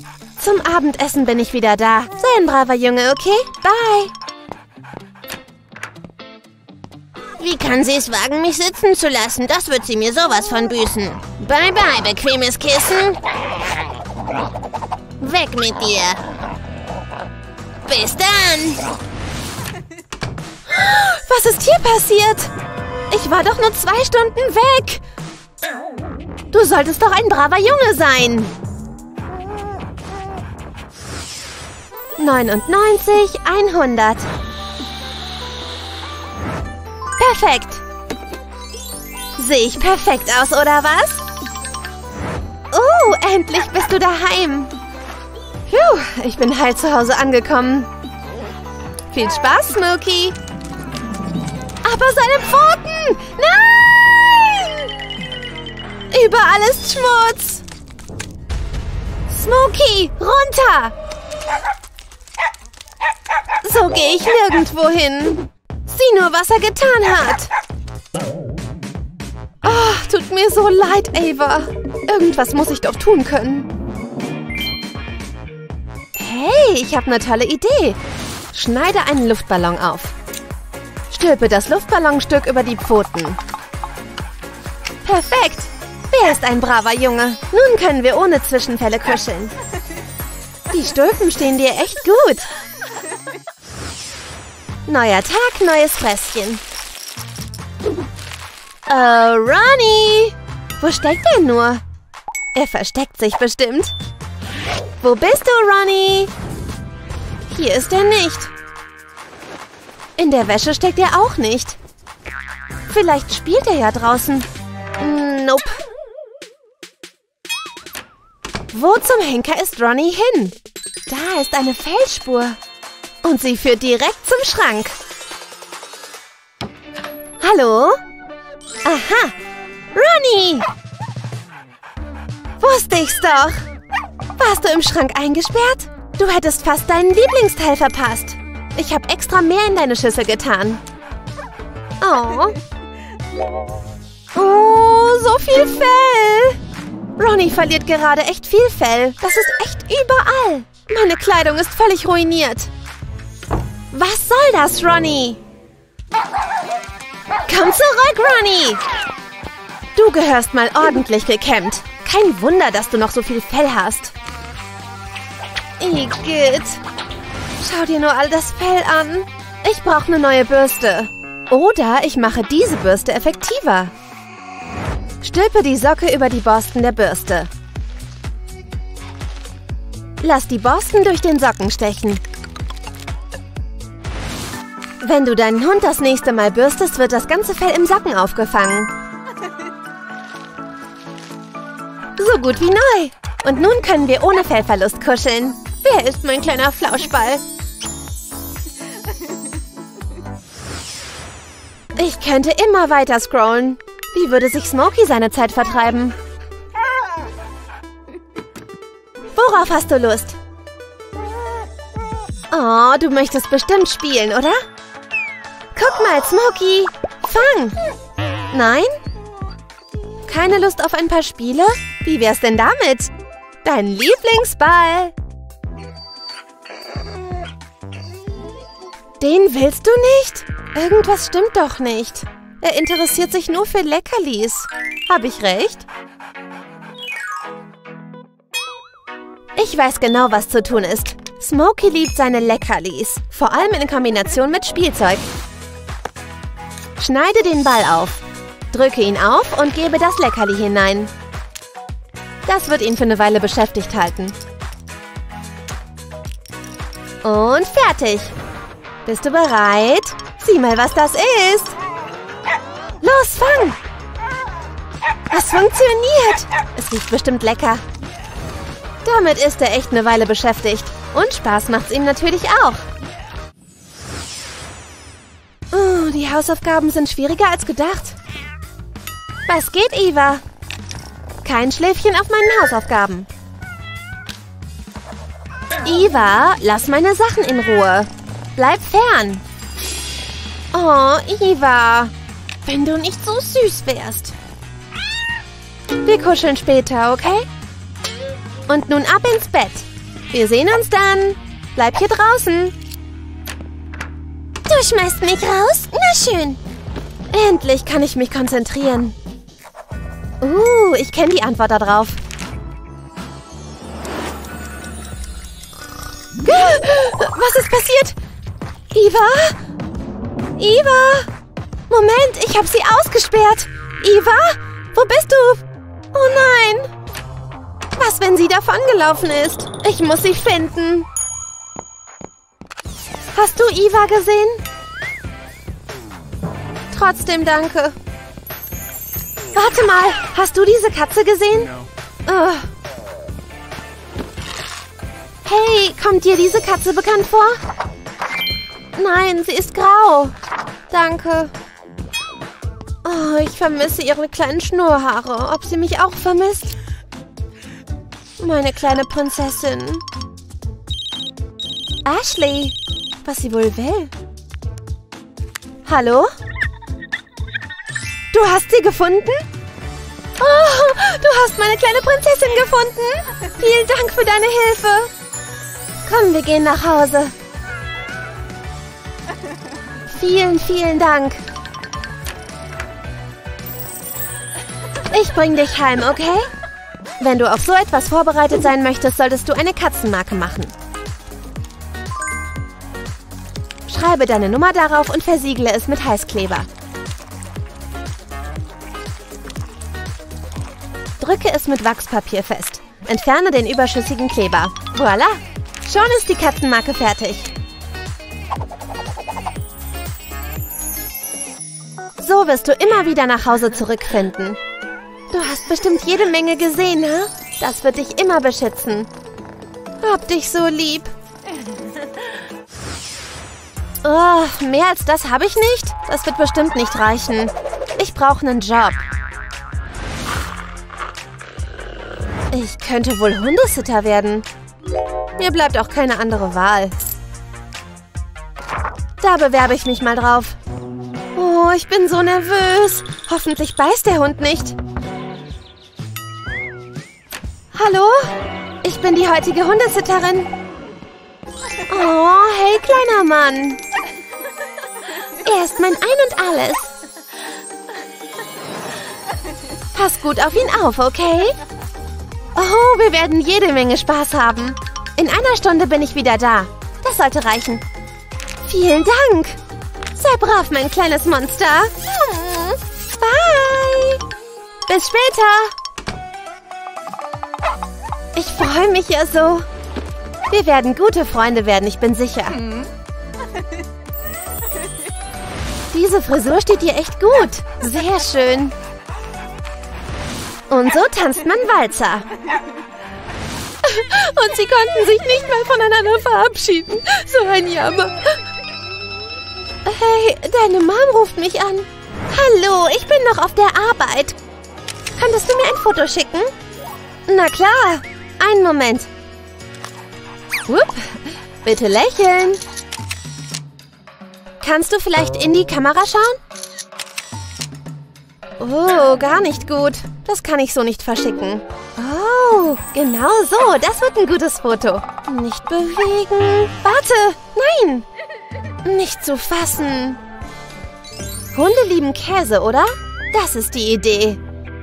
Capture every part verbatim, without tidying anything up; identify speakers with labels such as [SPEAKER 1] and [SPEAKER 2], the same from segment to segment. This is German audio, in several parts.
[SPEAKER 1] Zum Abendessen bin ich wieder da. Sei ein braver Junge, okay? Bye.
[SPEAKER 2] Wie kann sie es wagen, mich sitzen zu lassen? Das wird sie mir sowas von büßen. Bye, bye, bequemes Kissen. Weg mit dir. Bis dann.
[SPEAKER 1] Was ist hier passiert? Ich war doch nur zwei Stunden weg. Du solltest doch ein braver Junge sein. neunundneunzig, hundert. Perfekt. Sehe ich perfekt aus, oder was? Oh, endlich bist du daheim. Puh, ich bin heil zu Hause angekommen. Viel Spaß, Smokey. Aber seine Pfoten! Nein! Überall ist Schmutz. Smokey, runter! So gehe ich nirgendwo hin. Sieh nur, was er getan hat. Oh, tut mir so leid, Ava. Irgendwas muss ich doch tun können. Hey, ich habe eine tolle Idee. Schneide einen Luftballon auf. Stülpe das Luftballonstück über die Pfoten. Perfekt. Wer ist ein braver Junge? Nun können wir ohne Zwischenfälle kuscheln. Die Stulpen stehen dir echt gut. Neuer Tag, neues Fresschen. Oh, Ronnie! Wo steckt er nur? Er versteckt sich bestimmt. Wo bist du, Ronnie? Hier ist er nicht. In der Wäsche steckt er auch nicht. Vielleicht spielt er ja draußen. Nope. Wo zum Henker ist Ronnie hin? Da ist eine Felsspur. Und sie führt direkt zum Schrank. Hallo? Aha! Ronnie! Wusste ich's doch! Warst du im Schrank eingesperrt? Du hättest fast deinen Lieblingsteil verpasst. Ich habe extra mehr in deine Schüssel getan. Oh. Oh, so viel Fell. Ronnie verliert gerade echt viel Fell. Das ist echt überall. Meine Kleidung ist völlig ruiniert. Was soll das, Ronnie? Komm zurück, Ronnie! Du gehörst mal ordentlich gekämmt. Kein Wunder, dass du noch so viel Fell hast. Igitt. Schau dir nur all das Fell an. Ich brauche eine neue Bürste. Oder ich mache diese Bürste effektiver. Stülpe die Socke über die Borsten der Bürste. Lass die Borsten durch den Socken stechen. Wenn du deinen Hund das nächste Mal bürstest, wird das ganze Fell im Socken aufgefangen. So gut wie neu. Und nun können wir ohne Fellverlust kuscheln. Wer ist mein kleiner Flauschball? Ich könnte immer weiter scrollen. Wie würde sich Smokey seine Zeit vertreiben? Worauf hast du Lust? Oh, du möchtest bestimmt spielen, oder? Guck mal, Smokey. Fang. Nein? Keine Lust auf ein paar Spiele? Wie wär's denn damit? Dein Lieblingsball. Den willst du nicht? Irgendwas stimmt doch nicht. Er interessiert sich nur für Leckerlis. Habe ich recht? Ich weiß genau, was zu tun ist. Smokey liebt seine Leckerlis. Vor allem in Kombination mit Spielzeug. Schneide den Ball auf. Drücke ihn auf und gebe das Leckerli hinein. Das wird ihn für eine Weile beschäftigt halten. Und fertig. Bist du bereit? Sieh mal, was das ist. Los, fang! Es funktioniert. Es riecht bestimmt lecker. Damit ist er echt eine Weile beschäftigt. Und Spaß macht's ihm natürlich auch. Oh, die Hausaufgaben sind schwieriger als gedacht. Was geht, Eva? Kein Schläfchen auf meinen Hausaufgaben. Eva, lass meine Sachen in Ruhe. Bleib fern. Oh, Eva. Wenn du nicht so süß wärst. Wir kuscheln später, okay? Und nun ab ins Bett. Wir sehen uns dann. Bleib hier draußen.
[SPEAKER 2] Du schmeißt mich raus? Na schön.
[SPEAKER 1] Endlich kann ich mich konzentrieren. Uh, ich kenne die Antwort darauf. Was ist passiert? Eva? Eva? Moment, ich habe sie ausgesperrt. Eva? Wo bist du? Oh nein. Was, wenn sie davongelaufen ist? Ich muss sie finden. Hast du Eva gesehen? Trotzdem danke. Warte mal, hast du diese Katze gesehen? Oh. Hey, kommt dir diese Katze bekannt vor? Nein, sie ist grau. Danke. Oh, ich vermisse ihre kleinen Schnurrhaare. Ob sie mich auch vermisst? Meine kleine Prinzessin. Ashley, was sie wohl will? Hallo? Du hast sie gefunden? Oh, du hast meine kleine Prinzessin gefunden. Vielen Dank für deine Hilfe. Komm, wir gehen nach Hause. Vielen, vielen Dank. Ich bring dich heim, okay? Wenn du auf so etwas vorbereitet sein möchtest, solltest du eine Katzenmarke machen. Schreibe deine Nummer darauf und versiegle es mit Heißkleber. Drücke es mit Wachspapier fest. Entferne den überschüssigen Kleber. Voila! Schon ist die Katzenmarke fertig. So wirst du immer wieder nach Hause zurückfinden. Du hast bestimmt jede Menge gesehen, ne? Das wird dich immer beschützen. Hab dich so lieb. Oh, mehr als das habe ich nicht. Das wird bestimmt nicht reichen. Ich brauche einen Job. Ich könnte wohl Hundesitter werden. Mir bleibt auch keine andere Wahl. Da bewerbe ich mich mal drauf. Oh, ich bin so nervös. Hoffentlich beißt der Hund nicht. Hallo? Ich bin die heutige Hundesitterin. Oh, hey, kleiner Mann. Er ist mein Ein und Alles. Pass gut auf ihn auf, okay? Oh, wir werden jede Menge Spaß haben. In einer Stunde bin ich wieder da. Das sollte reichen. Vielen Dank. Sei brav, mein kleines Monster. Bye. Bis später. Ich freue mich ja so. Wir werden gute Freunde werden, ich bin sicher. Diese Frisur steht dir echt gut. Sehr schön. Und so tanzt man Walzer. Und sie konnten sich nicht mal voneinander verabschieden. So ein Jammer. Hey, deine Mom ruft mich an. Hallo, ich bin noch auf der Arbeit. Könntest du mir ein Foto schicken? Na klar. Einen Moment. Upp, bitte lächeln. Kannst du vielleicht in die Kamera schauen? Oh, gar nicht gut. Das kann ich so nicht verschicken. Oh, genau so. Das wird ein gutes Foto. Nicht bewegen. Warte. Nein. Nicht zu fassen. Hunde lieben Käse, oder? Das ist die Idee.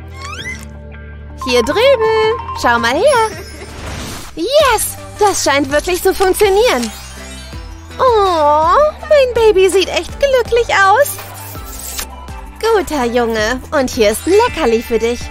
[SPEAKER 1] Hier drüben. Schau mal her. Yes, das scheint wirklich zu funktionieren. Oh, mein Baby sieht echt glücklich aus. Guter Junge. Und hier ist ein Leckerli für dich.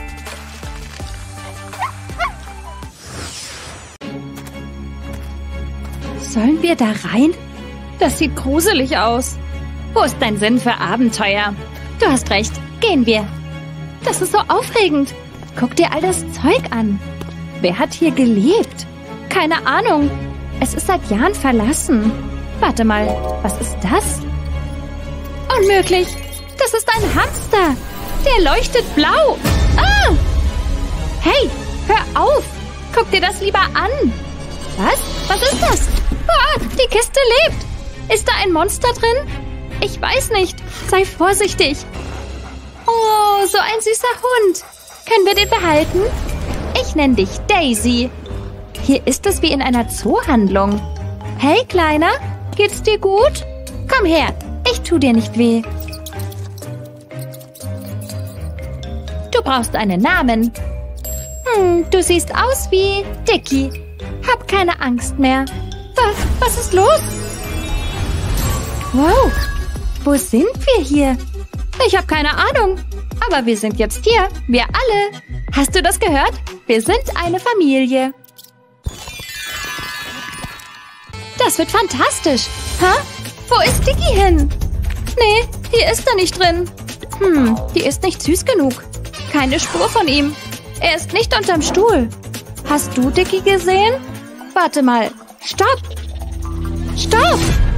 [SPEAKER 3] Sollen wir da rein? Das sieht gruselig aus. Wo ist dein Sinn für Abenteuer? Du hast recht, gehen wir. Das ist so aufregend. Guck dir all das Zeug an. Wer hat hier gelebt? Keine Ahnung. Es ist seit Jahren verlassen. Warte mal, was ist das? Unmöglich. Das ist ein Hamster. Der leuchtet blau. Ah! Hey, hör auf. Guck dir das lieber an. Was? Was ist das? Ah, die Kiste lebt. Ist da ein Monster drin? Ich weiß nicht. Sei vorsichtig. Oh, so ein süßer Hund. Können wir den behalten? Ich nenne dich Daisy. Hier ist es wie in einer Zoohandlung. Hey, Kleiner, geht's dir gut? Komm her, ich tu dir nicht weh. Du brauchst einen Namen. Hm, du siehst aus wie Dicky. Hab keine Angst mehr. Was, was ist los? Wow, wo sind wir hier? Ich habe keine Ahnung. Aber wir sind jetzt hier, wir alle. Hast du das gehört? Wir sind eine Familie. Das wird fantastisch. Hä? Wo ist Dicky hin? Nee, die ist da nicht drin. Hm, die ist nicht süß genug. Keine Spur von ihm. Er ist nicht unterm Stuhl. Hast du Dicky gesehen? Warte mal. Stopp! Stopp!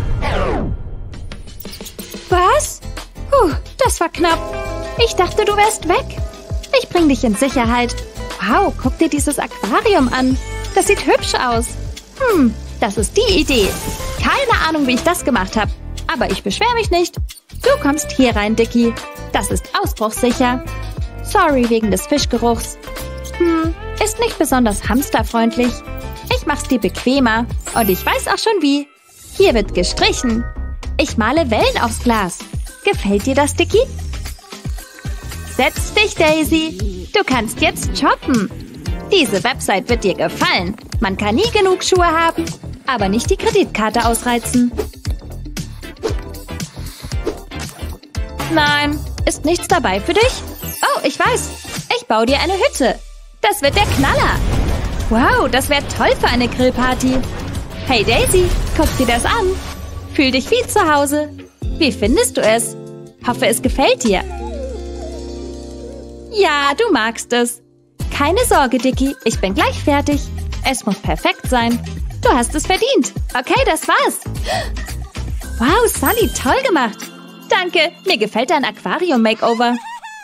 [SPEAKER 3] Was? Puh, das war knapp. Ich dachte, du wärst weg. Ich bring dich in Sicherheit. Wow, guck dir dieses Aquarium an. Das sieht hübsch aus. Hm, das ist die Idee. Keine Ahnung, wie ich das gemacht habe. Aber ich beschwere mich nicht. Du kommst hier rein, Dicky. Das ist ausbruchssicher. Sorry wegen des Fischgeruchs. Hm, ist nicht besonders hamsterfreundlich. Ich mach's dir bequemer. Und ich weiß auch schon wie. Hier wird gestrichen. Ich male Wellen aufs Glas. Gefällt dir das, Dicky? Setz dich, Daisy. Du kannst jetzt shoppen. Diese Website wird dir gefallen. Man kann nie genug Schuhe haben, aber nicht die Kreditkarte ausreizen. Nein, ist nichts dabei für dich? Oh, ich weiß. Ich baue dir eine Hütte. Das wird der Knaller. Wow, das wäre toll für eine Grillparty. Hey Daisy, guck dir das an. Fühl dich wie zu Hause. Wie findest du es? Hoffe, es gefällt dir. Ja, du magst es. Keine Sorge, Dicky, ich bin gleich fertig. Es muss perfekt sein. Du hast es verdient. Okay, das war's. Wow, Sully, toll gemacht. Danke, mir gefällt dein Aquarium-Makeover.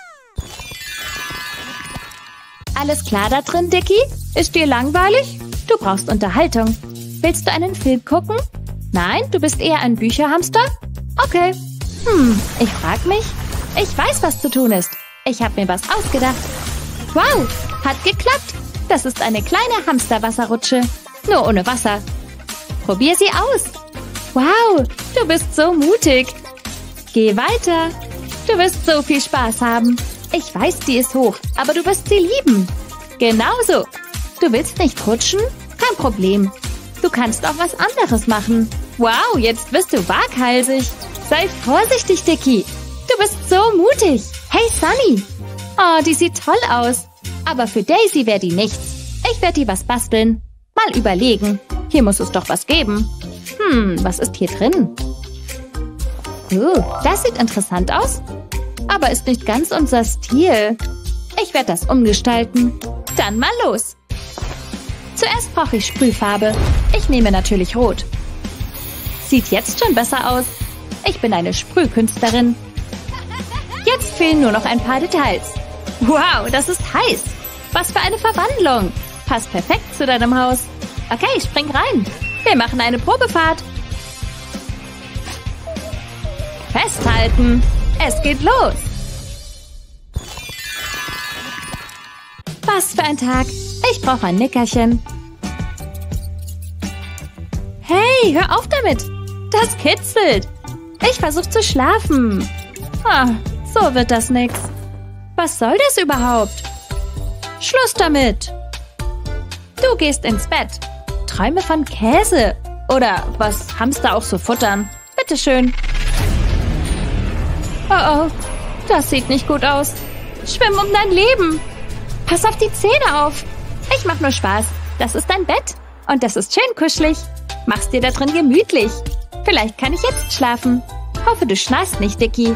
[SPEAKER 3] Alles klar da drin, Dicky? Ist dir langweilig? Du brauchst Unterhaltung. Willst du einen Film gucken? Nein, du bist eher ein Bücherhamster? Okay. Hm, ich frag mich. Ich weiß, was zu tun ist. Ich habe mir was ausgedacht. Wow, hat geklappt. Das ist eine kleine Hamsterwasserrutsche. Nur ohne Wasser. Probier sie aus. Wow, du bist so mutig. Geh weiter. Du wirst so viel Spaß haben. Ich weiß, die ist hoch, aber du wirst sie lieben. Genauso. Du willst nicht rutschen? Kein Problem. Du kannst auch was anderes machen. Wow, jetzt bist du waghalsig. Sei vorsichtig, Dicky. Du bist so mutig. Hey, Sunny. Oh, die sieht toll aus. Aber für Daisy wäre die nichts. Ich werde dir was basteln. Mal überlegen. Hier muss es doch was geben. Hm, was ist hier drin? Uh, das sieht interessant aus. Aber ist nicht ganz unser Stil. Ich werde das umgestalten. Dann mal los. Zuerst brauche ich Sprühfarbe. Ich nehme natürlich Rot. Sieht jetzt schon besser aus. Ich bin eine Sprühkünstlerin. Jetzt fehlen nur noch ein paar Details. Wow, das ist heiß. Was für eine Verwandlung. Passt perfekt zu deinem Haus. Okay, spring rein. Wir machen eine Probefahrt. Festhalten. Es geht los. Was für ein Tag. Ich brauche ein Nickerchen. Hey, hör auf damit. Das kitzelt. Ich versuche zu schlafen. Ah, so wird das nix. Was soll das überhaupt? Schluss damit. Du gehst ins Bett. Träume von Käse. Oder was Hamster auch so futtern. Bitteschön. Oh oh, das sieht nicht gut aus. Schwimm um dein Leben. Pass auf die Zähne auf. Ich mach nur Spaß. Das ist dein Bett. Und das ist schön kuschelig. Mach's dir da drin gemütlich. Vielleicht kann ich jetzt schlafen. Hoffe, du schnarchst nicht, Dicky.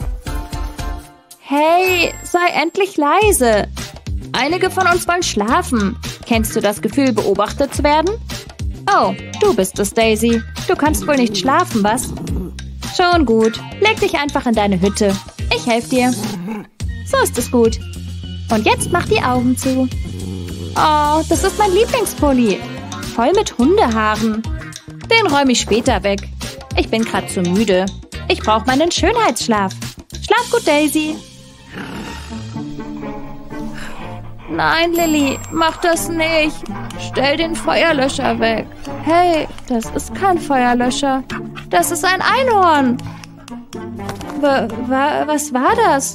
[SPEAKER 3] Hey, sei endlich leise. Einige von uns wollen schlafen. Kennst du das Gefühl, beobachtet zu werden? Oh, du bist es, Daisy. Du kannst wohl nicht schlafen, was? Schon gut. Leg dich einfach in deine Hütte. Ich helfe dir. So ist es gut. Und jetzt mach die Augen zu. Oh, das ist mein Lieblingspulli. Voll mit Hundehaaren. Den räume ich später weg. Ich bin gerade zu müde. Ich brauche meinen Schönheitsschlaf. Schlaf gut, Daisy. Nein, Lilly, mach das nicht. Stell den Feuerlöscher weg. Hey, das ist kein Feuerlöscher. Das ist ein Einhorn. Wa- wa- was war das?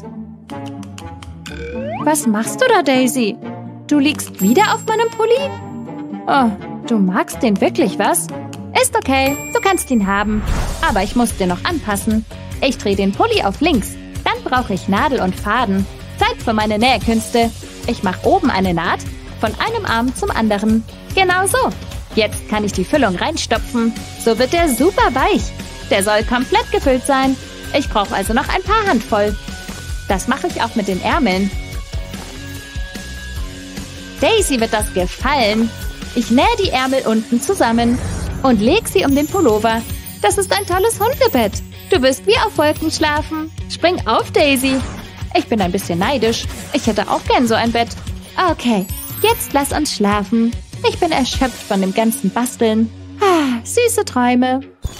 [SPEAKER 3] Was machst du da, Daisy? Du liegst wieder auf meinem Pulli? Oh, du magst den wirklich, was? Ist okay, du kannst ihn haben. Aber ich muss den noch anpassen. Ich drehe den Pulli auf links. Dann brauche ich Nadel und Faden. Zeit für meine Nähkünste. Ich mache oben eine Naht, von einem Arm zum anderen. Genau so. Jetzt kann ich die Füllung reinstopfen. So wird der super weich. Der soll komplett gefüllt sein. Ich brauche also noch ein paar Handvoll. Das mache ich auch mit den Ärmeln. Daisy wird das gefallen. Ich nähe die Ärmel unten zusammen und lege sie um den Pullover. Das ist ein tolles Hundebett. Du wirst wie auf Wolken schlafen. Spring auf, Daisy. Ich bin ein bisschen neidisch. Ich hätte auch gern so ein Bett. Okay, jetzt lass uns schlafen. Ich bin erschöpft von dem ganzen Basteln. Ah, süße Träume.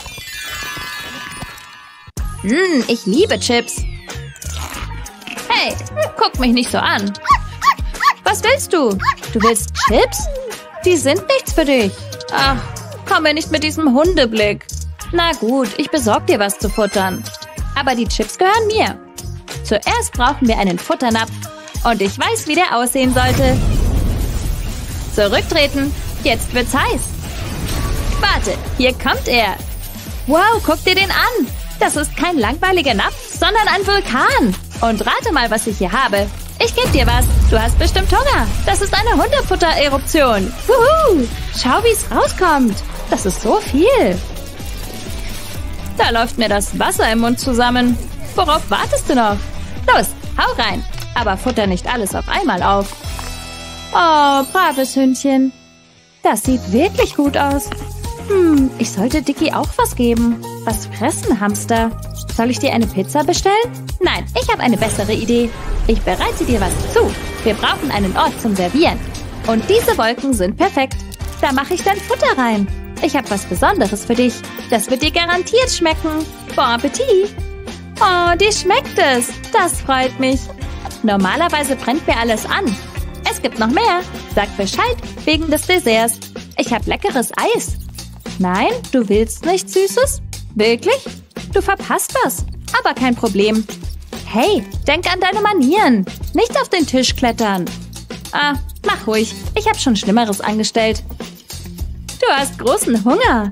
[SPEAKER 3] Hm, ich liebe Chips. Hey, guck mich nicht so an. Was willst du? Du willst Chips? Die sind nichts für dich. Ach, komm mir nicht mit diesem Hundeblick. Na gut, ich besorge dir was zu futtern. Aber die Chips gehören mir. Zuerst brauchen wir einen Futternapf. Und ich weiß, wie der aussehen sollte. Zurücktreten. Jetzt wird's heiß. Warte, hier kommt er. Wow, guck dir den an. Das ist kein langweiliger Napf, sondern ein Vulkan. Und rate mal, was ich hier habe. Ich geb dir was. Du hast bestimmt Hunger. Das ist eine Hundefutter-Eruption. Wuhu! Schau, wie es rauskommt. Das ist so viel. Da läuft mir das Wasser im Mund zusammen. Worauf wartest du noch? Los, hau rein. Aber futter nicht alles auf einmal auf. Oh, braves Hündchen. Das sieht wirklich gut aus. Hm, ich sollte Dicky auch was geben. Was fressen Hamster? Soll ich dir eine Pizza bestellen? Nein, ich habe eine bessere Idee. Ich bereite dir was zu. Wir brauchen einen Ort zum Servieren. Und diese Wolken sind perfekt. Da mache ich dann Futter rein. Ich habe was Besonderes für dich. Das wird dir garantiert schmecken. Bon Appetit. Oh, dir schmeckt es. Das freut mich. Normalerweise brennt mir alles an. Es gibt noch mehr. Sag Bescheid wegen des Desserts. Ich habe leckeres Eis. Nein, du willst nichts Süßes? Wirklich? Du verpasst was. Aber kein Problem. Hey, denk an deine Manieren. Nicht auf den Tisch klettern. Ah, mach ruhig. Ich habe schon Schlimmeres angestellt. Du hast großen Hunger.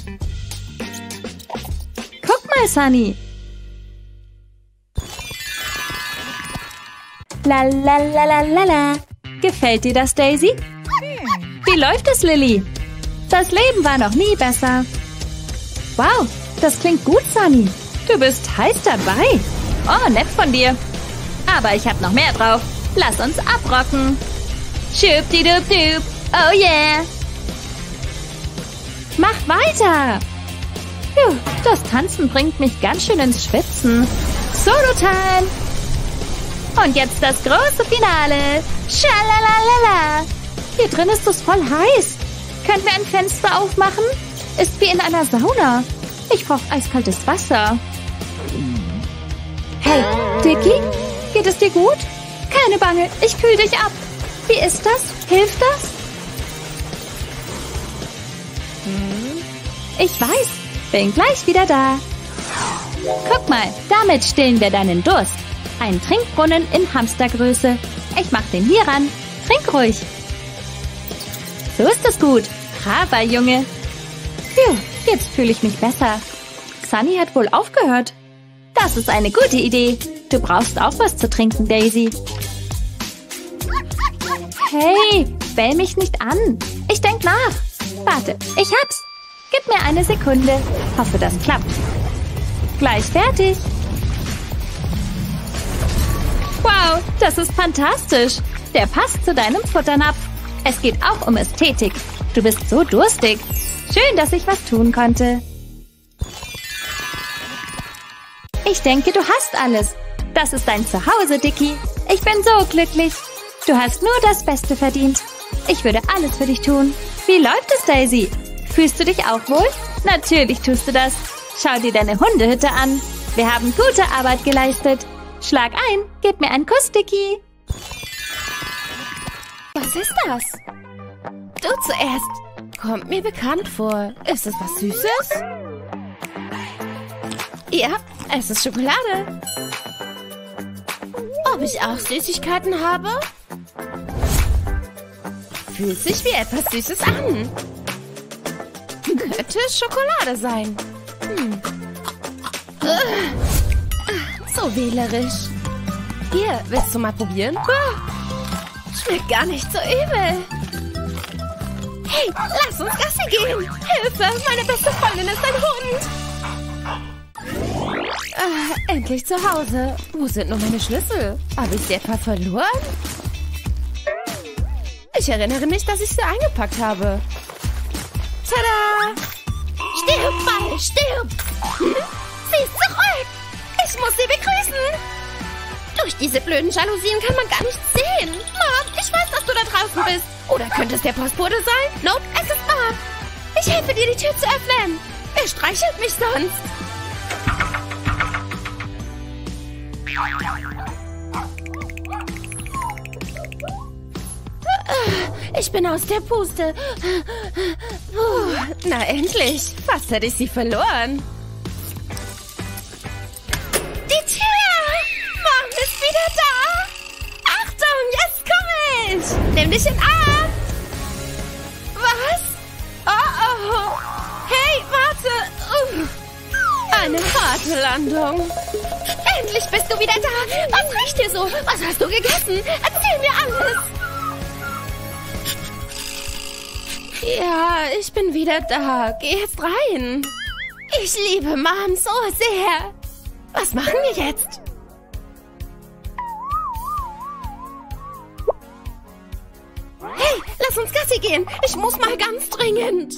[SPEAKER 3] Guck mal, Sunny. La la la la la la. Gefällt dir das, Daisy? Wie läuft es, Lily? Das Leben war noch nie besser. Wow, das klingt gut, Sunny. Du bist heiß dabei. Oh, nett von dir. Aber ich habe noch mehr drauf. Lass uns abrocken. Schubdidup-dup. Oh yeah. Mach weiter. Puh, das Tanzen bringt mich ganz schön ins Schwitzen. Solo-Time. Und jetzt das große Finale. Schalalala. Hier drin ist es voll heiß. Können wir ein Fenster aufmachen? Ist wie in einer Sauna. Ich brauche eiskaltes Wasser. Hey, Dicky? Geht es dir gut? Keine Bange, ich kühl dich ab. Wie ist das? Hilft das? Ich weiß, bin gleich wieder da. Guck mal, damit stillen wir deinen Durst. Ein Trinkbrunnen in Hamstergröße. Ich mach den hier ran. Trink ruhig. So ist es gut. Braver Junge. Phew, jetzt fühle ich mich besser. Sunny hat wohl aufgehört. Das ist eine gute Idee. Du brauchst auch was zu trinken, Daisy. Hey, bell mich nicht an. Ich denk nach. Warte, ich hab's. Gib mir eine Sekunde. Hoffe, das klappt. Gleich fertig. Wow, das ist fantastisch. Der passt zu deinem Futternapf. Es geht auch um Ästhetik. Du bist so durstig. Schön, dass ich was tun konnte. Ich denke, du hast alles. Das ist dein Zuhause, Dicky. Ich bin so glücklich. Du hast nur das Beste verdient. Ich würde alles für dich tun. Wie läuft es, Daisy? Fühlst du dich auch wohl? Natürlich tust du das. Schau dir deine Hundehütte an. Wir haben gute Arbeit geleistet. Schlag ein, gib mir einen Kuss, Dicky.
[SPEAKER 1] Was ist das? Du zuerst. Kommt mir bekannt vor. Ist es was Süßes? Ja, es ist Schokolade. Ob ich auch Süßigkeiten habe? Fühlt sich wie etwas Süßes an. Könnte es Schokolade sein. Hm. So wählerisch. Hier, willst du mal probieren? Schmeckt gar nicht so übel. Hey, lass uns Gassi gehen. Hilfe, meine beste Freundin ist ein Hund. Ah, endlich zu Hause. Wo sind nur meine Schlüssel? Habe ich sie etwa verloren? Ich erinnere mich, dass ich sie eingepackt habe. Tada! Stirb, Ball, stirb! Hm? Sie ist zurück! Ich muss sie begrüßen! Durch diese blöden Jalousien kann man gar nichts sehen. Mom, ich weiß, dass du da draußen bist. Oder könnte es der Postbote sein? Nope, es ist Bob. Ich helfe dir, die Tür zu öffnen. Er streichelt mich sonst. Ich bin aus der Puste. Puh, na endlich. Fast hätte ich sie verloren. Die Tür! Mom ist wieder da! Achtung, jetzt komme ich! Nimm dich in Arm! Was? Oh, oh. Hey, warte! Uh. Eine harte Landung. Endlich bist du wieder da! Was riecht hier so? Was hast du gegessen? Erzähl mir alles! Ja, ich bin wieder da. Geh jetzt rein. Ich liebe Mom so sehr. Was machen wir jetzt? Hey, lass uns Gassi gehen. Ich muss mal ganz dringend.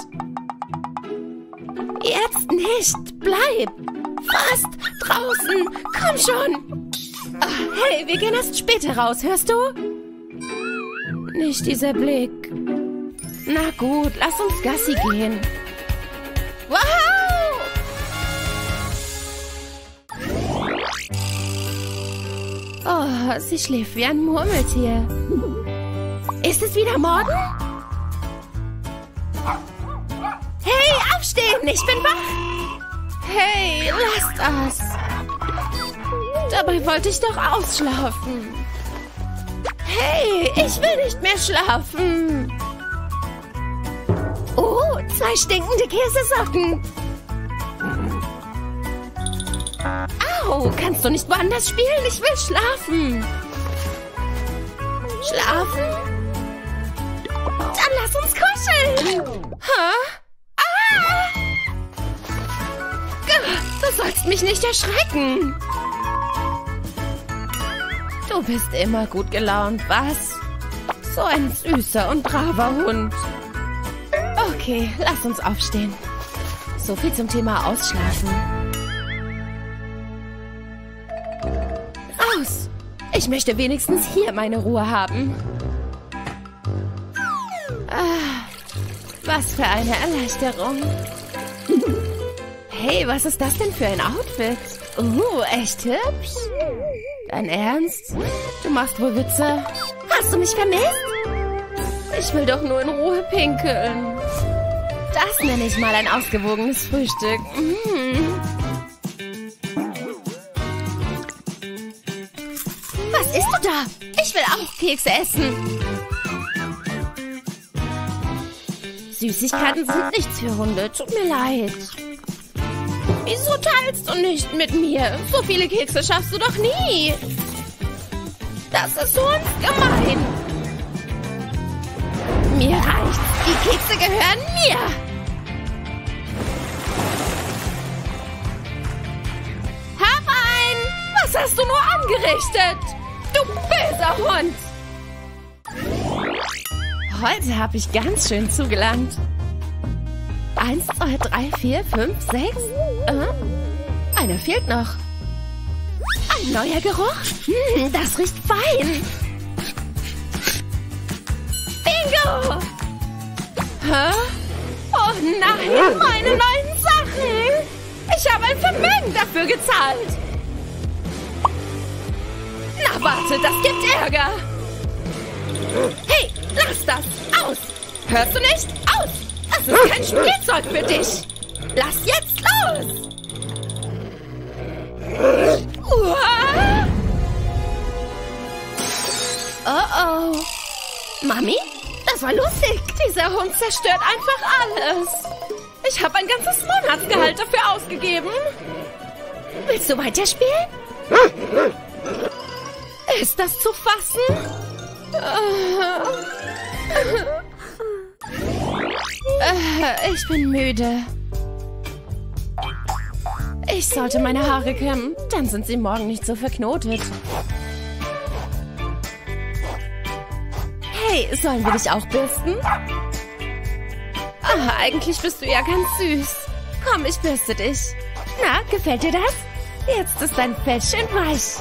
[SPEAKER 1] Jetzt nicht. Bleib. Fast draußen. Komm schon. Oh, hey, wir gehen erst später raus. Hörst du? Nicht dieser Blick. Na gut, lass uns Gassi gehen. Wow! Oh, sie schläft wie ein Murmeltier. Ist es wieder morgen? Hey, aufstehen! Ich bin wach! Hey, lass das! Dabei wollte ich doch ausschlafen. Hey, ich will nicht mehr schlafen. Oh, zwei stinkende Käsesocken. Au, kannst du nicht woanders spielen? Ich will schlafen. Schlafen? Dann lass uns kuscheln. Hä? Ah! Du sollst mich nicht erschrecken. Du bist immer gut gelaunt, was? So ein süßer und braver Hund. Okay, lass uns aufstehen. So viel zum Thema Ausschlafen. Aus! Ich möchte wenigstens hier meine Ruhe haben. Ah, was für eine Erleichterung. Hey, was ist das denn für ein Outfit? Uh, echt hübsch. Dein Ernst? Du machst wohl Witze? Hast du mich vermisst? Ich will doch nur in Ruhe pinkeln. Das nenne ich mal ein ausgewogenes Frühstück. Mm. Was isst du da? Ich will auch Kekse essen. Süßigkeiten sind nichts für Hunde. Tut mir leid. Wieso teilst du nicht mit mir? So viele Kekse schaffst du doch nie. Das ist sonst gemein. Mir reicht's. Die Kekse gehören mir. Herein! Was hast du nur angerichtet? Du böser Hund! Heute habe ich ganz schön zugelangt. Eins, zwei, drei, vier, fünf, sechs. Äh, einer fehlt noch. Ein neuer Geruch. Hm, das riecht fein. Bingo! Hä? Oh nein, meine neuen Sachen! Ich habe ein Vermögen dafür gezahlt. Na warte, das gibt Ärger. Hey, lass das! Aus!
[SPEAKER 4] Hörst du nicht? Aus! Das ist kein Spielzeug für dich! Lass jetzt los! Uah! Oh oh. Mami? Das war lustig. Dieser Hund zerstört einfach alles. Ich habe ein ganzes Monatsgehalt dafür ausgegeben. Willst du weiterspielen? Ist das zu fassen? Ich bin müde. Ich sollte meine Haare kämmen, dann sind sie morgen nicht so verknotet. Hey, sollen wir dich auch bürsten? Ah, eigentlich bist du ja ganz süß. Komm, ich bürste dich. Na, gefällt dir das? Jetzt ist dein Fell schön weich.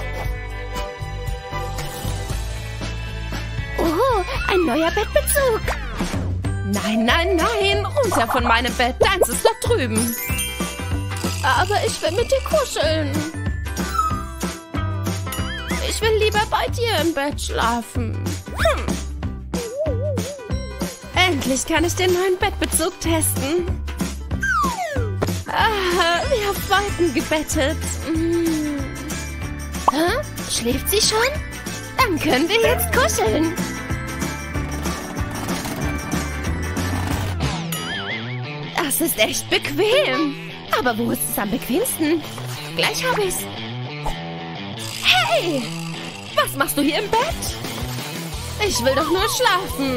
[SPEAKER 4] Oh, ein neuer Bettbezug. Nein, nein, nein, runter von meinem Bett. Deins ist dort drüben. Aber ich will mit dir kuscheln. Ich will lieber bei dir im Bett schlafen. Hm. Endlich kann ich den neuen Bettbezug testen. Ah, wie auf Wolken gebettet. Hm. Hä? Schläft sie schon? Dann können wir jetzt kuscheln. Das ist echt bequem. Aber wo ist es am bequemsten? Gleich habe ich's. Hey! Was machst du hier im Bett? Ich will doch nur schlafen.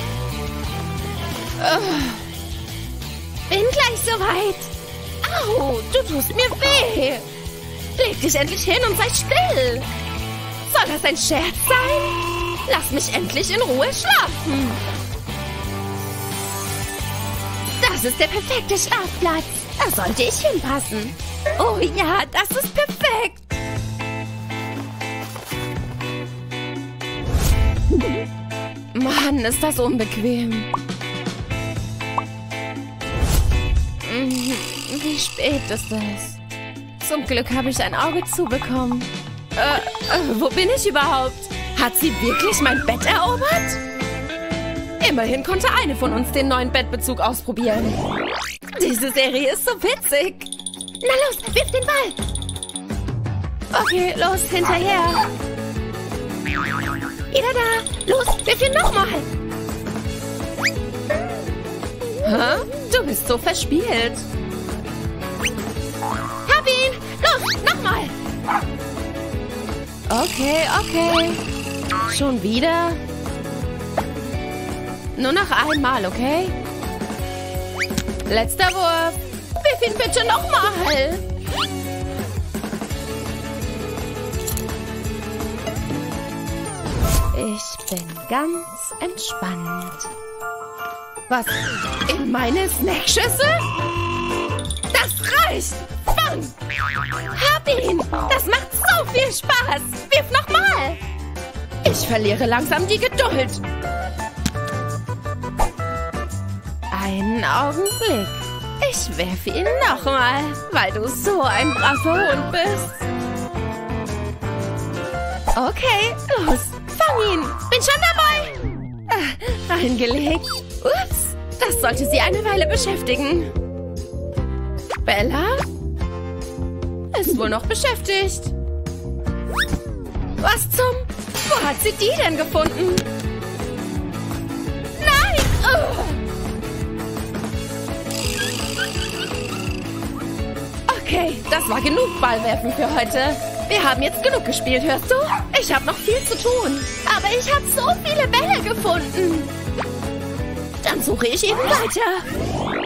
[SPEAKER 4] Oh. Bin gleich soweit. Au, du tust mir weh. Leg dich endlich hin und sei still. Soll das ein Scherz sein? Lass mich endlich in Ruhe schlafen. Das ist der perfekte Schlafplatz. Da sollte ich hinpassen. Oh ja, das ist perfekt. Mann, ist das unbequem. Wie spät ist es? Zum Glück habe ich ein Auge zubekommen. Äh, äh, wo bin ich überhaupt? Hat sie wirklich mein Bett erobert? Immerhin konnte eine von uns den neuen Bettbezug ausprobieren. Diese Serie ist so witzig. Na los, wirf den Ball. Okay, los, hinterher. Wieder da. Los, wirf ihn nochmal. Hä? Du bist so verspielt. Hab ihn. Los, nochmal. Okay, okay. Schon wieder? Nur noch einmal, okay? Letzter Wurf. Wirf ihn bitte nochmal. Ich bin ganz entspannt. Was? In meine Snackschüssel? Das reicht. Fang. Hab ihn. Das macht so viel Spaß. Wirf nochmal. Ich verliere langsam die Geduld. Einen Augenblick. Ich werfe ihn nochmal, weil du so ein braver Hund bist. Okay, los. Fang ihn. Bin schon dabei. Ah, reingelegt. Ups, das sollte sie eine Weile beschäftigen. Bella? Ist wohl noch beschäftigt. Was zum... Wo hat sie die denn gefunden? Nein! Oh. Okay, das war genug Ballwerfen für heute. Wir haben jetzt genug gespielt, hörst du? Ich habe noch viel zu tun. Aber ich habe so viele Bälle gefunden. Dann suche ich eben weiter.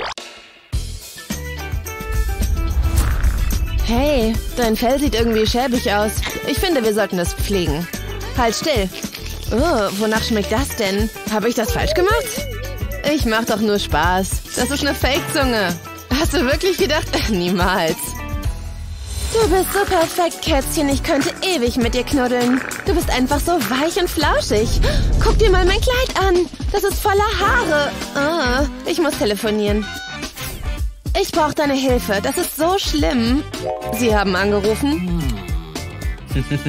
[SPEAKER 1] Hey, dein Fell sieht irgendwie schäbig aus. Ich finde, wir sollten das pflegen. Halt still. Oh, wonach schmeckt das denn? Habe ich das falsch gemacht? Ich mach doch nur Spaß. Das ist eine Fake-Zunge. Hast du wirklich gedacht? Niemals. Du bist so perfekt, Kätzchen. Ich könnte ewig mit dir knuddeln. Du bist einfach so weich und flauschig. Guck dir mal mein Kleid an. Das ist voller Haare. Oh, ich muss telefonieren. Ich brauche deine Hilfe. Das ist so schlimm. Sie haben angerufen.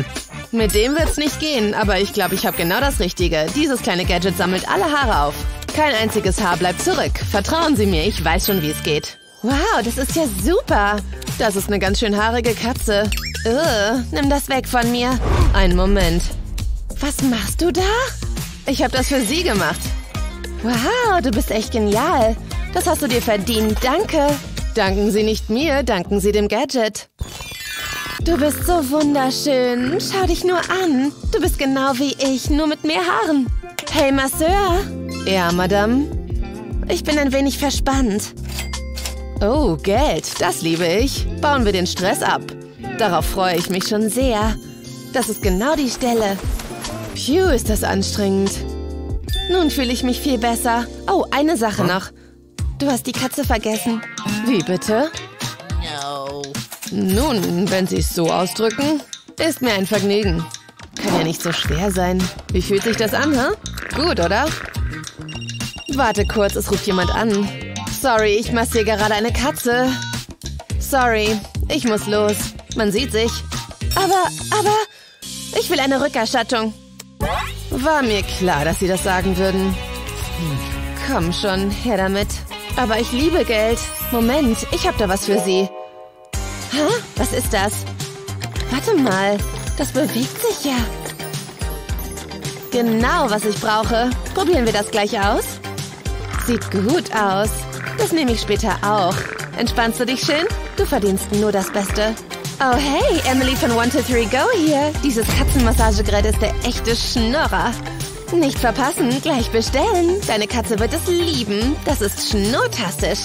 [SPEAKER 1] Mit dem wird's nicht gehen, aber ich glaube, ich habe genau das Richtige. Dieses kleine Gadget sammelt alle Haare auf. Kein einziges Haar bleibt zurück. Vertrauen Sie mir, ich weiß schon, wie es geht. Wow, das ist ja super. Das ist eine ganz schön haarige Katze. Ugh, nimm das weg von mir. Einen Moment. Was machst du da? Ich habe das für Sie gemacht. Wow, du bist echt genial. Das hast du dir verdient, danke. Danken Sie nicht mir, danken Sie dem Gadget. Du bist so wunderschön. Schau dich nur an. Du bist genau wie ich, nur mit mehr Haaren. Hey, Masseur. Ja, Madame. Ich bin ein wenig verspannt. Oh, Geld, das liebe ich. Bauen wir den Stress ab. Darauf freue ich mich schon sehr. Das ist genau die Stelle. Phew, ist das anstrengend. Nun fühle ich mich viel besser. Oh, eine Sache noch. Du hast die Katze vergessen. Wie bitte?
[SPEAKER 2] No.
[SPEAKER 1] Nun, wenn Sie es so ausdrücken, ist mir ein Vergnügen. Kann ja nicht so schwer sein. Wie fühlt sich das an, hä? Gut, oder? Warte kurz, es ruft jemand an. Sorry, ich massiere gerade eine Katze. Sorry, ich muss los. Man sieht sich. Aber, aber, ich will eine Rückerstattung. War mir klar, dass Sie das sagen würden. Hm, komm schon, her damit. Aber ich liebe Geld. Moment, ich habe da was für Sie. Hä? Was ist das? Warte mal, das bewegt sich ja. Genau, was ich brauche. Probieren wir das gleich aus? Sieht gut aus. Das nehme ich später auch. Entspannst du dich schön? Du verdienst nur das Beste. Oh hey, Emily von one two three go hier. Dieses Katzenmassagegerät ist der echte Schnurrer. Nicht verpassen, gleich bestellen. Deine Katze wird es lieben. Das ist schnurtastisch.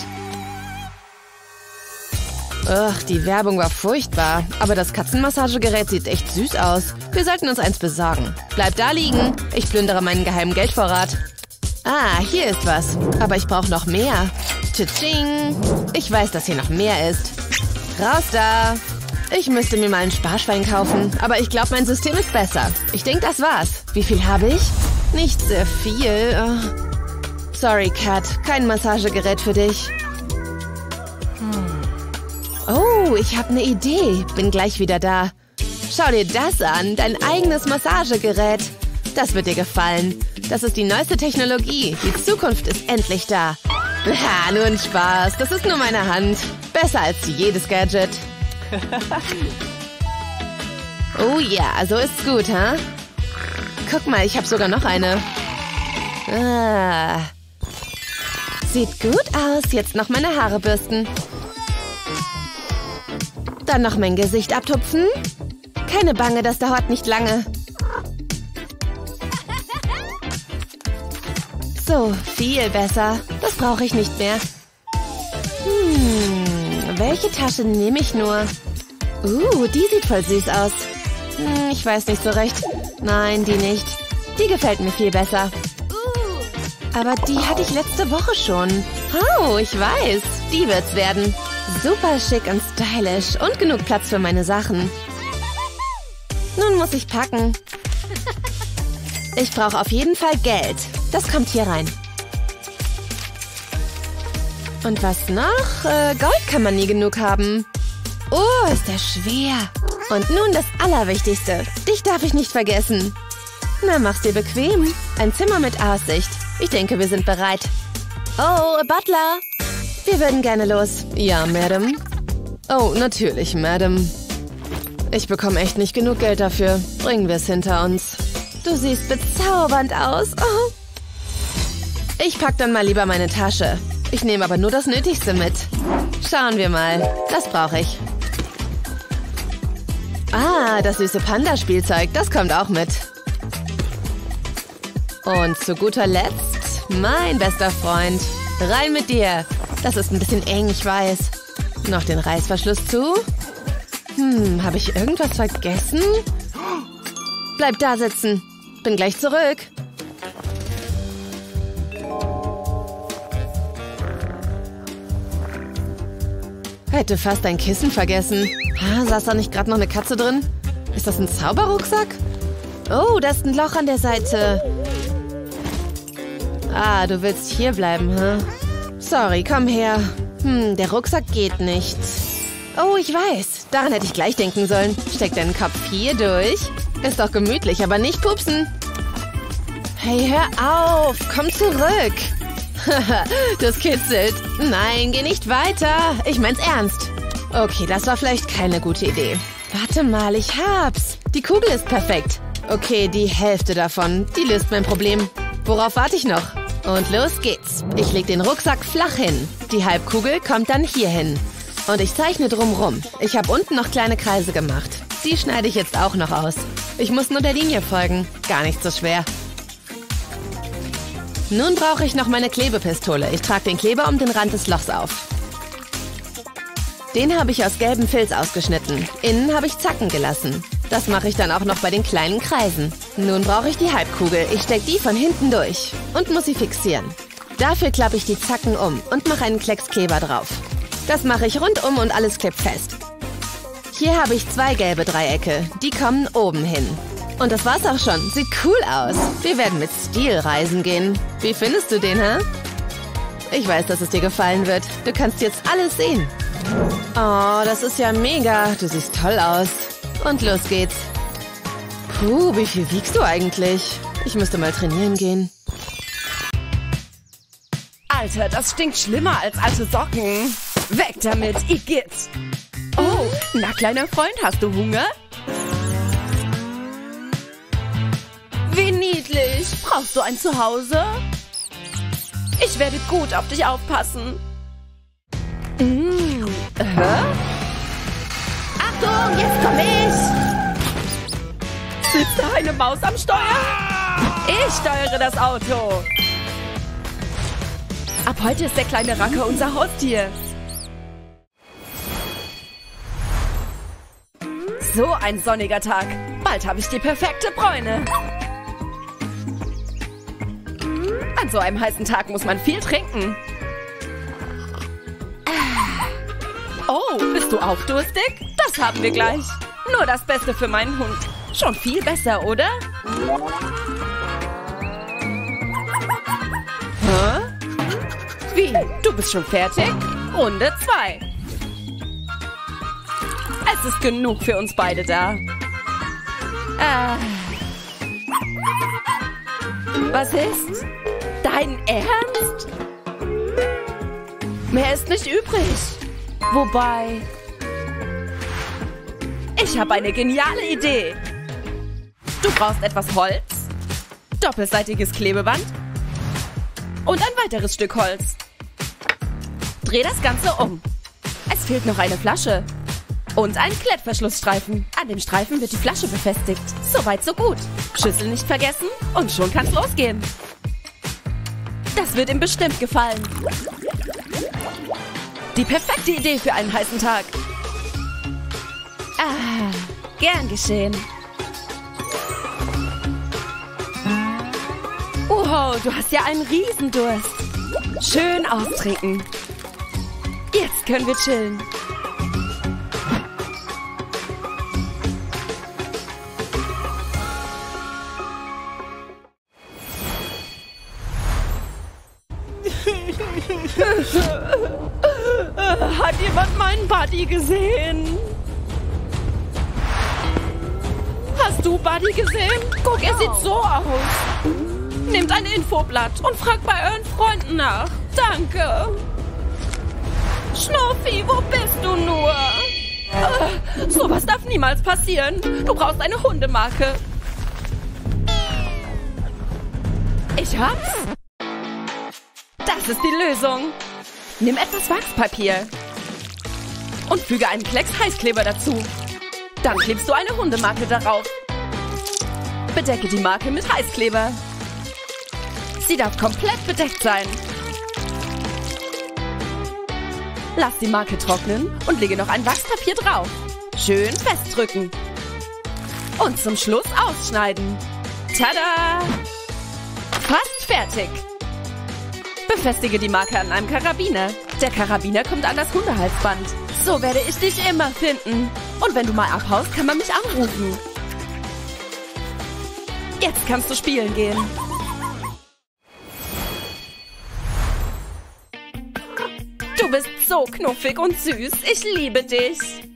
[SPEAKER 1] Ugh, die Werbung war furchtbar. Aber das Katzenmassagegerät sieht echt süß aus. Wir sollten uns eins besorgen. Bleib da liegen. Ich plündere meinen geheimen Geldvorrat. Ah, hier ist was. Aber ich brauche noch mehr. Tsching. Ich weiß, dass hier noch mehr ist. Raus da. Ich müsste mir mal ein Sparschwein kaufen. Aber ich glaube, mein System ist besser. Ich denke, das war's. Wie viel habe ich? Nicht sehr viel. Oh. Sorry, Kat. Kein Massagegerät für dich. Oh, ich habe eine Idee. Bin gleich wieder da. Schau dir das an. Dein eigenes Massagegerät. Das wird dir gefallen. Das ist die neueste Technologie. Die Zukunft ist endlich da. Ja, nur ein Spaß. Das ist nur meine Hand. Besser als jedes Gadget. Oh ja, so ist's gut, ha? Huh? Guck mal, ich habe sogar noch eine. Ah. Sieht gut aus. Jetzt noch meine Haare bürsten. Dann noch mein Gesicht abtupfen. Keine Bange, das dauert nicht lange. So, viel besser. Das brauche ich nicht mehr. Hm, welche Tasche nehme ich nur? Uh, die sieht voll süß aus. Hm, ich weiß nicht so recht. Nein, die nicht. Die gefällt mir viel besser. Aber die hatte ich letzte Woche schon. Oh, ich weiß. Die wird's werden. Super schick und stylisch und genug Platz für meine Sachen. Nun muss ich packen. Ich brauche auf jeden Fall Geld. Das kommt hier rein. Und was noch? Äh, Gold kann man nie genug haben. Oh, ist der schwer. Und nun das Allerwichtigste. Dich darf ich nicht vergessen. Na, mach's dir bequem. Ein Zimmer mit Aussicht. Ich denke, wir sind bereit. Oh, Butler. Wir würden gerne los. Ja, Madame. Oh, natürlich, Madame. Ich bekomme echt nicht genug Geld dafür. Bringen wir es hinter uns. Du siehst bezaubernd aus. Oh. Ich pack dann mal lieber meine Tasche. Ich nehme aber nur das Nötigste mit. Schauen wir mal. Das brauche ich. Ah, das süße Panda-Spielzeug. Das kommt auch mit. Und zu guter Letzt, mein bester Freund. Rein mit dir. Das ist ein bisschen eng, ich weiß. Noch den Reißverschluss zu. Hm, habe ich irgendwas vergessen? Bleib da sitzen. Bin gleich zurück. Hätte fast ein Kissen vergessen. Ah, saß da nicht gerade noch eine Katze drin? Ist das ein Zauberrucksack? Oh, da ist ein Loch an der Seite. Ah, du willst hier bleiben, hä? Sorry, komm her. Hm, der Rucksack geht nicht. Oh, ich weiß. Daran hätte ich gleich denken sollen. Steck deinen Kopf hier durch. Ist doch gemütlich, aber nicht pupsen. Hey, hör auf. Komm zurück. Das kitzelt. Nein, geh nicht weiter. Ich mein's ernst. Okay, das war vielleicht keine gute Idee. Warte mal, ich hab's. Die Kugel ist perfekt. Okay, die Hälfte davon. Die löst mein Problem. Worauf warte ich noch? Und los geht's. Ich leg den Rucksack flach hin. Die Halbkugel kommt dann hier hin. Und ich zeichne drumrum. Ich habe unten noch kleine Kreise gemacht. Die schneide ich jetzt auch noch aus. Ich muss nur der Linie folgen. Gar nicht so schwer. Nun brauche ich noch meine Klebepistole. Ich trage den Kleber um den Rand des Lochs auf. Den habe ich aus gelbem Filz ausgeschnitten. Innen habe ich Zacken gelassen. Das mache ich dann auch noch bei den kleinen Kreisen. Nun brauche ich die Halbkugel. Ich stecke die von hinten durch und muss sie fixieren. Dafür klappe ich die Zacken um und mache einen Klecks Kleber drauf. Das mache ich rundum und alles klebt fest. Hier habe ich zwei gelbe Dreiecke. Die kommen oben hin. Und das war's auch schon. Sieht cool aus. Wir werden mit Stil reisen gehen. Wie findest du den, hä? Ich weiß, dass es dir gefallen wird. Du kannst jetzt alles sehen. Oh, das ist ja mega. Du siehst toll aus. Und los geht's. Puh, wie viel wiegst du eigentlich? Ich müsste mal trainieren gehen.
[SPEAKER 4] Alter, das stinkt schlimmer als alte Socken. Weg damit, Igitt. Oh, na kleiner Freund, hast du Hunger? Wie niedlich. Brauchst du ein Zuhause? Ich werde gut auf dich aufpassen. Mmh. Hä? Achtung, jetzt komm ich! Sitzt da eine Maus am Steuer? Ich steuere das Auto. Ab heute ist der kleine Racker unser Haustier. So ein sonniger Tag. Bald habe ich die perfekte Bräune. An so einem heißen Tag muss man viel trinken. Oh, bist du auch durstig? Das haben wir gleich. Nur das Beste für meinen Hund. Schon viel besser, oder? Hä? Wie? Du bist schon fertig? Runde zwei. Es ist genug für uns beide da. Äh. Was ist? Dein Ernst? Mehr ist nicht übrig. Wobei... Ich habe eine geniale Idee. Du brauchst etwas Holz, doppelseitiges Klebeband und ein weiteres Stück Holz. Dreh das Ganze um. Es fehlt noch eine Flasche. Und ein Klettverschlussstreifen. An dem Streifen wird die Flasche befestigt. Soweit, so gut. Schüssel nicht vergessen und schon kann's losgehen. Das wird ihm bestimmt gefallen. Die perfekte Idee für einen heißen Tag. Ah, gern geschehen. Wow, du hast ja einen Riesendurst. Schön austrinken. Jetzt können wir chillen. Hat jemand meinen Buddy gesehen? Hast du Buddy gesehen? Guck, er sieht so aus. Nehmt ein Infoblatt und fragt bei euren Freunden nach. Danke. Schnuffi, wo bist du nur? Äh, sowas darf niemals passieren. Du brauchst eine Hundemarke. Ich hab's. Das ist die Lösung. Nimm etwas Wachspapier und füge einen Klecks Heißkleber dazu. Dann klebst du eine Hundemarke darauf. Bedecke die Marke mit Heißkleber. Sie darf komplett bedeckt sein. Lass die Marke trocknen und lege noch ein Wachspapier drauf. Schön festdrücken. Und zum Schluss ausschneiden. Tada! Fast fertig. Befestige die Marke an einem Karabiner. Der Karabiner kommt an das Hundehalsband. So werde ich dich immer finden. Und wenn du mal abhaust, kann man mich anrufen. Jetzt kannst du spielen gehen. Du bist so knuffig und süß. Ich liebe dich.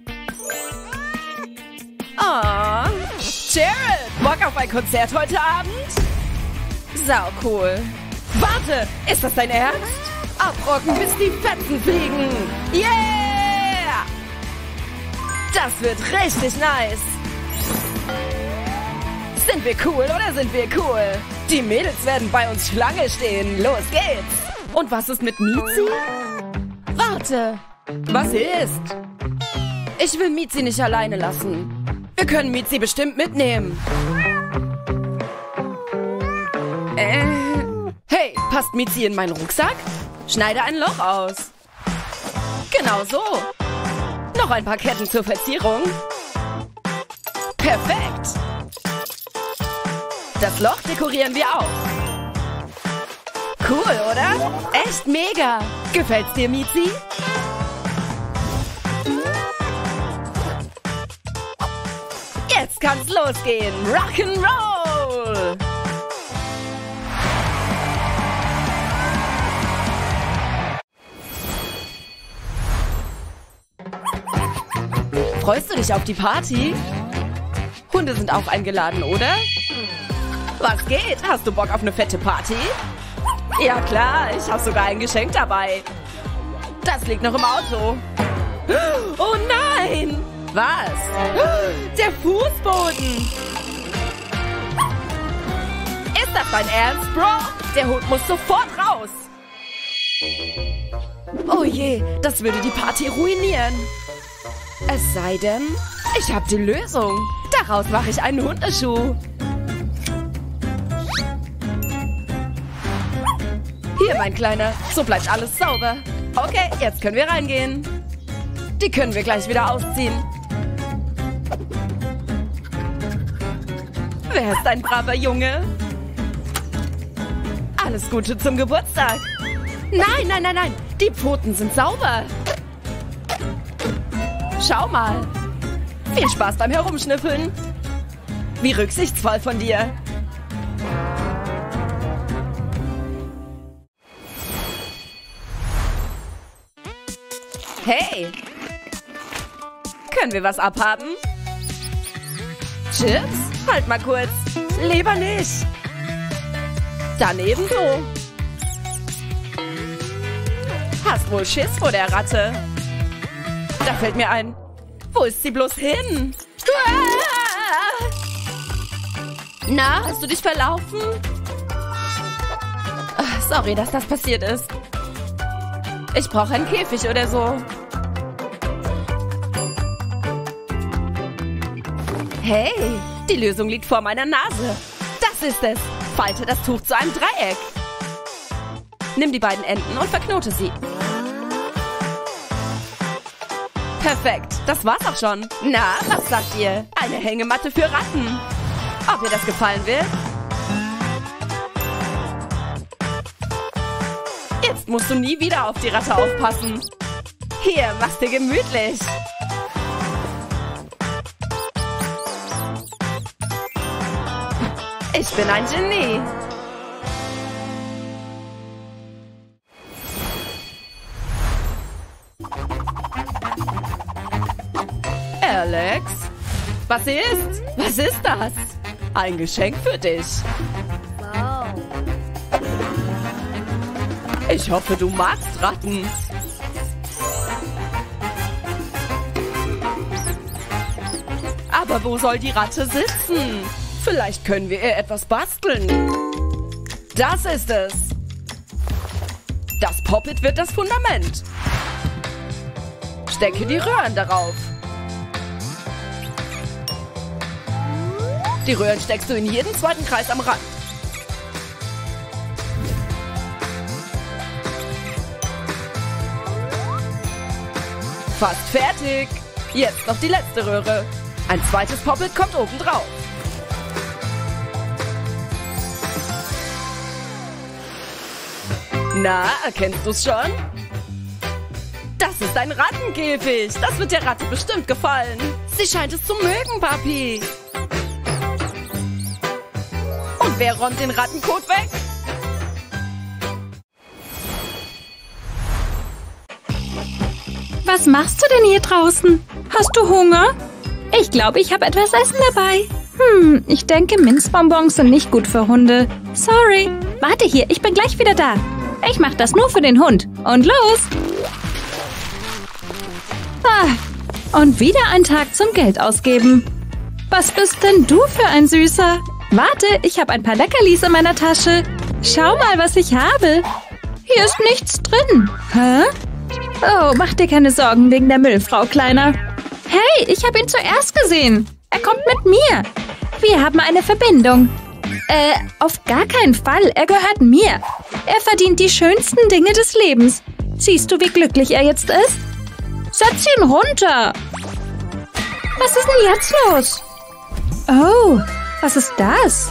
[SPEAKER 4] Oh. Jared, Bock auf ein Konzert heute Abend? Sau cool. Warte, ist das dein Ernst? Abrocken, bis die Fetzen fliegen. Yeah! Das wird richtig nice. Sind wir cool oder sind wir cool? Die Mädels werden bei uns Schlange stehen. Los geht's. Und was ist mit Mizi? Warte. Was ist? Ich will Mizi nicht alleine lassen. Wir können Mizi bestimmt mitnehmen. Äh. Hey, passt Mizi in meinen Rucksack? Schneide ein Loch aus. Genau so. Noch ein paar Ketten zur Verzierung. Perfekt. Das Loch dekorieren wir auch. Cool, oder? Echt mega. Gefällt's dir, Mizi? Jetzt kann's losgehen. Rock'n'Roll! Freust du dich auf die Party? Hunde sind auch eingeladen, oder? Was geht? Hast du Bock auf eine fette Party? Ja klar, ich habe sogar ein Geschenk dabei. Das liegt noch im Auto. Oh nein! Was? Der Fußboden! Ist das dein Ernst, Bro? Der Hund muss sofort raus! Oh je, das würde die Party ruinieren. Es sei denn, ich habe die Lösung. Daraus mache ich einen Hundeschuh. Hier, mein Kleiner. So bleibt alles sauber. Okay, jetzt können wir reingehen. Die können wir gleich wieder ausziehen. Wer ist ein braver Junge? Alles Gute zum Geburtstag. Nein, nein, nein, nein. Die Pfoten sind sauber. Schau mal. Viel Spaß beim Herumschnüffeln. Wie rücksichtsvoll von dir. Hey. Können wir was abhaben? Chips? Halt mal kurz. Lieber nicht. Dann ebenso. Hast wohl Schiss vor der Ratte. Da fällt mir ein. Wo ist sie bloß hin? Na, hast du dich verlaufen? Sorry, dass das passiert ist. Ich brauche einen Käfig oder so. Hey, die Lösung liegt vor meiner Nase. Das ist es. Falte das Tuch zu einem Dreieck. Nimm die beiden Enden und verknote sie. Perfekt, das war's auch schon. Na, was sagt ihr? Eine Hängematte für Ratten. Ob ihr das gefallen wird? Jetzt musst du nie wieder auf die Ratte aufpassen. Hier, mach's dir gemütlich. Ich bin ein Genie. Alex? Was ist? Was ist das? Ein Geschenk für dich.
[SPEAKER 2] Wow.
[SPEAKER 4] Ich hoffe, du magst Ratten. Aber wo soll die Ratte sitzen? Vielleicht können wir ihr etwas basteln. Das ist es. Das Poppet wird das Fundament. Stecke die Röhren darauf. Die Röhren steckst du in jeden zweiten Kreis am Rand. Fast fertig. Jetzt noch die letzte Röhre. Ein zweites Poppet kommt oben drauf. Na, erkennst du's schon? Das ist ein Rattenkäfig. Das wird der Ratte bestimmt gefallen. Sie scheint es zu mögen, Papi. Und wer räumt den Rattenkot weg?
[SPEAKER 3] Was machst du denn hier draußen? Hast du Hunger? Ich glaube, ich habe etwas Essen dabei. Hm, ich denke, Minzbonbons sind nicht gut für Hunde. Sorry. Warte hier, ich bin gleich wieder da. Ich mach das nur für den Hund. Und los! Ah, und wieder ein Tag zum Geld ausgeben. Was bist denn du für ein Süßer? Warte, ich habe ein paar Leckerlis in meiner Tasche. Schau mal, was ich habe. Hier ist nichts drin. Hä? Oh, mach dir keine Sorgen wegen der Müllfrau, Kleiner. Hey, ich habe ihn zuerst gesehen. Er kommt mit mir. Wir haben eine Verbindung. Äh, auf gar keinen Fall. Er gehört mir. Er verdient die schönsten Dinge des Lebens. Siehst du, wie glücklich er jetzt ist? Setz ihn runter. Was ist denn jetzt los? Oh, was ist das?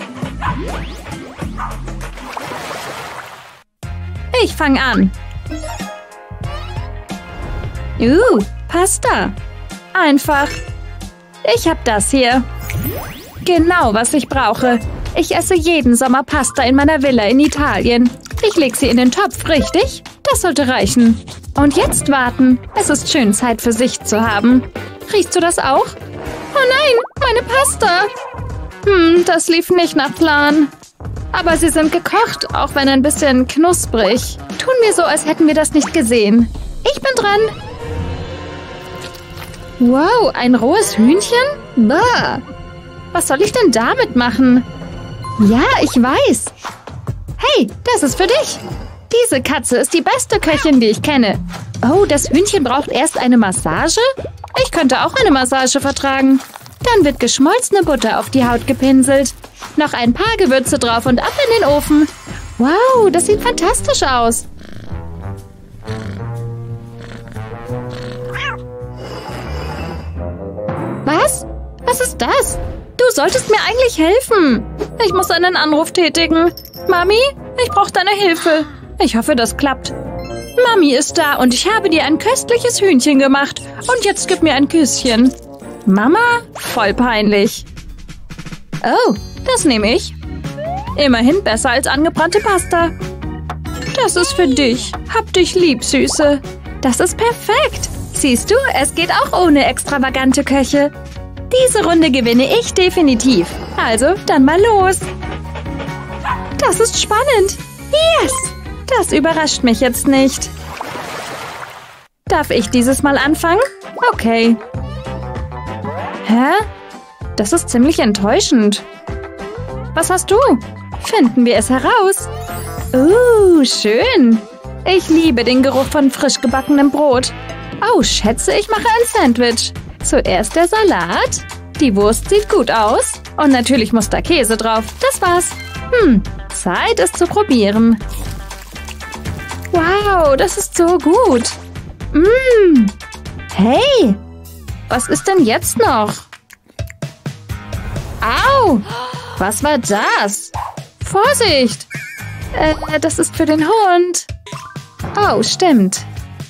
[SPEAKER 3] Ich fange an. Uh, Pasta. Einfach. Ich habe das hier. Genau, was ich brauche. Ich esse jeden Sommer Pasta in meiner Villa in Italien. Ich lege sie in den Topf, richtig? Das sollte reichen. Und jetzt warten. Es ist schön, Zeit für sich zu haben. Riechst du das auch? Oh nein, meine Pasta. Hm, das lief nicht nach Plan. Aber sie sind gekocht, auch wenn ein bisschen knusprig. Tun wir so, als hätten wir das nicht gesehen. Ich bin dran. Wow, ein rohes Hühnchen? Bah. Was soll ich denn damit machen? Ja, ich weiß. Hey, das ist für dich. Diese Katze ist die beste Köchin, die ich kenne. Oh, das Hühnchen braucht erst eine Massage? Ich könnte auch eine Massage vertragen. Dann wird geschmolzene Butter auf die Haut gepinselt. Noch ein paar Gewürze drauf und ab in den Ofen. Wow, das sieht fantastisch aus. Was? Was ist das? Du solltest mir eigentlich helfen. Ich muss einen Anruf tätigen. Mami, ich brauche deine Hilfe. Ich hoffe, das klappt. Mami ist da und ich habe dir ein köstliches Hühnchen gemacht. Und jetzt gib mir ein Küsschen. Mama? Voll peinlich. Oh, das nehme ich. Immerhin besser als angebrannte Pasta. Das ist für dich. Hab dich lieb, Süße. Das ist perfekt. Siehst du, es geht auch ohne extravagante Köche. Diese Runde gewinne ich definitiv. Also, dann mal los. Das ist spannend. Yes! Das überrascht mich jetzt nicht. Darf ich dieses Mal anfangen? Okay. Hä? Das ist ziemlich enttäuschend. Was hast du? Finden wir es heraus. Uh, schön. Ich liebe den Geruch von frisch gebackenem Brot. Oh, schätze, ich mache ein Sandwich. Zuerst der Salat. Die Wurst sieht gut aus. Und natürlich muss da Käse drauf. Das war's. Hm, Zeit, es zu probieren. Wow, das ist so gut. Mmh. Hey, was ist denn jetzt noch? Au, was war das? Vorsicht. Äh, das ist für den Hund. Oh, stimmt.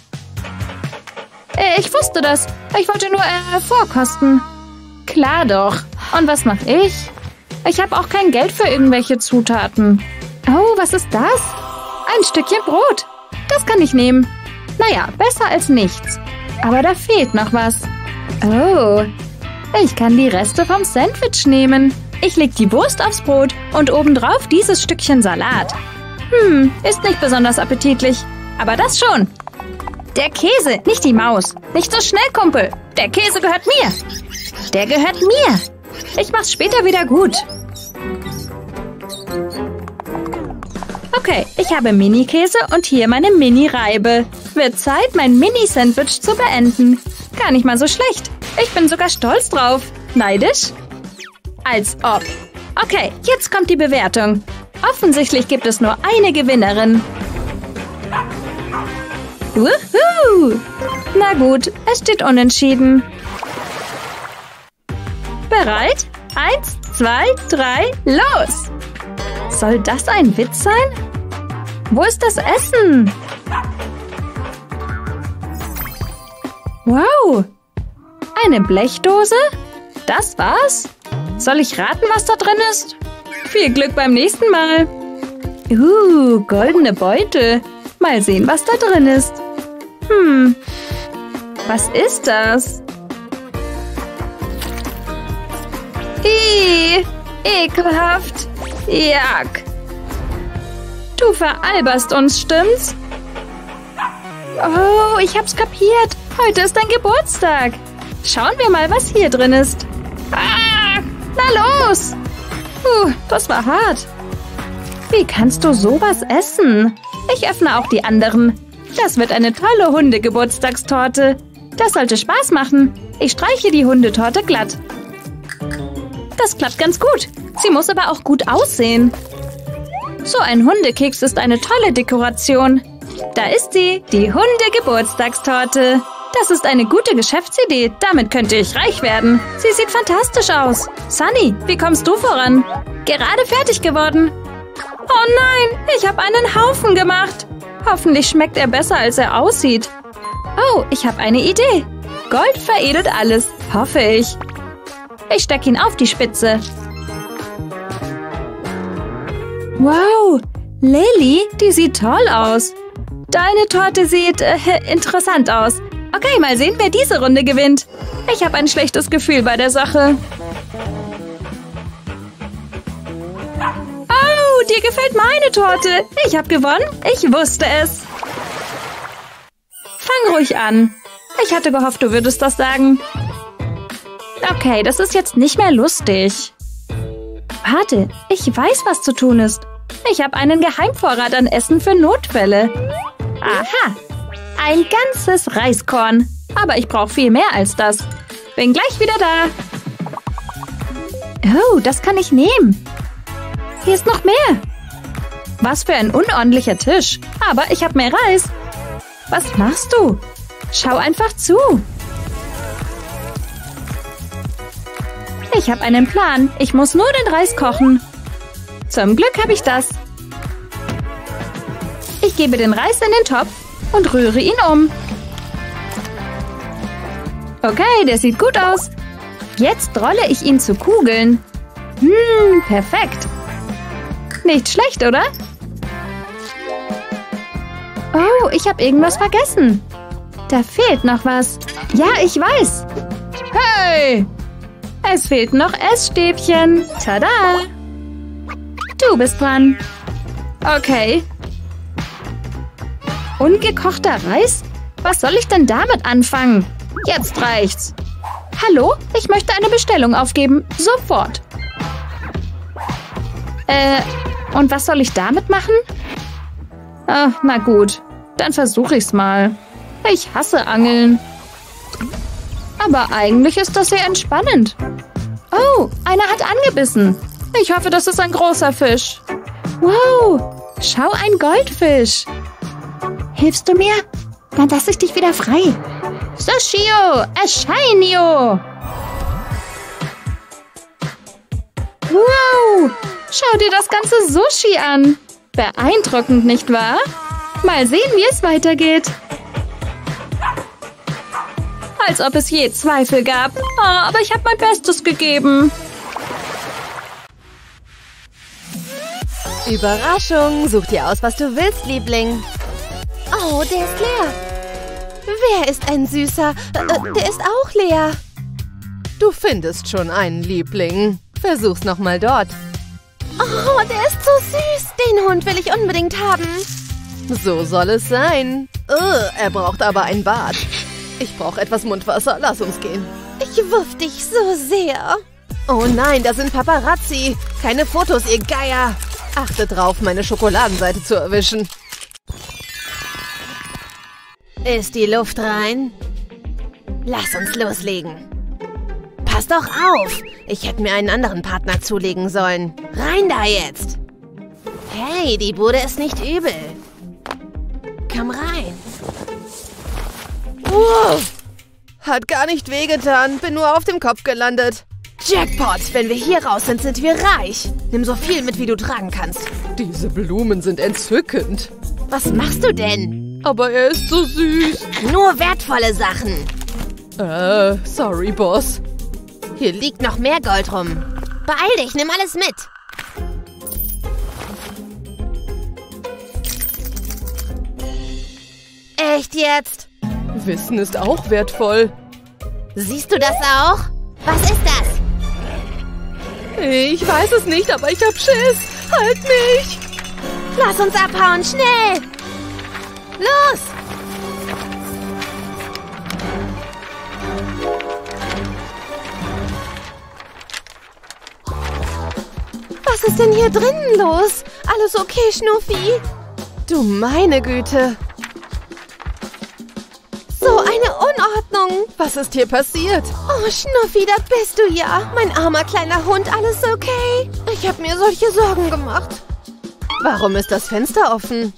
[SPEAKER 3] Äh, ich wusste das. Ich wollte nur äh, vorkosten. Klar doch. Und was mache ich? Ich habe auch kein Geld für irgendwelche Zutaten. Oh, was ist das? Ein Stückchen Brot. Das kann ich nehmen. Naja, besser als nichts. Aber da fehlt noch was. Oh, ich kann die Reste vom Sandwich nehmen. Ich leg die Wurst aufs Brot und obendrauf dieses Stückchen Salat. Hm, ist nicht besonders appetitlich. Aber das schon. Der Käse, nicht die Maus. Nicht so schnell, Kumpel. Der Käse gehört mir. Der gehört mir. Ich mach's später wieder gut. Okay, ich habe Mini-Käse und hier meine Mini-Reibe. Wird Zeit, mein Mini-Sandwich zu beenden. Gar nicht mal so schlecht. Ich bin sogar stolz drauf. Neidisch? Als ob. Okay, jetzt kommt die Bewertung. Offensichtlich gibt es nur eine Gewinnerin. Wuhu! Na gut, es steht unentschieden. Bereit? Eins, zwei, drei, los! Soll das ein Witz sein? Wo ist das Essen? Wow! Eine Blechdose? Das war's? Soll ich raten, was da drin ist? Viel Glück beim nächsten Mal. Uh, goldene Beutel. Mal sehen, was da drin ist. Hm, was ist das? Ih, ekelhaft. Jack. Du veralberst uns, stimmt's? Oh, ich hab's kapiert. Heute ist dein Geburtstag. Schauen wir mal, was hier drin ist. Ah, na los! Puh, das war hart. Wie kannst du sowas essen? Ich öffne auch die anderen. Das wird eine tolle Hundegeburtstagstorte. Das sollte Spaß machen. Ich streiche die Hundetorte glatt. Das klappt ganz gut. Sie muss aber auch gut aussehen. So ein Hundekeks ist eine tolle Dekoration. Da ist sie, die Hundegeburtstagstorte. Das ist eine gute Geschäftsidee. Damit könnte ich reich werden. Sie sieht fantastisch aus. Sunny, wie kommst du voran? Gerade fertig geworden. Oh nein, ich habe einen Haufen gemacht. Hoffentlich schmeckt er besser, als er aussieht. Oh, ich habe eine Idee. Gold veredelt alles, hoffe ich. Ich stecke ihn auf die Spitze. Wow, Lily, die sieht toll aus. Deine Torte sieht äh, interessant aus. Okay, mal sehen, wer diese Runde gewinnt. Ich habe ein schlechtes Gefühl bei der Sache. Oh, dir gefällt meine Torte. Ich habe gewonnen. Ich wusste es. Fang ruhig an. Ich hatte gehofft, du würdest das sagen. Okay, das ist jetzt nicht mehr lustig. Warte, ich weiß, was zu tun ist. Ich habe einen Geheimvorrat an Essen für Notfälle. Aha, ein ganzes Reiskorn. Aber ich brauche viel mehr als das. Bin gleich wieder da. Oh, das kann ich nehmen. Hier ist noch mehr. Was für ein unordentlicher Tisch. Aber ich habe mehr Reis. Was machst du? Schau einfach zu. Ich habe einen Plan. Ich muss nur den Reis kochen. Zum Glück habe ich das. Ich gebe den Reis in den Topf und rühre ihn um. Okay, der sieht gut aus. Jetzt rolle ich ihn zu Kugeln. Hm, perfekt. Nicht schlecht, oder? Oh, ich habe irgendwas vergessen. Da fehlt noch was. Ja, ich weiß. Hey! Es fehlt noch Essstäbchen. Tada! Du bist dran. Okay. Ungekochter Reis? Was soll ich denn damit anfangen? Jetzt reicht's. Hallo? Ich möchte eine Bestellung aufgeben. Sofort. Äh, und was soll ich damit machen? Ah, na gut. Dann versuche ich's mal. Ich hasse Angeln. Aber eigentlich ist das sehr entspannend. Oh, einer hat angebissen. Ich hoffe, das ist ein großer Fisch. Wow, schau, ein Goldfisch. Hilfst du mir? Dann lasse ich dich wieder frei. Sushio, erscheinio. Wow, schau dir das ganze Sushi an. Beeindruckend, nicht wahr? Mal sehen, wie es weitergeht. Als ob es je Zweifel gab. Oh, aber ich habe mein Bestes gegeben.
[SPEAKER 1] Überraschung! Such dir aus, was du willst, Liebling. Oh, der ist leer. Wer ist ein Süßer? Äh, der ist auch leer. Du findest schon einen, Liebling. Versuch's nochmal dort. Oh, der ist so süß. Den Hund will ich unbedingt haben. So soll es sein. Uh, er braucht aber ein Bad. Ich brauche etwas Mundwasser. Lass uns gehen. Ich wuff dich so sehr. Oh nein, da sind Paparazzi. Keine Fotos, ihr Geier. Achte drauf, meine Schokoladenseite zu erwischen. Ist die Luft rein? Lass uns loslegen. Pass doch auf. Ich hätte mir einen anderen Partner zulegen sollen. Rein da jetzt. Hey, die Bude ist nicht übel. Komm rein. Uh, hat gar nicht wehgetan. Bin nur auf dem Kopf gelandet. Jackpot! Wenn wir hier raus sind, sind wir reich. Nimm so viel mit, wie du tragen kannst. Diese Blumen sind entzückend. Was machst du denn? Aber er ist so süß. Nur wertvolle Sachen. Äh, sorry, Boss. Hier liegt noch mehr Gold rum. Beeil dich, nimm alles mit. Echt jetzt? Wissen ist auch wertvoll. Siehst du das auch? Was ist das? Ich weiß es nicht, aber ich hab Schiss. Halt mich! Lass uns abhauen, schnell! Los! Was ist denn hier drinnen los? Alles okay, Schnuffi? Du meine Güte. So eine Unordnung. Was ist hier passiert? Oh, Schnuffi, da bist du ja. Mein armer kleiner Hund, alles okay? Ich habe mir solche Sorgen gemacht. Warum ist das Fenster offen?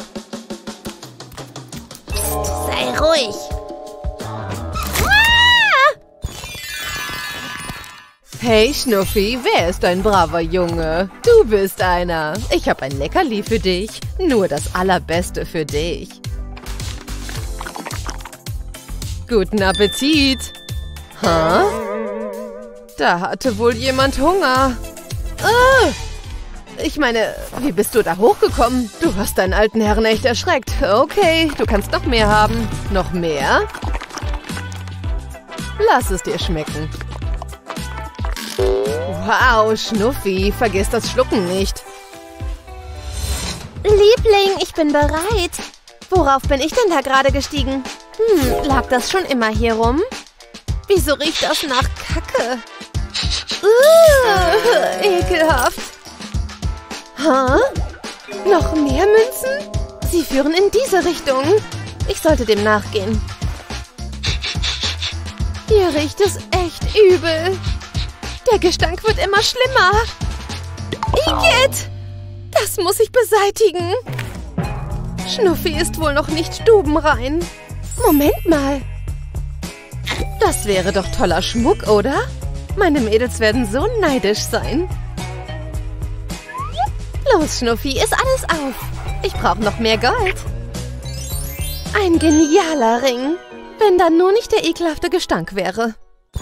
[SPEAKER 2] Psst, sei ruhig.
[SPEAKER 5] Hey Schnuffi, wer ist ein braver Junge? Du bist einer. Ich habe ein Leckerli für dich. Nur das Allerbeste für dich. Guten Appetit. Hä? Da hatte wohl jemand Hunger. Ah! Ich meine, wie bist du da hochgekommen? Du hast deinen alten Herrn echt erschreckt. Okay, du kannst noch mehr haben. Noch mehr? Lass es dir schmecken. Wow, Schnuffi, vergiss das Schlucken nicht.
[SPEAKER 1] Liebling, ich bin bereit. Worauf bin ich denn da gerade gestiegen? Hm, lag das schon immer hier rum? Wieso riecht das nach Kacke? Uh, ekelhaft. Hä? Noch mehr Münzen? Sie führen in diese Richtung. Ich sollte dem nachgehen. Hier riecht es echt übel. Der Gestank wird immer schlimmer. Igitt! Das muss ich beseitigen. Schnuffi ist wohl noch nicht stubenrein. Moment mal. Das wäre doch toller Schmuck, oder? Meine Mädels werden so neidisch sein. Los, Schnuffi, iss alles auf. Ich brauche noch mehr Gold. Ein genialer Ring. Wenn da nur nicht der ekelhafte Gestank wäre.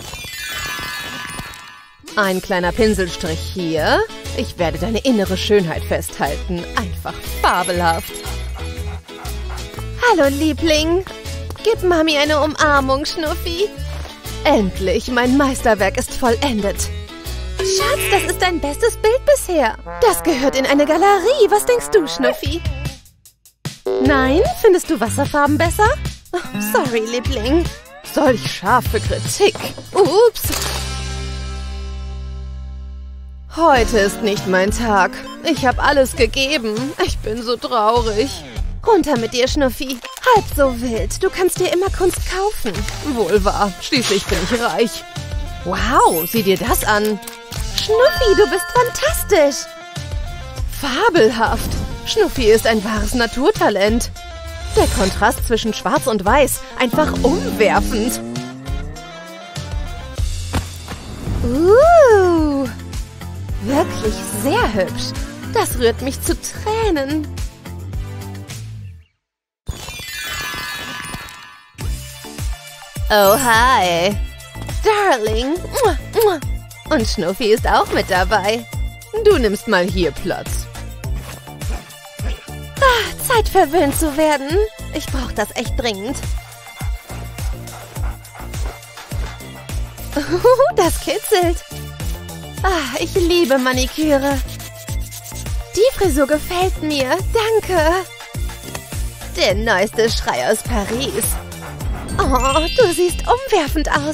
[SPEAKER 5] Ein kleiner Pinselstrich hier. Ich werde deine innere Schönheit festhalten. Einfach fabelhaft.
[SPEAKER 1] Hallo, Liebling. Gib Mami eine Umarmung, Schnuffi.
[SPEAKER 5] Endlich, mein Meisterwerk ist vollendet.
[SPEAKER 1] Schatz, das ist dein bestes Bild bisher. Das gehört in eine Galerie. Was denkst du, Schnuffi? Nein? Findest du Wasserfarben besser? Oh, sorry, Liebling.
[SPEAKER 5] Solch scharfe Kritik. Ups. Heute ist nicht mein Tag. Ich habe alles gegeben. Ich bin so traurig.
[SPEAKER 1] Runter mit dir, Schnuffi. Halb so wild. Du kannst dir immer Kunst kaufen.
[SPEAKER 5] Wohl wahr. Schließlich bin ich reich. Wow, sieh dir das an.
[SPEAKER 1] Schnuffi, du bist fantastisch.
[SPEAKER 5] Fabelhaft. Schnuffi ist ein wahres Naturtalent. Der Kontrast zwischen Schwarz und Weiß. Einfach umwerfend.
[SPEAKER 1] Uh. Wirklich sehr hübsch. Das rührt mich zu Tränen.
[SPEAKER 5] Oh, hi.
[SPEAKER 1] Darling.
[SPEAKER 5] Und Schnuffi ist auch mit dabei. Du nimmst mal hier Platz.
[SPEAKER 1] Ah, Zeit verwöhnt zu werden. Ich brauche das echt dringend. Das kitzelt. Ah, ich liebe Maniküre. Die Frisur gefällt mir. Danke.
[SPEAKER 5] Der neueste Schrei aus Paris.
[SPEAKER 1] Oh, du siehst umwerfend aus.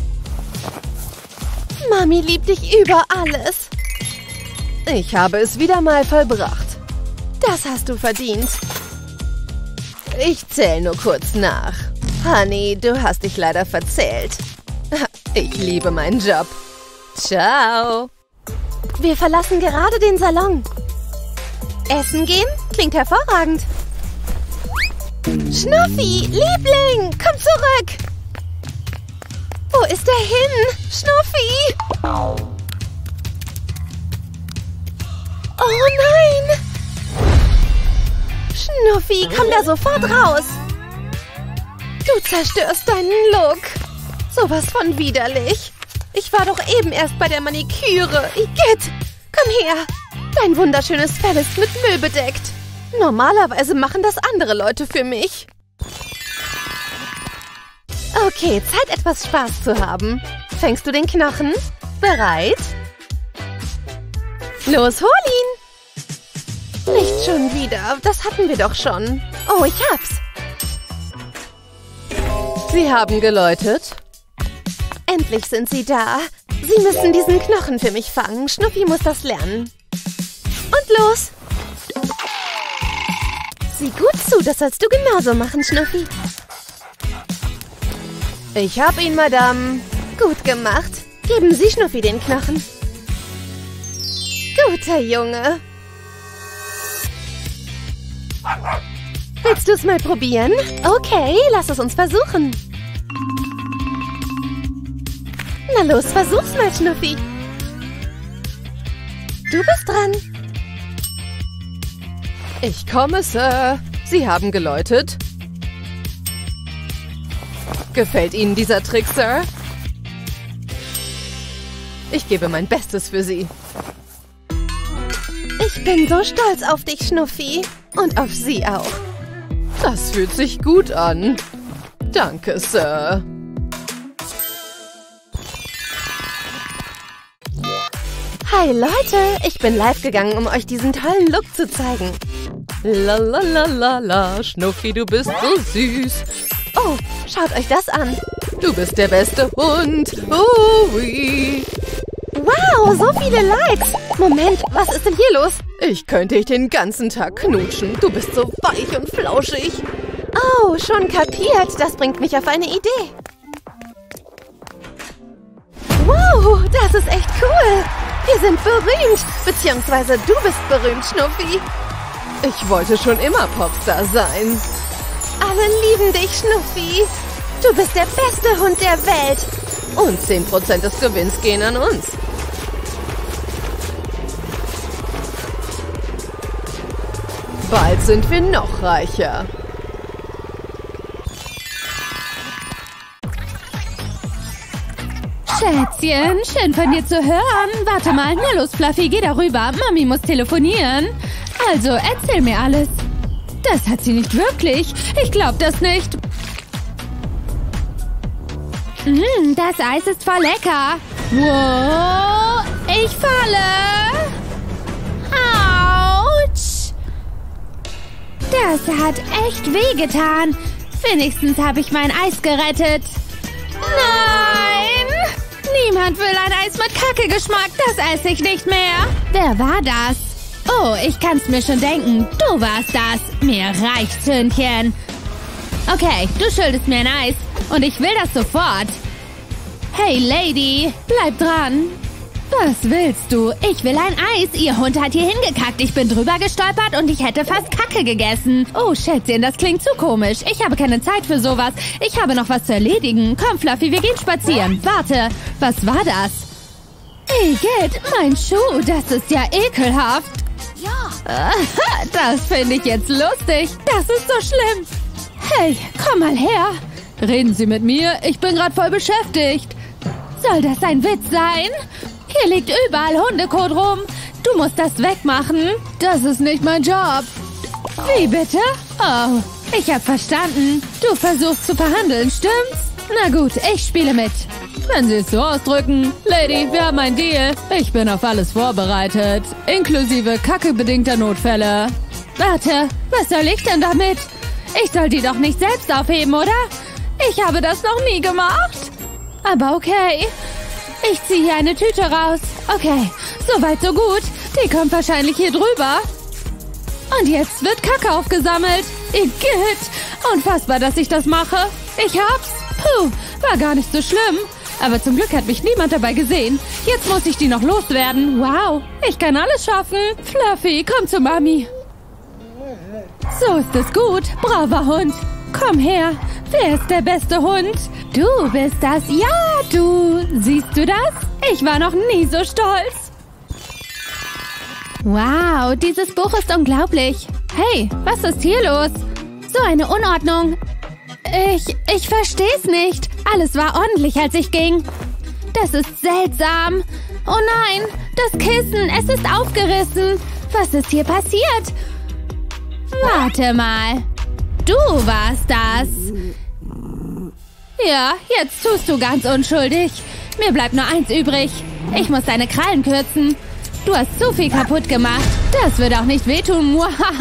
[SPEAKER 1] Mami liebt dich über alles.
[SPEAKER 5] Ich habe es wieder mal vollbracht.
[SPEAKER 1] Das hast du verdient.
[SPEAKER 5] Ich zähle nur kurz nach. Honey, du hast dich leider verzählt. Ich liebe meinen Job. Ciao.
[SPEAKER 1] Wir verlassen gerade den Salon. Essen gehen? Klingt hervorragend. Schnuffi, Liebling, komm zurück. Wo ist er hin? Schnuffi! Oh nein! Schnuffi, komm da sofort raus. Du zerstörst deinen Look. Sowas von widerlich. Ich war doch eben erst bei der Maniküre. Igitt, komm her. Dein wunderschönes Fell ist mit Müll bedeckt. Normalerweise machen das andere Leute für mich. Okay, Zeit, etwas Spaß zu haben. Fängst du den Knochen? Bereit? Los, hol ihn! Nicht Schon wieder. Das hatten wir doch schon. Oh, ich hab's.
[SPEAKER 5] Sie haben geläutet.
[SPEAKER 1] Endlich sind sie da. Sie müssen diesen Knochen für mich fangen. Schnuffi muss das lernen. Und los. Sieh gut zu, das sollst du genauso machen, Schnuffi.
[SPEAKER 5] Ich hab ihn, Madame.
[SPEAKER 1] Gut gemacht. Geben Sie Schnuffi den Knochen. Guter Junge. Willst du es mal probieren? Okay, lass es uns versuchen. Na los, versuch's mal, Schnuffi. Du bist dran.
[SPEAKER 5] Ich komme, Sir. Sie haben geläutet. Gefällt Ihnen dieser Trick, Sir? Ich gebe mein Bestes für Sie.
[SPEAKER 1] Ich bin so stolz auf dich, Schnuffi. Und auf Sie auch.
[SPEAKER 5] Das fühlt sich gut an. Danke, Sir.
[SPEAKER 1] Hi, Leute. Ich bin live gegangen, um euch diesen tollen Look zu zeigen.
[SPEAKER 5] La la la la la, Schnuffi, du bist so süß.
[SPEAKER 1] Oh, schaut euch das an.
[SPEAKER 5] Du bist der beste Hund. Oh, oui.
[SPEAKER 1] Wow, so viele Likes. Moment, was ist denn hier los?
[SPEAKER 5] Ich könnte dich den ganzen Tag knutschen. Du bist so weich und flauschig.
[SPEAKER 1] Oh, schon kapiert. Das bringt mich auf eine Idee. Wow, das ist echt cool. Wir sind berühmt. Beziehungsweise du bist berühmt, Schnuffi.
[SPEAKER 5] Ich wollte schon immer Popstar sein.
[SPEAKER 1] Alle lieben dich, Schnuffi. Du bist der beste Hund der Welt.
[SPEAKER 5] Und zehn Prozent des Gewinns gehen an uns. Bald sind wir noch reicher.
[SPEAKER 3] Schätzchen, schön von dir zu hören. Warte mal, na los, Fluffy, geh darüber. Mami muss telefonieren. Also, erzähl mir alles. Das hat sie nicht wirklich. Ich glaub das nicht. Mm, das Eis ist voll lecker. Wow, ich falle. Autsch. Das hat echt wehgetan. Wenigstens habe ich mein Eis gerettet. Nein! Niemand will ein Eis mit Kacke-Geschmack. Das esse ich nicht mehr. Wer war das? Oh, ich kann's mir schon denken. Du warst das. Mir reicht's, Hündchen. Okay, du schuldest mir ein Eis. Und ich will das sofort. Hey, Lady, bleib dran. Was willst du? Ich will ein Eis. Ihr Hund hat hier hingekackt. Ich bin drüber gestolpert und ich hätte fast Kacke gegessen. Oh, Schätzchen, das klingt zu komisch. Ich habe keine Zeit für sowas. Ich habe noch was zu erledigen. Komm, Fluffy, wir gehen spazieren. Warte, was war das? Igitt, mein Schuh. Das ist ja ekelhaft. Ja. Das finde ich jetzt lustig. Das ist so schlimm. Hey, komm mal her. Reden Sie mit mir. Ich bin gerade voll beschäftigt. Soll das ein Witz sein? Hier liegt überall Hundekot rum. Du musst das wegmachen. Das ist nicht mein Job. Wie bitte? Oh, ich hab verstanden. Du versuchst zu verhandeln, stimmt's? Na gut, ich spiele mit. Wenn Sie es so ausdrücken. Lady, wir haben einen Deal. Ich bin auf alles vorbereitet. Inklusive kackebedingter Notfälle. Warte, was soll ich denn damit? Ich soll die doch nicht selbst aufheben, oder? Ich habe das noch nie gemacht. Aber okay. Ich ziehe hier eine Tüte raus. Okay, soweit so gut. Die kommt wahrscheinlich hier drüber. Und jetzt wird Kacke aufgesammelt. Igitt. Unfassbar, dass ich das mache. Ich hab's. Puh, war gar nicht so schlimm. Aber zum Glück hat mich niemand dabei gesehen. Jetzt muss ich die noch loswerden. Wow, ich kann alles schaffen. Fluffy, komm zu Mami. So ist es gut. Braver Hund. Komm her. Wer ist der beste Hund? Du bist das. Ja, du. Siehst du das? Ich war noch nie so stolz. Wow, dieses Buch ist unglaublich. Hey, was ist hier los? So eine Unordnung. Ich, ich versteh's nicht. Alles war ordentlich, als ich ging. Das ist seltsam. Oh nein, das Kissen, es ist aufgerissen. Was ist hier passiert? Warte mal. Du warst das. Ja, jetzt tust du ganz unschuldig. Mir bleibt nur eins übrig. Ich muss deine Krallen kürzen. Du hast so viel kaputt gemacht. Das wird auch nicht wehtun.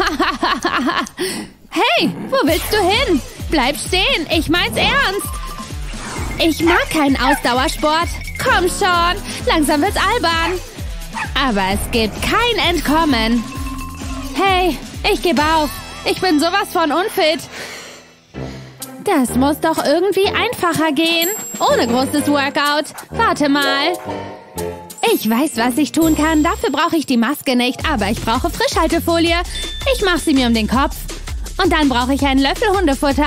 [SPEAKER 3] Hey, wo willst du hin? Bleib stehen, ich mein's ernst. Ich mag keinen Ausdauersport. Komm schon, langsam wird's albern. Aber es gibt kein Entkommen. Hey, ich gebe auf. Ich bin sowas von unfit. Das muss doch irgendwie einfacher gehen. Ohne großes Workout. Warte mal. Ich weiß, was ich tun kann. Dafür brauche ich die Maske nicht. Aber ich brauche Frischhaltefolie. Ich mache sie mir um den Kopf. Und dann brauche ich einen Löffel Hundefutter.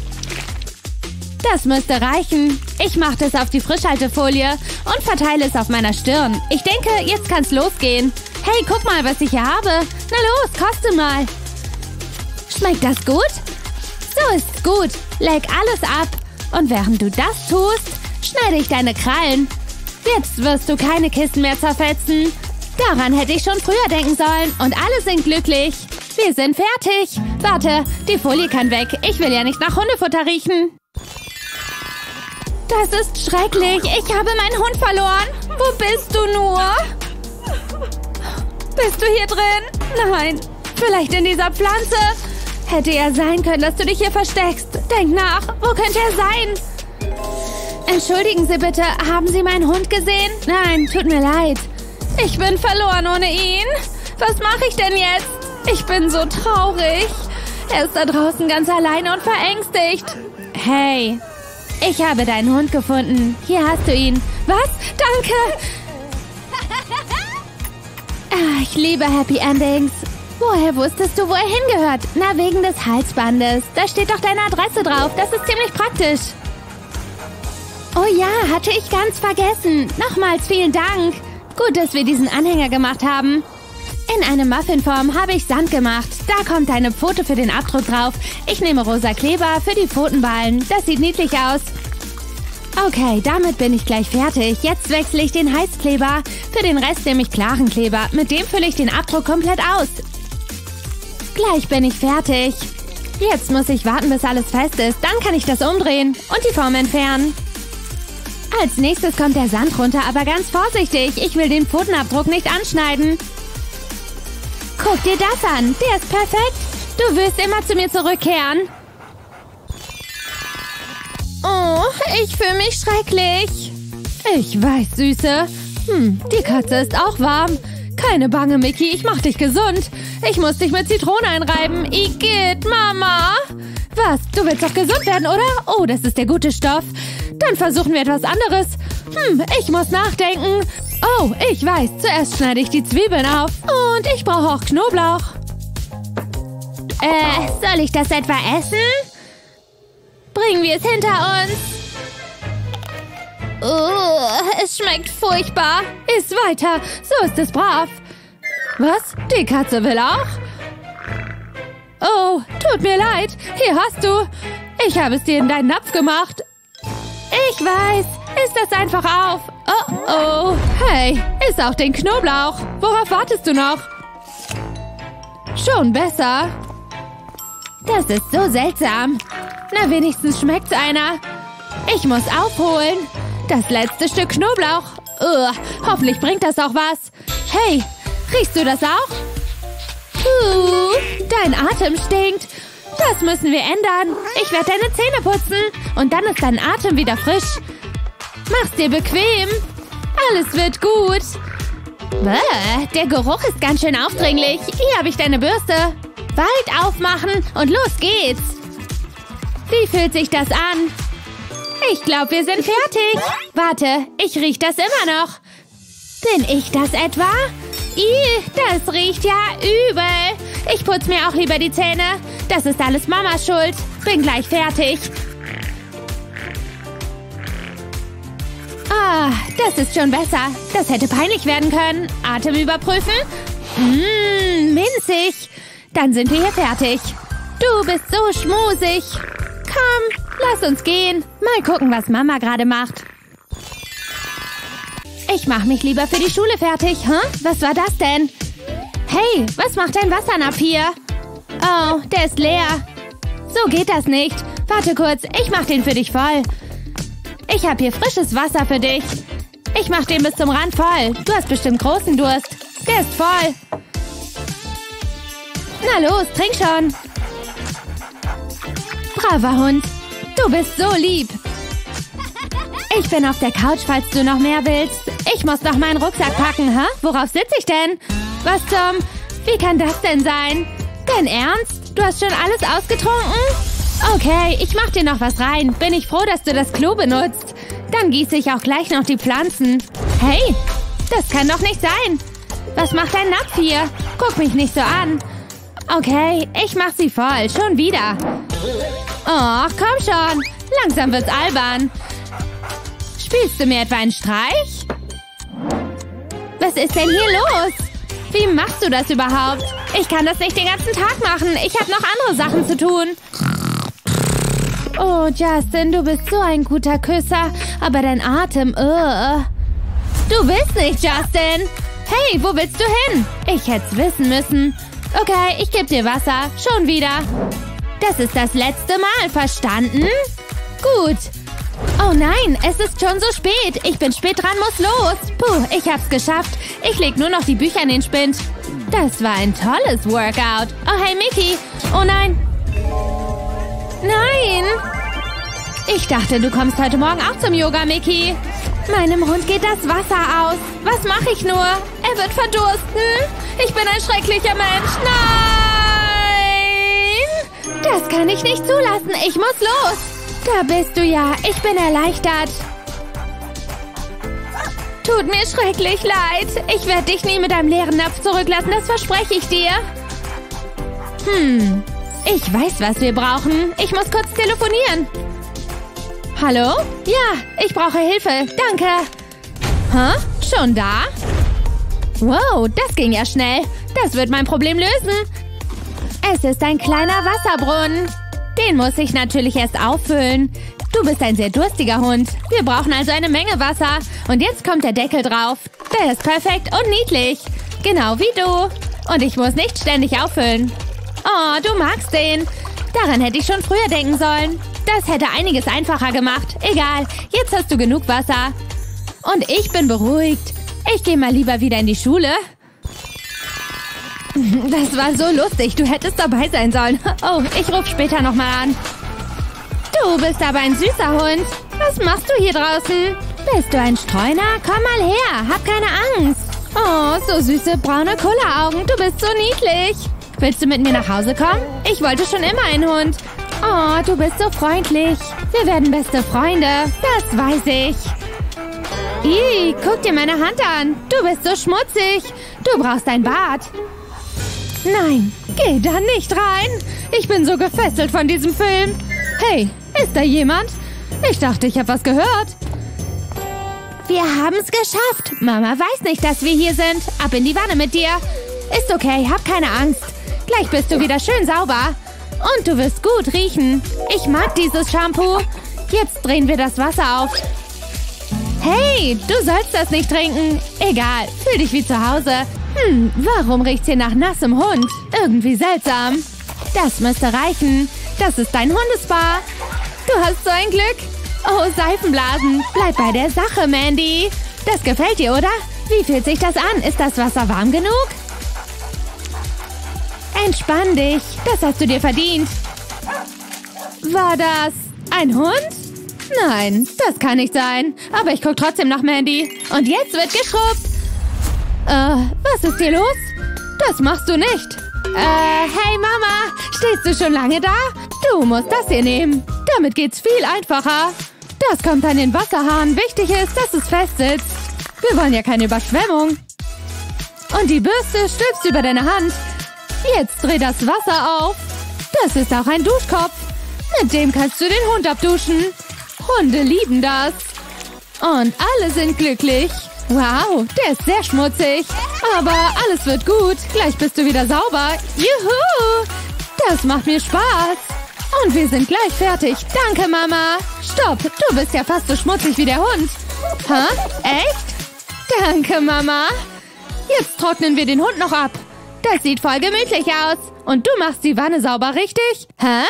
[SPEAKER 3] Das müsste reichen. Ich mache das auf die Frischhaltefolie und verteile es auf meiner Stirn. Ich denke, jetzt kann's losgehen. Hey, guck mal, was ich hier habe. Na los, koste mal. Schmeckt das gut? So ist's gut. Leck alles ab. Und während du das tust, schneide ich deine Krallen. Jetzt wirst du keine Kissen mehr zerfetzen. Daran hätte ich schon früher denken sollen. Und alle sind glücklich. Wir sind fertig. Warte, die Folie kann weg. Ich will ja nicht nach Hundefutter riechen. Das ist schrecklich. Ich habe meinen Hund verloren. Wo bist du nur? Bist du hier drin? Nein. Vielleicht in dieser Pflanze. Hätte ja sein können, dass du dich hier versteckst. Denk nach. Wo könnte er sein? Entschuldigen Sie bitte. Haben Sie meinen Hund gesehen? Nein, tut mir leid. Ich bin verloren ohne ihn. Was mache ich denn jetzt? Ich bin so traurig. Er ist da draußen ganz alleine und verängstigt. Hey, ich habe deinen Hund gefunden. Hier hast du ihn. Was? Danke. Ah, ich liebe Happy Endings. Woher wusstest du, wo er hingehört? Na, wegen des Halsbandes. Da steht doch deine Adresse drauf. Das ist ziemlich praktisch. Oh ja, hatte ich ganz vergessen. Nochmals vielen Dank. Gut, dass wir diesen Anhänger gemacht haben. In eine Muffinform habe ich Sand gemacht. Da kommt eine Pfote für den Abdruck drauf. Ich nehme rosa Kleber für die Pfotenballen. Das sieht niedlich aus. Okay, damit bin ich gleich fertig. Jetzt wechsle ich den Heißkleber. Für den Rest nehme ich klaren Kleber. Mit dem fülle ich den Abdruck komplett aus. Gleich bin ich fertig. Jetzt muss ich warten, bis alles fest ist. Dann kann ich das umdrehen und die Form entfernen. Als nächstes kommt der Sand runter, aber ganz vorsichtig. Ich will den Pfotenabdruck nicht anschneiden. Guck dir das an. Der ist perfekt. Du wirst immer zu mir zurückkehren. Oh, ich fühle mich schrecklich. Ich weiß, Süße. Hm, die Katze ist auch warm. Keine Bange, Mickey. Ich mach dich gesund. Ich muss dich mit Zitrone einreiben. Igitt, Mama. Was? Du willst doch gesund werden, oder? Oh, das ist der gute Stoff. Dann versuchen wir etwas anderes. Hm, ich muss nachdenken. Oh, ich weiß. Zuerst schneide ich die Zwiebeln auf. Und ich brauche auch Knoblauch. Äh, soll ich das etwa essen? Bringen wir es hinter uns. Oh, es schmeckt furchtbar. Iss weiter. So ist es brav. Was? Die Katze will auch? Oh, tut mir leid. Hier hast du. Ich habe es dir in deinen Napf gemacht. Ich weiß. Iss das einfach auf. Oh, oh. Hey, iss auch den Knoblauch. Worauf wartest du noch? Schon besser. Das ist so seltsam. Na, wenigstens schmeckt's einer. Ich muss aufholen. Das letzte Stück Knoblauch. Ugh, hoffentlich bringt das auch was. Hey, riechst du das auch? Puh, dein Atem stinkt. Das müssen wir ändern. Ich werde deine Zähne putzen. Und dann ist dein Atem wieder frisch. Mach's dir bequem. Alles wird gut. Bäh, der Geruch ist ganz schön aufdringlich. Hier habe ich deine Bürste. Bald aufmachen und los geht's. Wie fühlt sich das an? Ich glaube, wir sind fertig. Warte, ich riech das immer noch. Bin ich das etwa? Ih, das riecht ja übel. Ich putze mir auch lieber die Zähne. Das ist alles Mamas Schuld. Bin gleich fertig. Ah, das ist schon besser. Das hätte peinlich werden können. Atem überprüfen. Mmm, minzig. Dann sind wir hier fertig. Du bist so schmusig. Komm, lass uns gehen. Mal gucken, was Mama gerade macht. Ich mache mich lieber für die Schule fertig. Hä? Was war das denn? Hey, was macht dein Wassernapf hier? Oh, der ist leer. So geht das nicht. Warte kurz, ich mach den für dich voll. Ich habe hier frisches Wasser für dich. Ich mach den bis zum Rand voll. Du hast bestimmt großen Durst. Der ist voll. Na los, trink schon. Braver Hund. Du bist so lieb. Ich bin auf der Couch, falls du noch mehr willst. Ich muss noch meinen Rucksack packen, hä? Worauf sitze ich denn? Was zum... Wie kann das denn sein? Dein Ernst? Du hast schon alles ausgetrunken? Okay, ich mach dir noch was rein. Bin ich froh, dass du das Klo benutzt. Dann gieße ich auch gleich noch die Pflanzen. Hey, das kann doch nicht sein. Was macht dein Napf hier? Guck mich nicht so an. Okay, ich mach sie voll. Schon wieder. Oh, komm schon. Langsam wird's albern. Spielst du mir etwa einen Streich? Was ist denn hier los? Wie machst du das überhaupt? Ich kann das nicht den ganzen Tag machen. Ich habe noch andere Sachen zu tun. Oh, Justin, du bist so ein guter Küsser. Aber dein Atem, uh. Du willst nicht, Justin. Hey, wo willst du hin? Ich hätte es wissen müssen. Okay, ich gebe dir Wasser. Schon wieder. Das ist das letzte Mal, verstanden? Gut. Oh nein, es ist schon so spät. Ich bin spät dran, muss los. Puh, ich hab's geschafft. Ich leg nur noch die Bücher in den Spind. Das war ein tolles Workout. Oh, hey, Mickey. Oh nein. Nein. Ich dachte, du kommst heute Morgen auch zum Yoga, Mickey. Meinem Hund geht das Wasser aus. Was mache ich nur? Er wird verdursten. Ich bin ein schrecklicher Mensch. Nein. Das kann ich nicht zulassen. Ich muss los. Da bist du ja. Ich bin erleichtert. Tut mir schrecklich leid. Ich werde dich nie mit einem leeren Napf zurücklassen. Das verspreche ich dir. Hm. Ich weiß, was wir brauchen. Ich muss kurz telefonieren. Hallo? Ja, ich brauche Hilfe. Danke. Hä? Schon da? Wow, das ging ja schnell. Das wird mein Problem lösen. Es ist ein kleiner Wasserbrunnen. Den muss ich natürlich erst auffüllen. Du bist ein sehr durstiger Hund. Wir brauchen also eine Menge Wasser. Und jetzt kommt der Deckel drauf. Der ist perfekt und niedlich. Genau wie du. Und ich muss nicht ständig auffüllen. Oh, du magst den. Daran hätte ich schon früher denken sollen. Das hätte einiges einfacher gemacht. Egal, jetzt hast du genug Wasser. Und ich bin beruhigt. Ich gehe mal lieber wieder in die Schule. Das war so lustig. Du hättest dabei sein sollen. Oh, ich rufe später nochmal an. Du bist aber ein süßer Hund. Was machst du hier draußen? Bist du ein Streuner? Komm mal her. Hab keine Angst. Oh, so süße braune Kulleraugen. Du bist so niedlich. Willst du mit mir nach Hause kommen? Ich wollte schon immer einen Hund. Oh, du bist so freundlich. Wir werden beste Freunde. Das weiß ich. Ih, guck dir meine Hand an. Du bist so schmutzig. Du brauchst ein Bad. Nein, geh da nicht rein. Ich bin so gefesselt von diesem Film. Hey, ist da jemand? Ich dachte, ich habe was gehört. Wir haben es geschafft. Mama weiß nicht, dass wir hier sind. Ab in die Wanne mit dir. Ist okay, hab keine Angst. Gleich bist du wieder schön sauber. Und du wirst gut riechen. Ich mag dieses Shampoo. Jetzt drehen wir das Wasser auf. Hey, du sollst das nicht trinken. Egal, fühl dich wie zu Hause. Hm, warum riecht's hier nach nassem Hund? Irgendwie seltsam. Das müsste reichen. Das ist dein Hundespa. Du hast so ein Glück. Oh, Seifenblasen. Bleib bei der Sache, Mandy. Das gefällt dir, oder? Wie fühlt sich das an? Ist das Wasser warm genug? Entspann dich. Das hast du dir verdient. War das ein Hund? Nein, das kann nicht sein. Aber ich gucke trotzdem nach Mandy. Und jetzt wird geschrubbt. Äh, was ist hier los? Das machst du nicht. Äh, hey Mama, stehst du schon lange da? Du musst das hier nehmen. Damit geht's viel einfacher. Das kommt an den Wasserhahn. Wichtig ist, dass es fest sitzt. Wir wollen ja keine Überschwemmung. Und die Bürste stülpst über deine Hand. Jetzt dreh das Wasser auf. Das ist auch ein Duschkopf. Mit dem kannst du den Hund abduschen. Hunde lieben das. Und alle sind glücklich. Wow, der ist sehr schmutzig. Aber alles wird gut. Gleich bist du wieder sauber. Juhu! Das macht mir Spaß. Und wir sind gleich fertig. Danke, Mama. Stopp, du bist ja fast so schmutzig wie der Hund. Hä? Echt? Danke, Mama. Jetzt trocknen wir den Hund noch ab. Das sieht voll gemütlich aus. Und du machst die Wanne sauber, richtig? Hä?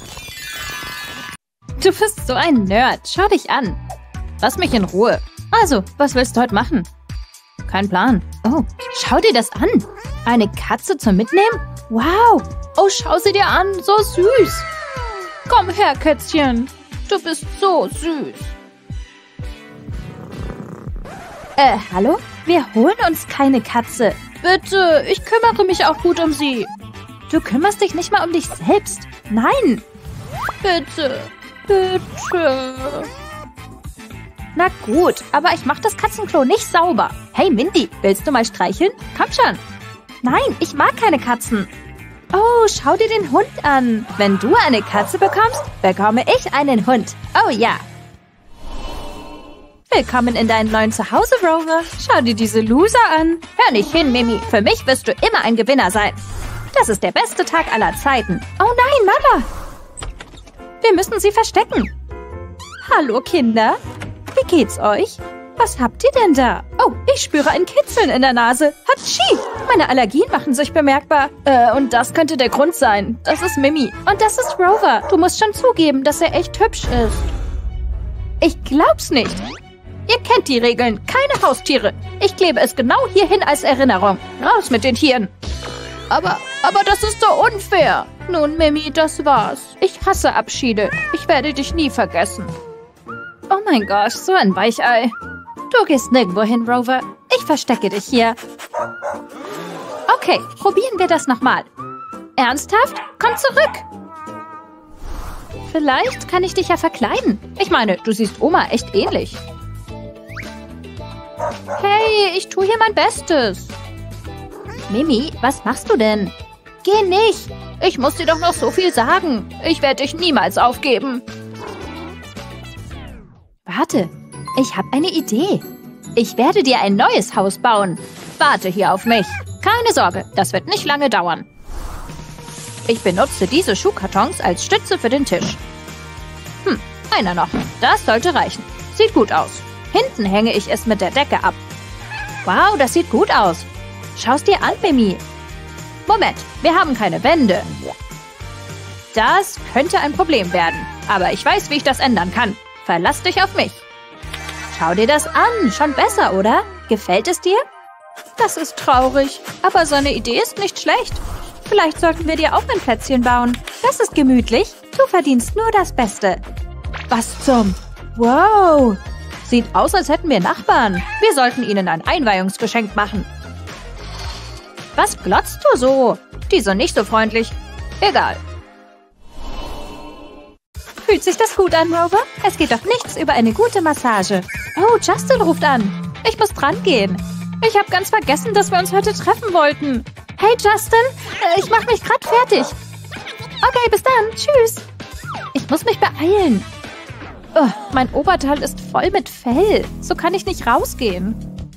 [SPEAKER 3] Du bist so ein Nerd. Schau dich an. Lass mich in Ruhe. Also, was willst du heute machen? Kein Plan. Oh, schau dir das an. Eine Katze zum Mitnehmen? Wow. Oh, schau sie dir an. So süß. Komm her, Kätzchen. Du bist so süß. Äh, hallo? Wir holen uns keine Katze. Bitte, ich kümmere mich auch gut um sie. Du kümmerst dich nicht mal um dich selbst. Nein. Bitte, bitte. Na gut, aber ich mache das Katzenklo nicht sauber. Hey, Mindy, willst du mal streicheln? Komm schon. Nein, ich mag keine Katzen. Oh, schau dir den Hund an. Wenn du eine Katze bekommst, bekomme ich einen Hund. Oh ja. Willkommen in deinem neuen Zuhause, Rover. Schau dir diese Loser an. Hör nicht hin, Mimi. Für mich wirst du immer ein Gewinner sein. Das ist der beste Tag aller Zeiten. Oh nein, Mama. Wir müssen sie verstecken. Hallo, Kinder. Wie geht's euch? Was habt ihr denn da? Oh, ich spüre ein Kitzeln in der Nase. Hatschi! Meine Allergien machen sich bemerkbar. Äh, und das könnte der Grund sein. Das ist Mimi. Und das ist Rover. Du musst schon zugeben, dass er echt hübsch ist. Ich glaub's nicht. Ihr kennt die Regeln. Keine Haustiere. Ich klebe es genau hierhin als Erinnerung. Raus mit den Tieren. Aber, aber das ist so unfair. Nun, Mimi, das war's. Ich hasse Abschiede. Ich werde dich nie vergessen. Oh mein Gott, so ein Weichei. Du gehst nirgendwo hin, Rover. Ich verstecke dich hier. Okay, probieren wir das nochmal. Ernsthaft? Komm zurück. Vielleicht kann ich dich ja verkleiden. Ich meine, du siehst Oma echt ähnlich. Hey, ich tue hier mein Bestes. Mimi, was machst du denn? Geh nicht. Ich muss dir doch noch so viel sagen. Ich werde dich niemals aufgeben. Warte, ich habe eine Idee. Ich werde dir ein neues Haus bauen. Warte hier auf mich. Keine Sorge, das wird nicht lange dauern. Ich benutze diese Schuhkartons als Stütze für den Tisch. Hm, einer noch. Das sollte reichen. Sieht gut aus. Hinten hänge ich es mit der Decke ab. Wow, das sieht gut aus. Schau's dir an, Mimi. Moment, wir haben keine Wände. Das könnte ein Problem werden. Aber ich weiß, wie ich das ändern kann. Verlass dich auf mich. Schau dir das an. Schon besser, oder? Gefällt es dir? Das ist traurig. Aber so eine Idee ist nicht schlecht. Vielleicht sollten wir dir auch ein Plätzchen bauen. Das ist gemütlich. Du verdienst nur das Beste. Was zum... Wow. Sieht aus, als hätten wir Nachbarn. Wir sollten ihnen ein Einweihungsgeschenk machen. Was glotzt du so? Die sind nicht so freundlich. Egal. Fühlt sich das gut an, Rover? Es geht doch nichts über eine gute Massage. Oh, Justin ruft an. Ich muss dran gehen. Ich habe ganz vergessen, dass wir uns heute treffen wollten. Hey, Justin, ich mache mich gerade fertig. Okay, bis dann. Tschüss. Ich muss mich beeilen. Oh, mein Oberteil ist voll mit Fell. So kann ich nicht rausgehen.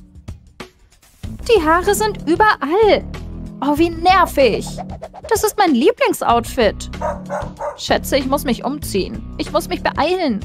[SPEAKER 3] Die Haare sind überall. Oh, wie nervig. Das ist mein Lieblingsoutfit. Schätze, ich muss mich umziehen. Ich muss mich beeilen.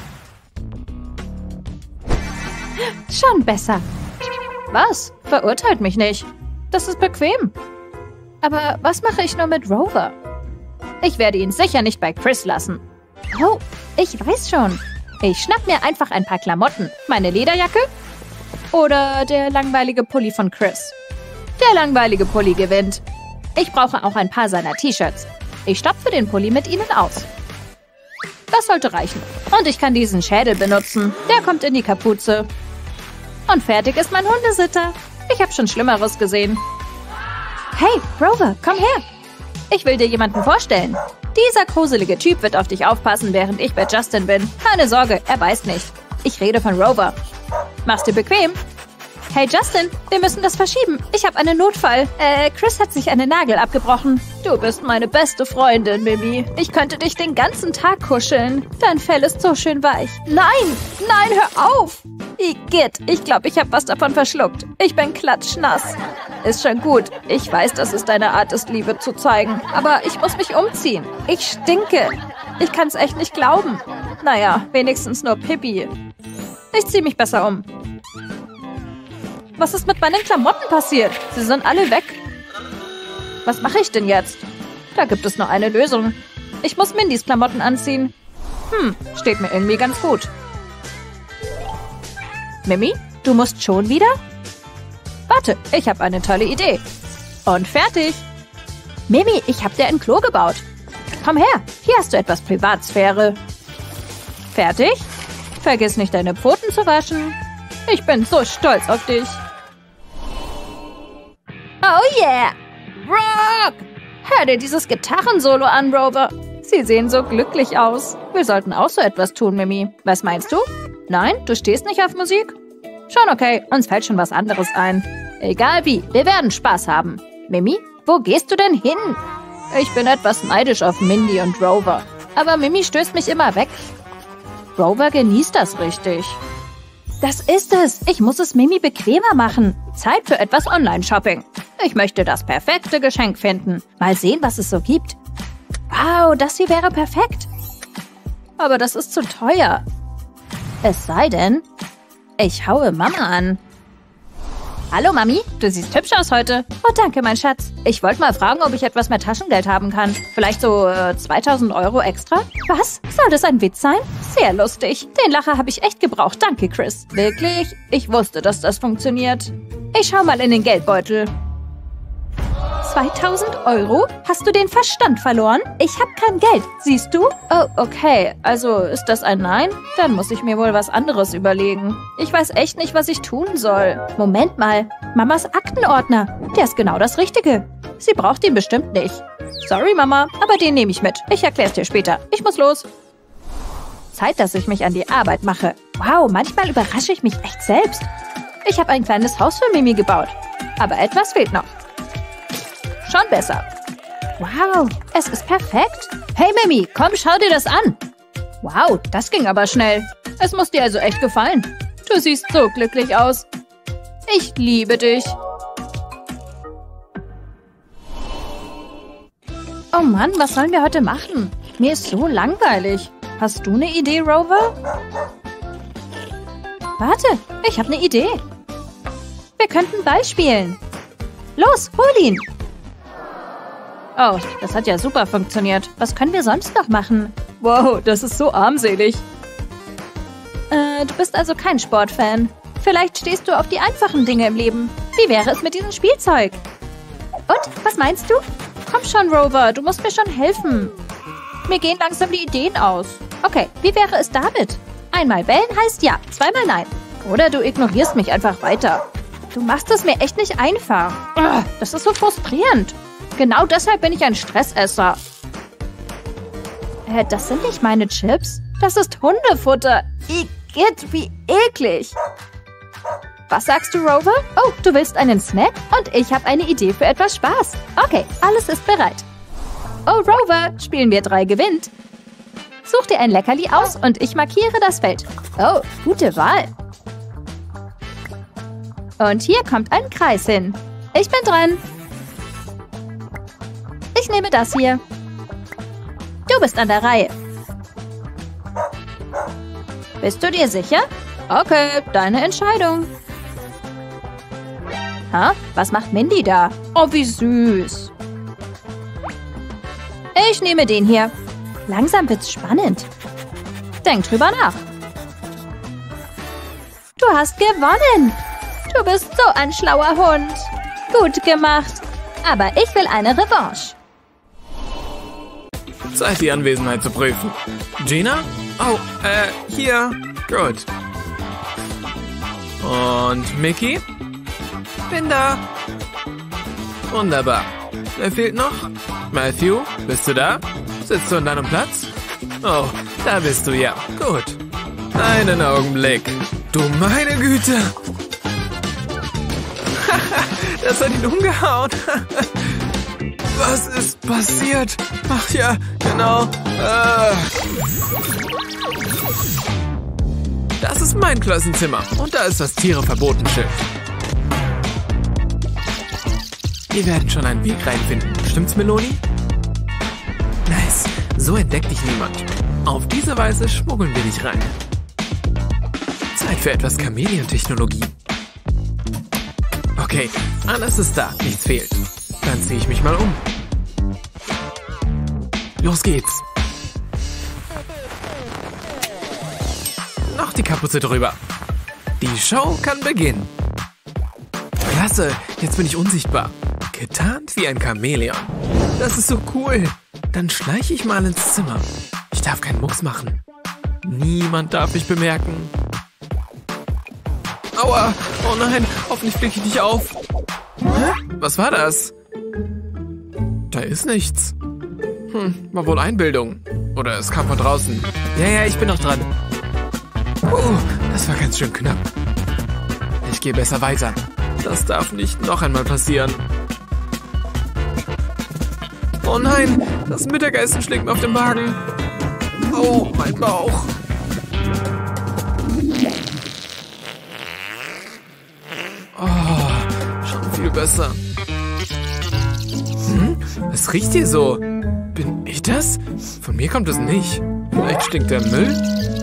[SPEAKER 3] Schon besser. Was? Verurteilt mich nicht. Das ist bequem. Aber was mache ich nur mit Rover? Ich werde ihn sicher nicht bei Chris lassen. Oh, ich weiß schon. Ich schnapp mir einfach ein paar Klamotten. Meine Lederjacke oder der langweilige Pulli von Chris. Der langweilige Pulli gewinnt. Ich brauche auch ein paar seiner T-Shirts. Ich stopfe den Pulli mit ihnen aus. Das sollte reichen. Und ich kann diesen Schädel benutzen. Der kommt in die Kapuze. Und fertig ist mein Hundesitter. Ich habe schon Schlimmeres gesehen. Hey, Rover, komm her. Ich will dir jemanden vorstellen. Dieser gruselige Typ wird auf dich aufpassen, während ich bei Justin bin. Keine Sorge, er beißt nicht. Ich rede von Rover. Mach's dir bequem. Hey Justin, wir müssen das verschieben. Ich habe einen Notfall. Äh, Chris hat sich einen Nagel abgebrochen. Du bist meine beste Freundin, Mimi. Ich könnte dich den ganzen Tag kuscheln. Dein Fell ist so schön weich. Nein, nein, hör auf. Igitt, ich glaube, ich habe was davon verschluckt. Ich bin klatschnass. Ist schon gut. Ich weiß, dass es deine Art ist, Liebe zu zeigen. Aber ich muss mich umziehen. Ich stinke. Ich kann es echt nicht glauben. Naja, wenigstens nur Pippi. Ich ziehe mich besser um. Was ist mit meinen Klamotten passiert? Sie sind alle weg. Was mache ich denn jetzt? Da gibt es nur eine Lösung. Ich muss Mindys Klamotten anziehen. Hm, steht mir irgendwie ganz gut. Mimi, du musst schon wieder? Warte, ich habe eine tolle Idee. Und fertig. Mimi, ich habe dir ein Klo gebaut. Komm her, hier hast du etwas Privatsphäre. Fertig? Vergiss nicht, deine Pfoten zu waschen. Ich bin so stolz auf dich. Oh yeah! Rock! Hör dir dieses Gitarrensolo an, Rover. Sie sehen so glücklich aus. Wir sollten auch so etwas tun, Mimi. Was meinst du? Nein, du stehst nicht auf Musik? Schon okay, uns fällt schon was anderes ein. Egal wie, wir werden Spaß haben. Mimi, wo gehst du denn hin? Ich bin etwas neidisch auf Mindy und Rover. Aber Mimi stößt mich immer weg. Rover genießt das richtig. Das ist es. Ich muss es Mimi bequemer machen. Zeit für etwas Online-Shopping. Ich möchte das perfekte Geschenk finden. Mal sehen, was es so gibt. Wow, das hier wäre perfekt. Aber das ist zu teuer. Es sei denn, ich haue Mama an. Hallo Mami, du siehst hübsch aus heute. Oh, danke, mein Schatz. Ich wollte mal fragen, ob ich etwas mehr Taschengeld haben kann. Vielleicht so äh, zweitausend Euro extra? Was? Soll das ein Witz sein? Sehr lustig. Den Lacher habe ich echt gebraucht. Danke, Chris. Wirklich? Ich wusste, dass das funktioniert. Ich schau mal in den Geldbeutel. zweitausend Euro? Hast du den Verstand verloren? Ich habe kein Geld, siehst du? Oh, okay. Also ist das ein Nein? Dann muss ich mir wohl was anderes überlegen. Ich weiß echt nicht, was ich tun soll. Moment mal. Mamas Aktenordner. Der ist genau das Richtige. Sie braucht ihn bestimmt nicht. Sorry, Mama, aber den nehme ich mit. Ich erklär's dir später. Ich muss los. Zeit, dass ich mich an die Arbeit mache. Wow, manchmal überrasche ich mich echt selbst. Ich habe ein kleines Haus für Mimi gebaut. Aber etwas fehlt noch. Schon besser. Wow, es ist perfekt. Hey Mimi, komm, schau dir das an. Wow, das ging aber schnell. Es muss dir also echt gefallen. Du siehst so glücklich aus. Ich liebe dich. Oh Mann, was sollen wir heute machen? Mir ist so langweilig. Hast du eine Idee, Rover? Warte, ich habe eine Idee. Wir könnten Ball spielen. Los, hol ihn. Oh, das hat ja super funktioniert. Was können wir sonst noch machen? Wow, das ist so armselig. Äh, du bist also kein Sportfan. Vielleicht stehst du auf die einfachen Dinge im Leben. Wie wäre es mit diesem Spielzeug? Und, was meinst du? Komm schon, Rover, du musst mir schon helfen. Mir gehen langsam die Ideen aus. Okay, wie wäre es damit? Einmal bellen heißt ja, zweimal nein. Oder du ignorierst mich einfach weiter. Du machst es mir echt nicht einfach. Ugh, das ist so frustrierend. Genau deshalb bin ich ein Stressesser. Äh, das sind nicht meine Chips. Das ist Hundefutter. Igitt, wie eklig. Was sagst du, Rover? Oh, du willst einen Snack? Und ich habe eine Idee für etwas Spaß. Okay, alles ist bereit. Oh, Rover, spielen wir drei gewinnt. Such dir ein Leckerli aus und ich markiere das Feld. Oh, gute Wahl. Und hier kommt ein Kreis hin. Ich bin dran. Ich nehme das hier. Du bist an der Reihe. Bist du dir sicher? Okay, deine Entscheidung. Ha? Was macht Mindy da? Oh, wie süß. Ich nehme den hier. Langsam wird's spannend. Denk drüber nach. Du hast gewonnen. Du bist so ein schlauer Hund. Gut gemacht. Aber ich will eine Revanche.
[SPEAKER 6] Zeit, die Anwesenheit zu prüfen. Gina? Oh, äh, hier. Gut. Und Mickey? Bin da. Wunderbar. Wer fehlt noch? Matthew, bist du da? Sitzt du an deinem Platz? Oh, da bist du ja. Gut. Einen Augenblick. Du meine Güte. Das hat ihn umgehauen. Was ist passiert? Ach ja, genau. Äh. Das ist mein Klassenzimmer. Und da ist das Tiere-Verboten-Schild. Wir werden schon einen Weg reinfinden. Stimmt's, Meloni? Nice. So entdeckt dich niemand. Auf diese Weise schmuggeln wir dich rein. Zeit für etwas Chameleon-Technologie. Okay, alles ist da. Nichts fehlt. Dann ziehe ich mich mal um. Los geht's. Noch die Kapuze drüber. Die Show kann beginnen. Klasse, jetzt bin ich unsichtbar. Getarnt wie ein Chamäleon. Das ist so cool. Dann schleiche ich mal ins Zimmer. Ich darf keinen Mucks machen. Niemand darf mich bemerken. Aua! Oh nein, hoffentlich fliege ich nicht auf. Hä? Was war das? Da ist nichts. Hm, war wohl Einbildung. Oder es kam von draußen. Ja, ja, ich bin noch dran. Oh, das war ganz schön knapp. Ich gehe besser weiter. Das darf nicht noch einmal passieren. Oh nein, das Mittagessen schlägt mir auf den Magen. Oh, mein Bauch. Oh, schon viel besser. Hm? Was riecht hier so? Bin ich das? Von mir kommt es nicht. Vielleicht stinkt der Müll?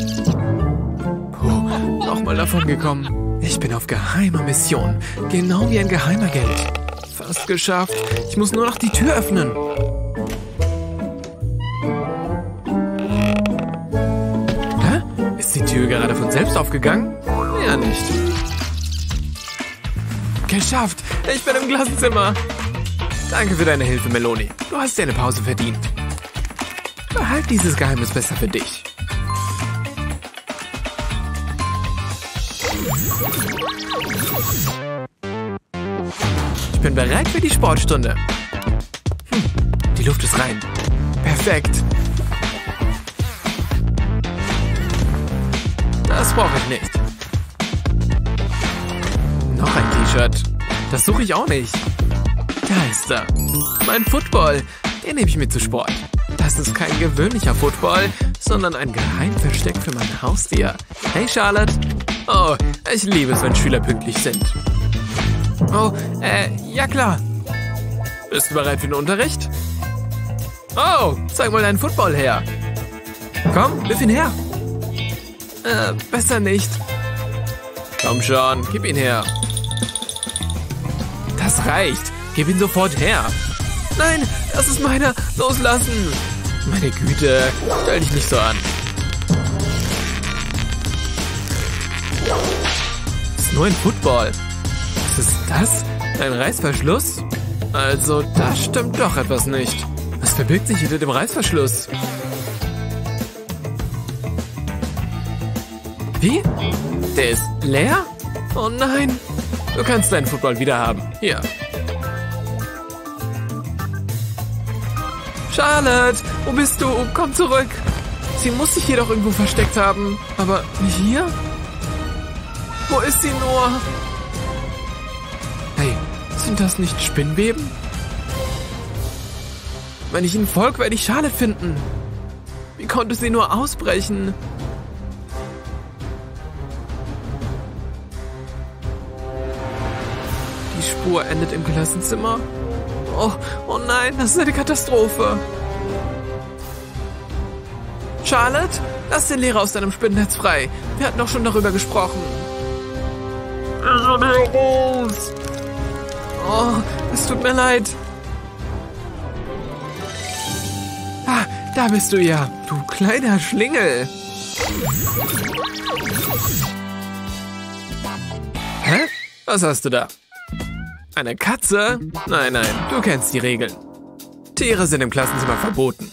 [SPEAKER 6] Puh, nochmal davon gekommen. Ich bin auf geheimer Mission. Genau wie ein Geheimagent. Fast geschafft. Ich muss nur noch die Tür öffnen. Hä? Ist die Tür gerade von selbst aufgegangen? Ja, nicht. Geschafft! Ich bin im Klassenzimmer. Danke für deine Hilfe, Meloni. Du hast dir eine Pause verdient. Behalt dieses Geheimnis besser für dich. Ich bin bereit für die Sportstunde. Hm, die Luft ist rein. Perfekt. Das brauche ich nicht. Noch ein T-Shirt. Das suche ich auch nicht. Da ist er. Mein Football. Den nehme ich mit zu Sport. Das ist kein gewöhnlicher Football, sondern ein Geheimversteck für mein Haustier. Hey, Charlotte. Oh, ich liebe es, wenn Schüler pünktlich sind. Oh, äh, ja klar. Bist du bereit für den Unterricht? Oh, zeig mal deinen Football her. Komm, wirf ihn her. Äh, besser nicht. Komm schon, gib ihn her. Das reicht. Gib ihn sofort her. Nein, das ist meiner. Loslassen. Meine Güte, stell dich nicht so an. Das ist nur ein Football. Was ist das? Ein Reißverschluss? Also, da stimmt doch etwas nicht. Was verbirgt sich hinter dem Reißverschluss? Wie? Der ist leer? Oh nein. Du kannst deinen Football wieder haben. Hier. Charlotte, wo bist du? Komm zurück. Sie muss sich hier doch irgendwo versteckt haben. Aber nicht hier? Wo ist sie nur? Hey, sind das nicht Spinnweben? Wenn ich ihnen folge, werde ich Charlotte finden. Wie konnte sie nur ausbrechen? Die Spur endet im Klassenzimmer. Oh, oh nein, das ist eine Katastrophe. Charlotte, lass den Lehrer aus deinem Spinnennetz frei. Wir hatten doch schon darüber gesprochen. Ich bin hier raus. Oh, es tut mir leid. Ah, da bist du ja, du kleiner Schlingel. Hä? Was hast du da? Eine Katze? Nein, nein, du kennst die Regeln. Tiere sind im Klassenzimmer verboten.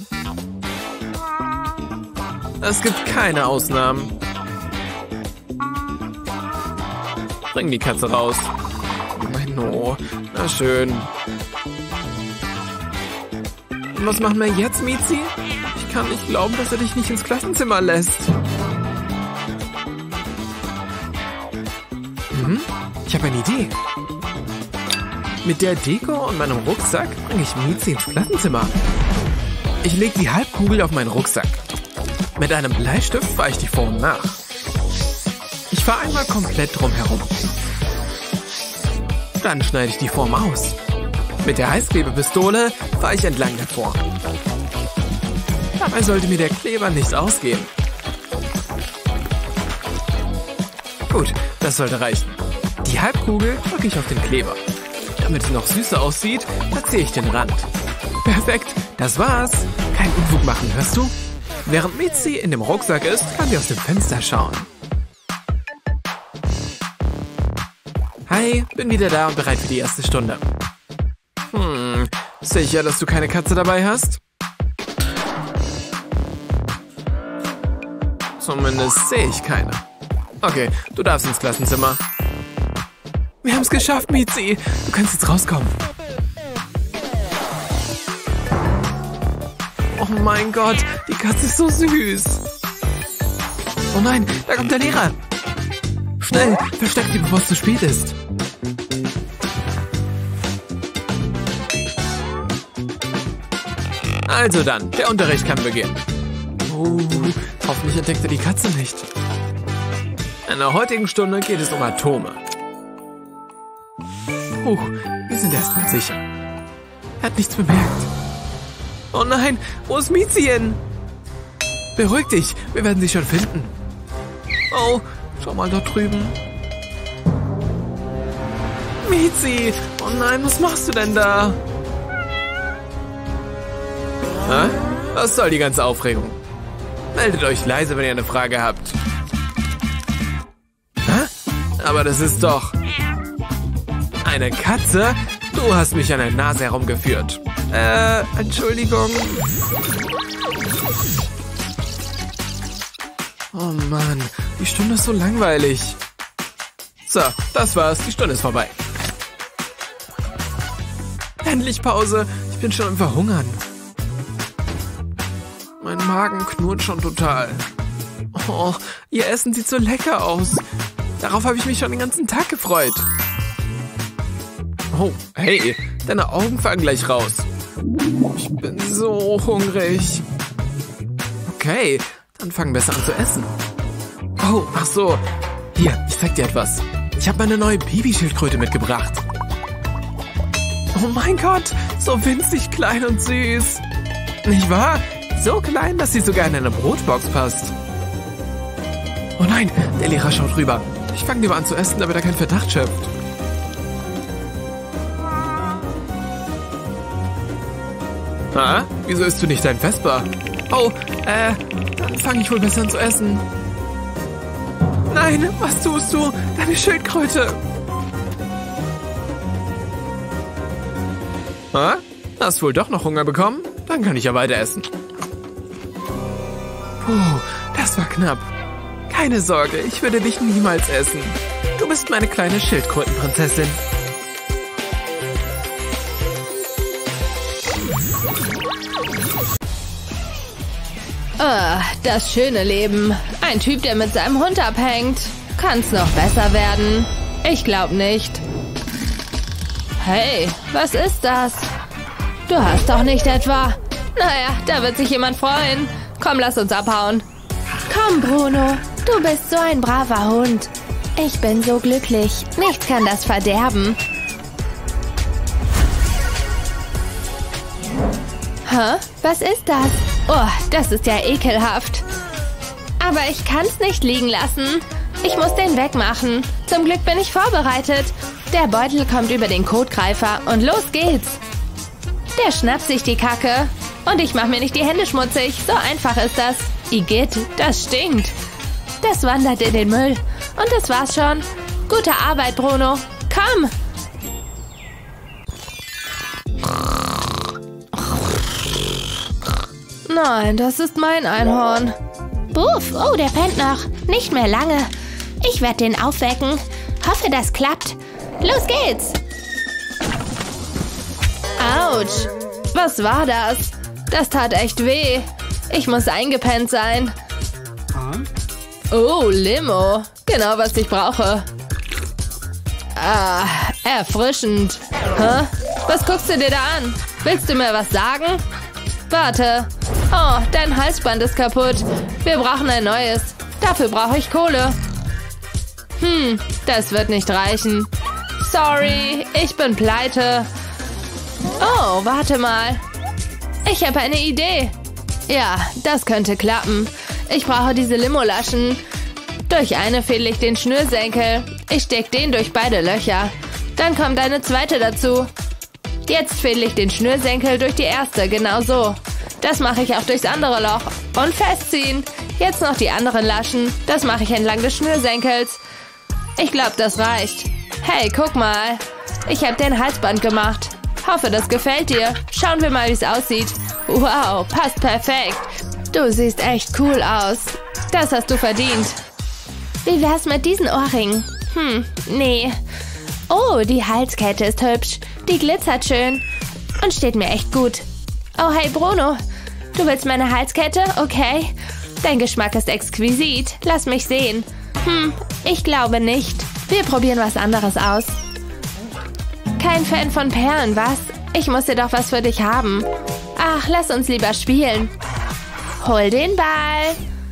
[SPEAKER 6] Es gibt keine Ausnahmen. Bring die Katze raus. Mein Oh, na schön. Und was machen wir jetzt, Mizi? Ich kann nicht glauben, dass er dich nicht ins Klassenzimmer lässt. Mhm, ich habe eine Idee. Mit der Deko und meinem Rucksack bringe ich Mizi ins Klassenzimmer. Ich lege die Halbkugel auf meinen Rucksack. Mit einem Bleistift fahre ich die Form nach. Ich fahre einmal komplett drumherum. Dann schneide ich die Form aus. Mit der Heißklebepistole fahre ich entlang der Form. Dabei sollte mir der Kleber nicht ausgehen. Gut, das sollte reichen. Die Halbkugel drücke ich auf den Kleber. Damit sie noch süßer aussieht, verziehe ich den Rand. Perfekt, das war's. Kein Unfug machen, hörst du? Während Mizi in dem Rucksack ist, kann sie aus dem Fenster schauen. Hi, bin wieder da und bereit für die erste Stunde. Hm, sicher, dass du keine Katze dabei hast? Zumindest sehe ich keine. Okay, du darfst ins Klassenzimmer. Wir haben es geschafft, Mizi. Du kannst jetzt rauskommen. Oh mein Gott, die Katze ist so süß. Oh nein, da kommt der Lehrer. Schnell, versteck dich, bevor es zu spät ist. Also dann, der Unterricht kann beginnen. Oh, hoffentlich entdeckt er die Katze nicht. In der heutigen Stunde geht es um Atome. Puh, wir sind erstmal sicher. Er hat nichts bemerkt. Oh nein, wo ist Mizi hin? Beruhig dich, wir werden sie schon finden. Oh, schau mal dort drüben. Mizi, oh nein, was machst du denn da? Hä? Was soll die ganze Aufregung? Meldet euch leise, wenn ihr eine Frage habt. Hä? Aber das ist doch... Eine Katze? Du hast mich an der Nase herumgeführt. Äh, Entschuldigung. Oh Mann, die Stunde ist so langweilig. So, das war's. Die Stunde ist vorbei. Endlich Pause. Ich bin schon am Verhungern. Mein Magen knurrt schon total. Oh, ihr Essen sieht so lecker aus. Darauf habe ich mich schon den ganzen Tag gefreut. Oh, hey, deine Augen fallen gleich raus. Ich bin so hungrig. Okay, dann fang besser an zu essen. Oh, ach so. Hier, ich zeig dir etwas. Ich habe meine neue Babyschildkröte mitgebracht. Oh mein Gott, so winzig klein und süß. Nicht wahr? So klein, dass sie sogar in eine Brotbox passt. Oh nein, der Lehrer schaut rüber. Ich fange lieber an zu essen, damit er keinen Verdacht schöpft. Ah, wieso isst du nicht dein Vesper? Oh, äh, dann fange ich wohl besser an zu essen. Nein, was tust du? Deine Schildkröte. Ah, hast wohl doch noch Hunger bekommen? Dann kann ich ja weiter essen. Puh, das war knapp. Keine Sorge, ich würde dich niemals essen. Du bist meine kleine Schildkrötenprinzessin.
[SPEAKER 3] Ah, das schöne Leben. Ein Typ, der mit seinem Hund abhängt. Kann's noch besser werden? Ich glaub nicht. Hey, was ist das? Du hast doch nicht etwa... Naja, da wird sich jemand freuen. Komm, lass uns abhauen. Komm, Bruno. Du bist so ein braver Hund. Ich bin so glücklich. Nichts kann das verderben. Hä? Was ist das? Oh, das ist ja ekelhaft. Aber ich kann's nicht liegen lassen. Ich muss den wegmachen. Zum Glück bin ich vorbereitet. Der Beutel kommt über den Kotgreifer und los geht's. Der schnappt sich die Kacke. Und ich mache mir nicht die Hände schmutzig. So einfach ist das. Igitt, das stinkt. Das wandert in den Müll. Und das war's schon. Gute Arbeit, Bruno. Komm. Nein, das ist mein Einhorn.
[SPEAKER 2] Buff, oh, der pennt noch. Nicht mehr lange. Ich werde den aufwecken. Hoffe, das klappt. Los geht's.
[SPEAKER 3] Autsch. Was war das? Das tat echt weh. Ich muss eingepennt sein. Oh, Limo. Genau, was ich brauche. Ah, erfrischend. Hä? Was guckst du dir da an? Willst du mir was sagen? Warte. Oh, dein Halsband ist kaputt. Wir brauchen ein neues. Dafür brauche ich Kohle. Hm, das wird nicht reichen. Sorry, ich bin pleite. Oh, warte mal. Ich habe eine Idee. Ja, das könnte klappen. Ich brauche diese Limo-Laschen. Durch eine fädel ich den Schnürsenkel. Ich stecke den durch beide Löcher. Dann kommt eine zweite dazu. Jetzt fädel ich den Schnürsenkel durch die erste, genau so. Das mache ich auch durchs andere Loch. Und festziehen. Jetzt noch die anderen Laschen. Das mache ich entlang des Schnürsenkels. Ich glaube, das reicht.
[SPEAKER 4] Hey, guck mal. Ich habe dir ein Halsband gemacht. Hoffe, das gefällt dir. Schauen wir mal, wie es aussieht. Wow, passt perfekt. Du siehst echt cool aus. Das hast du verdient. Wie wär's mit diesen Ohrringen? Hm, nee. Oh, die Halskette ist hübsch. Die glitzert schön. Und steht mir echt gut. Oh, hey Bruno. Du willst meine Halskette? Okay. Dein Geschmack ist exquisit. Lass mich sehen. Hm, ich glaube nicht. Wir probieren was anderes aus. Kein Fan von Perlen, was? Ich muss dir doch was für dich haben. Ach, lass uns lieber spielen. Hol den Ball.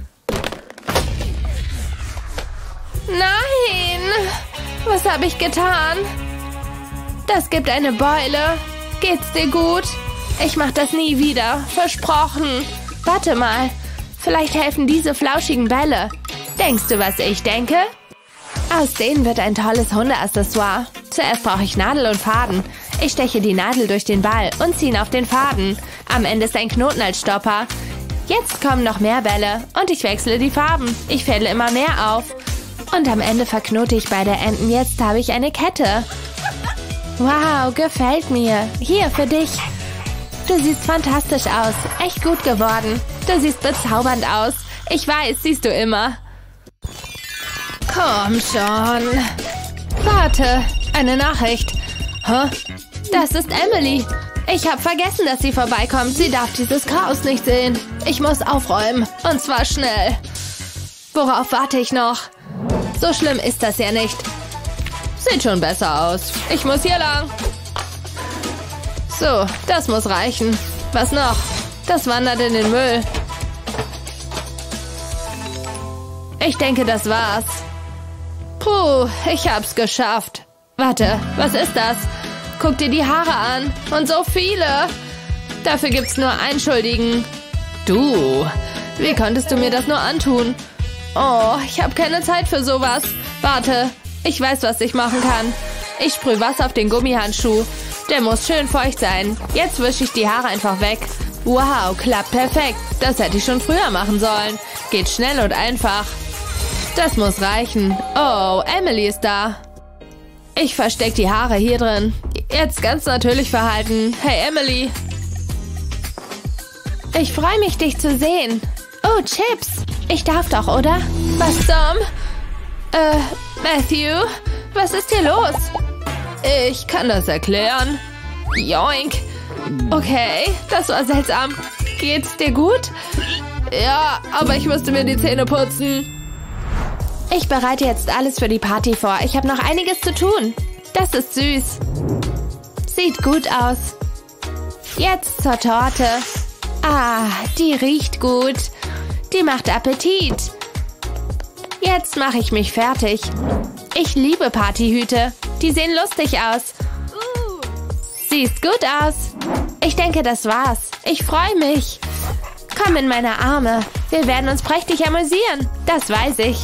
[SPEAKER 4] Nein! Was habe ich getan? Das gibt eine Beule. Geht's dir gut? Ich mach das nie wieder. Versprochen. Warte mal. Vielleicht helfen diese flauschigen Bälle. Denkst du, was ich denke? Aus denen wird ein tolles Hundeaccessoire. Zuerst brauche ich Nadel und Faden. Ich steche die Nadel durch den Ball und ziehe ihn auf den Faden. Am Ende ist ein Knoten als Stopper. Jetzt kommen noch mehr Bälle und ich wechsle die Farben. Ich fädle immer mehr auf. Und am Ende verknote ich beide Enden. Jetzt habe ich eine Kette. Wow, gefällt mir. Hier, für dich. Du siehst fantastisch aus. Echt gut geworden. Du siehst bezaubernd aus. Ich weiß, siehst du immer. Komm schon. Warte, eine Nachricht. Hä? Das ist Emily. Ich habe vergessen, dass sie vorbeikommt. Sie darf dieses Chaos nicht sehen. Ich muss aufräumen. Und zwar schnell. Worauf warte ich noch? So schlimm ist das ja nicht. Sieht schon besser aus. Ich muss hier lang. So, das muss reichen. Was noch? Das wandert in den Müll. Ich denke, das war's. Puh, ich hab's geschafft. Warte, was ist das? Guck dir die Haare an. Und so viele. Dafür gibt's nur einen Schuldigen. Du. Wie konntest du mir das nur antun? Oh, ich habe keine Zeit für sowas. Warte, ich weiß, was ich machen kann. Ich sprühe Wasser auf den Gummihandschuh. Der muss schön feucht sein. Jetzt wische ich die Haare einfach weg. Wow, klappt perfekt. Das hätte ich schon früher machen sollen. Geht schnell und einfach. Das muss reichen. Oh, Emily ist da. Ich verstecke die Haare hier drin. Jetzt ganz natürlich verhalten. Hey, Emily. Ich freue mich, dich zu sehen. Oh, Chips. Ich darf doch, oder? Was zum? Äh, Matthew? Was ist hier los? Ich kann das erklären. Joink. Okay, das war seltsam. Geht's dir gut? Ja, aber ich müsste mir die Zähne putzen. Ich bereite jetzt alles für die Party vor. Ich habe noch einiges zu tun. Das ist süß. Sieht gut aus. Jetzt zur Torte. Ah, die riecht gut. Die macht Appetit. Jetzt mache ich mich fertig. Ich liebe Partyhüte. Die sehen lustig aus. Siehst gut aus. Ich denke, das war's. Ich freue mich. Komm in meine Arme. Wir werden uns prächtig amüsieren. Das weiß ich.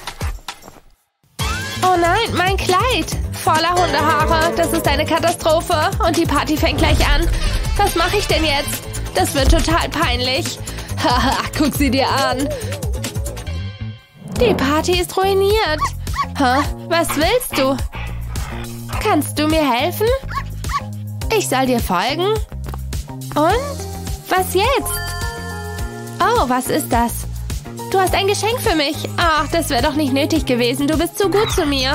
[SPEAKER 4] Oh nein, mein Kleid. Voller Hundehaare. Das ist eine Katastrophe. Und die Party fängt gleich an. Was mache ich denn jetzt? Das wird total peinlich. Haha, guck sie dir an. Die Party ist ruiniert. Hä? Was willst du? Kannst du mir helfen? Ich soll dir folgen? Und? Was jetzt? Oh, was ist das? Du hast ein Geschenk für mich. Ach, das wäre doch nicht nötig gewesen. Du bist so gut zu mir.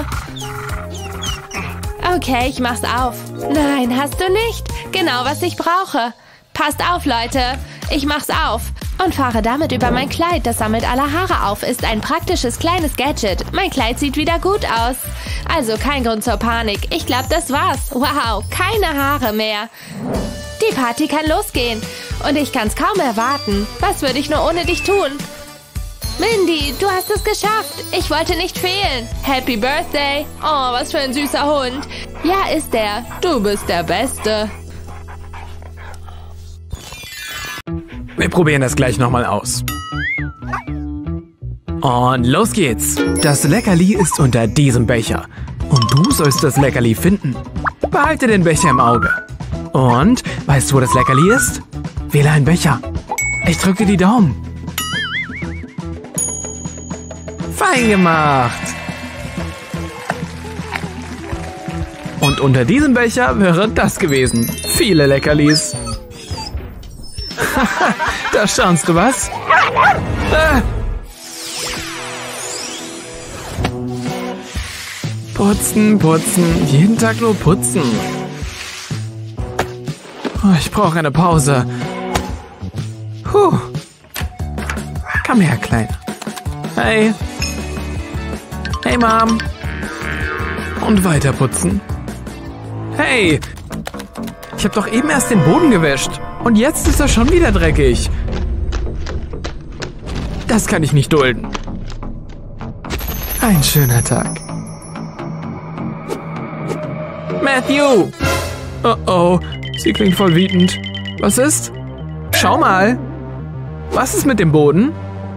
[SPEAKER 4] Okay, ich mach's auf. Nein, hast du nicht. Genau, was ich brauche. Passt auf, Leute. Ich mach's auf. Und fahre damit über mein Kleid. Das sammelt alle Haare auf. Ist ein praktisches kleines Gadget. Mein Kleid sieht wieder gut aus. Also kein Grund zur Panik. Ich glaube, das war's. Wow, keine Haare mehr. Die Party kann losgehen. Und ich kann's kaum erwarten. Was würde ich nur ohne dich tun? Mindy, du hast es geschafft. Ich wollte nicht fehlen. Happy Birthday. Oh, was für ein süßer Hund. Ja, ist er. Du bist der Beste.
[SPEAKER 6] Wir probieren das gleich nochmal aus. Und los geht's. Das Leckerli ist unter diesem Becher. Und du sollst das Leckerli finden. Behalte den Becher im Auge. Und, weißt du, wo das Leckerli ist? Wähle einen Becher. Ich drücke die Daumen. Fein gemacht. Und unter diesem Becher wäre das gewesen. Viele Leckerlis. Da staunst du was? Ah. Putzen, putzen, jeden Tag nur putzen. Oh, ich brauche eine Pause. Puh. Komm her, Kleiner. Hey. Hey, Mom. Und weiter putzen. Hey. Ich habe doch eben erst den Boden gewischt. Und jetzt ist er schon wieder dreckig. Das kann ich nicht dulden. Ein schöner Tag. Matthew! Oh oh, sie klingt voll wütend. Was ist? Schau mal. Was ist mit dem Boden?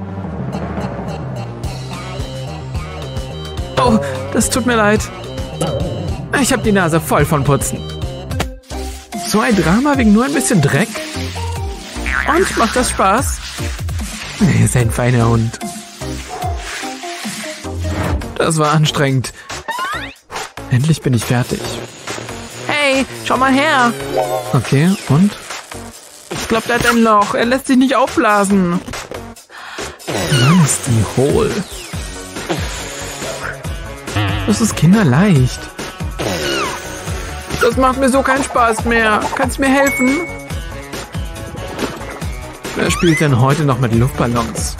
[SPEAKER 6] Oh, das tut mir leid. Ich habe die Nase voll von Putzen. So ein Drama wegen nur ein bisschen Dreck? Und, macht das Spaß? Er ist ein feiner Hund. Das war anstrengend. Endlich bin ich fertig. Hey, schau mal her. Okay, und? Ich glaube, der hat ein Loch. Er lässt sich nicht aufblasen. Mann, ist die hohl. Das ist kinderleicht. Das macht mir so keinen Spaß mehr. Kannst du mir helfen? Wer spielt denn heute noch mit Luftballons?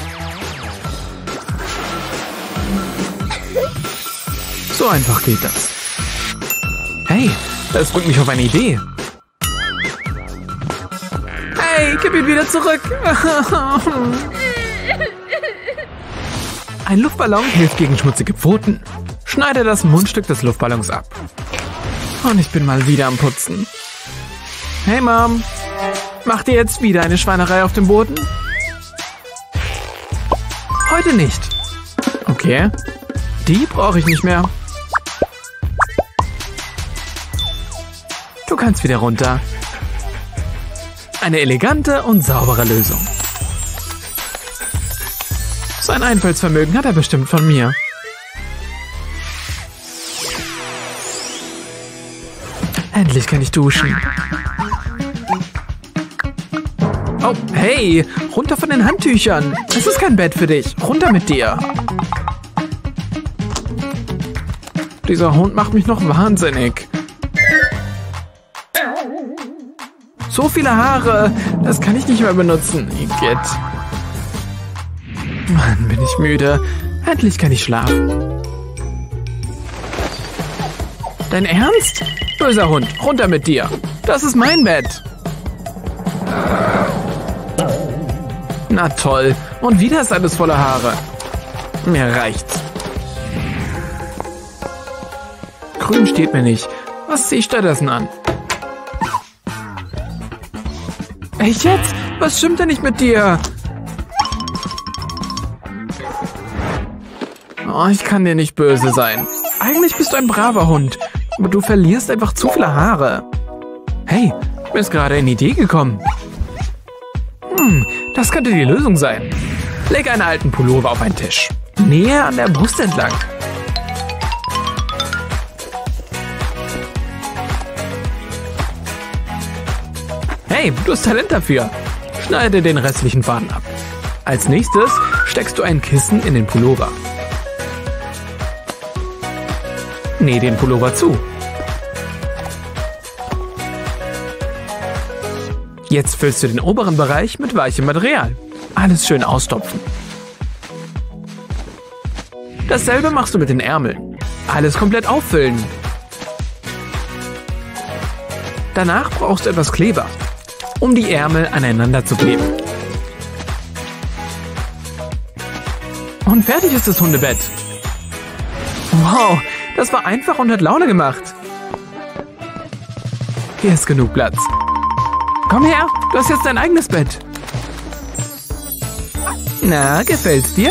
[SPEAKER 6] So einfach geht das. Hey, das bringt mich auf eine Idee. Hey, gib ihn wieder zurück. Ein Luftballon hilft gegen schmutzige Pfoten. Schneide das Mundstück des Luftballons ab. Und ich bin mal wieder am Putzen. Hey, Mom. Macht ihr jetzt wieder eine Schweinerei auf dem Boden? Heute nicht. Okay. Die brauche ich nicht mehr. Du kannst wieder runter. Eine elegante und saubere Lösung. Sein Einfallsvermögen hat er bestimmt von mir. Endlich kann ich duschen. Oh, hey, runter von den Handtüchern. Es ist kein Bett für dich. Runter mit dir. Dieser Hund macht mich noch wahnsinnig. So viele Haare, das kann ich nicht mehr benutzen. Igitt. Mann, bin ich müde. Endlich kann ich schlafen. Dein Ernst? Böser Hund, runter mit dir. Das ist mein Bett. Na toll. Und wieder ist alles voller Haare. Mir reicht's. Grün steht mir nicht. Was ziehe ich stattdessen an? Echt jetzt? Was stimmt denn nicht mit dir? Oh, ich kann dir nicht böse sein. Eigentlich bist du ein braver Hund. Aber du verlierst einfach zu viele Haare. Hey, mir ist gerade eine Idee gekommen. Hm, das könnte die Lösung sein. Leg einen alten Pullover auf einen Tisch. Näher an der Brust entlang. Hey, du hast Talent dafür. Schneide den restlichen Faden ab. Als nächstes steckst du ein Kissen in den Pullover. Nähe den Pullover zu. Jetzt füllst du den oberen Bereich mit weichem Material. Alles schön austopfen. Dasselbe machst du mit den Ärmeln. Alles komplett auffüllen. Danach brauchst du etwas Kleber, um die Ärmel aneinander zu kleben. Und fertig ist das Hundebett. Wow, das war einfach und hat Laune gemacht. Hier ist genug Platz. Komm her, du hast jetzt dein eigenes Bett. Na, gefällt's dir?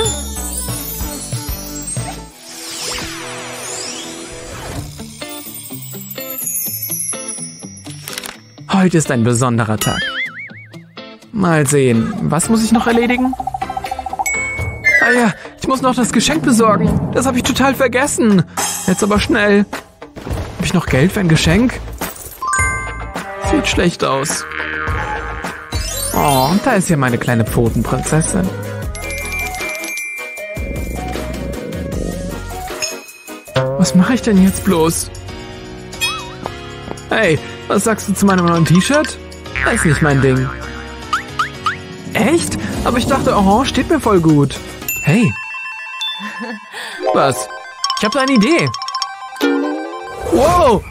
[SPEAKER 6] Heute ist ein besonderer Tag. Mal sehen, was muss ich noch erledigen? Ah ja, ich muss noch das Geschenk besorgen. Das habe ich total vergessen. Jetzt aber schnell. Habe ich noch Geld für ein Geschenk? Sieht schlecht aus. Oh, da ist ja meine kleine Pfotenprinzessin. Was mache ich denn jetzt bloß? Hey, was sagst du zu meinem neuen T-Shirt? Das ist nicht mein Ding. Echt? Aber ich dachte, Orange steht mir voll gut. Hey. Was? Ich habe da eine Idee. Wow.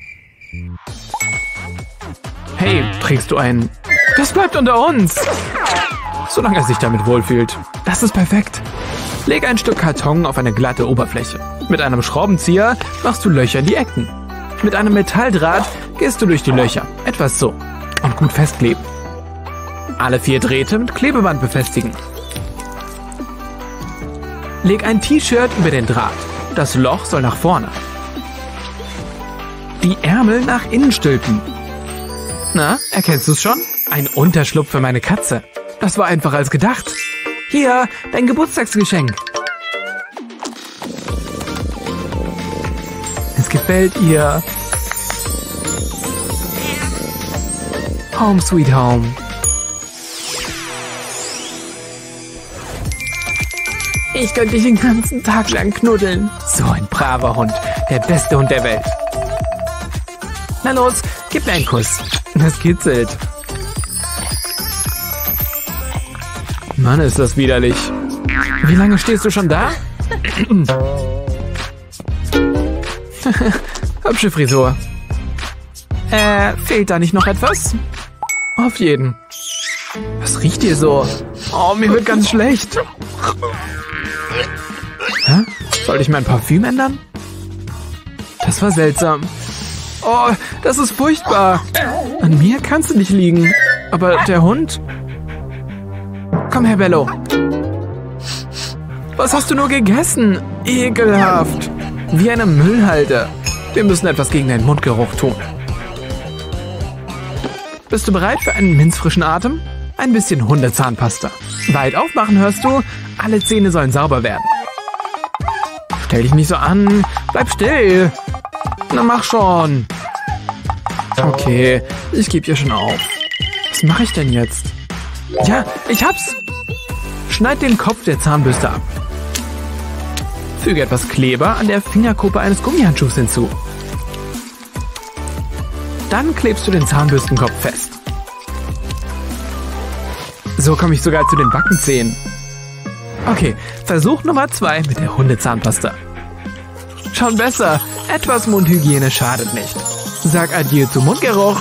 [SPEAKER 6] Hey, trägst du einen... Das bleibt unter uns. Solange er sich damit wohlfühlt. Das ist perfekt. Leg ein Stück Karton auf eine glatte Oberfläche. Mit einem Schraubenzieher machst du Löcher in die Ecken. Mit einem Metalldraht gehst du durch die Löcher. Etwas so. Und gut festkleben. Alle vier Drähte mit Klebeband befestigen. Leg ein T-Shirt über den Draht. Das Loch soll nach vorne. Die Ärmel nach innen stülpen. Na, erkennst du es schon? Ein Unterschlupf für meine Katze. Das war einfacher als gedacht. Hier, dein Geburtstagsgeschenk. Es gefällt ihr. Home sweet home. Ich könnte dich den ganzen Tag lang knuddeln. So ein braver Hund. Der beste Hund der Welt. Na los, gib mir einen Kuss. Das kitzelt. Mann, ist das widerlich. Wie lange stehst du schon da? Hübsche Frisur. Äh, fehlt da nicht noch etwas? Auf jeden. Was riecht hier so? Oh, mir wird ganz schlecht. Hä? Soll ich mein Parfüm ändern? Das war seltsam. Oh, das ist furchtbar. An mir kannst du nicht liegen. Aber der Hund? Komm her, Bello. Was hast du nur gegessen? Ekelhaft. Wie eine Müllhalde. Wir müssen etwas gegen deinen Mundgeruch tun. Bist du bereit für einen minzfrischen Atem? Ein bisschen Hundezahnpasta. Weit aufmachen, hörst du? Alle Zähne sollen sauber werden. Stell dich nicht so an. Bleib still. Na, mach schon. Okay, ich gebe hier schon auf. Was mache ich denn jetzt? Ja, ich hab's. Schneid den Kopf der Zahnbürste ab. Füge etwas Kleber an der Fingerkuppe eines Gummihandschuhs hinzu. Dann klebst du den Zahnbürstenkopf fest. So komme ich sogar zu den Backenzähnen. Okay, Versuch Nummer zwei mit der Hundezahnpasta. Schon besser. Etwas Mundhygiene schadet nicht. Sag Adieu zum Mundgeruch.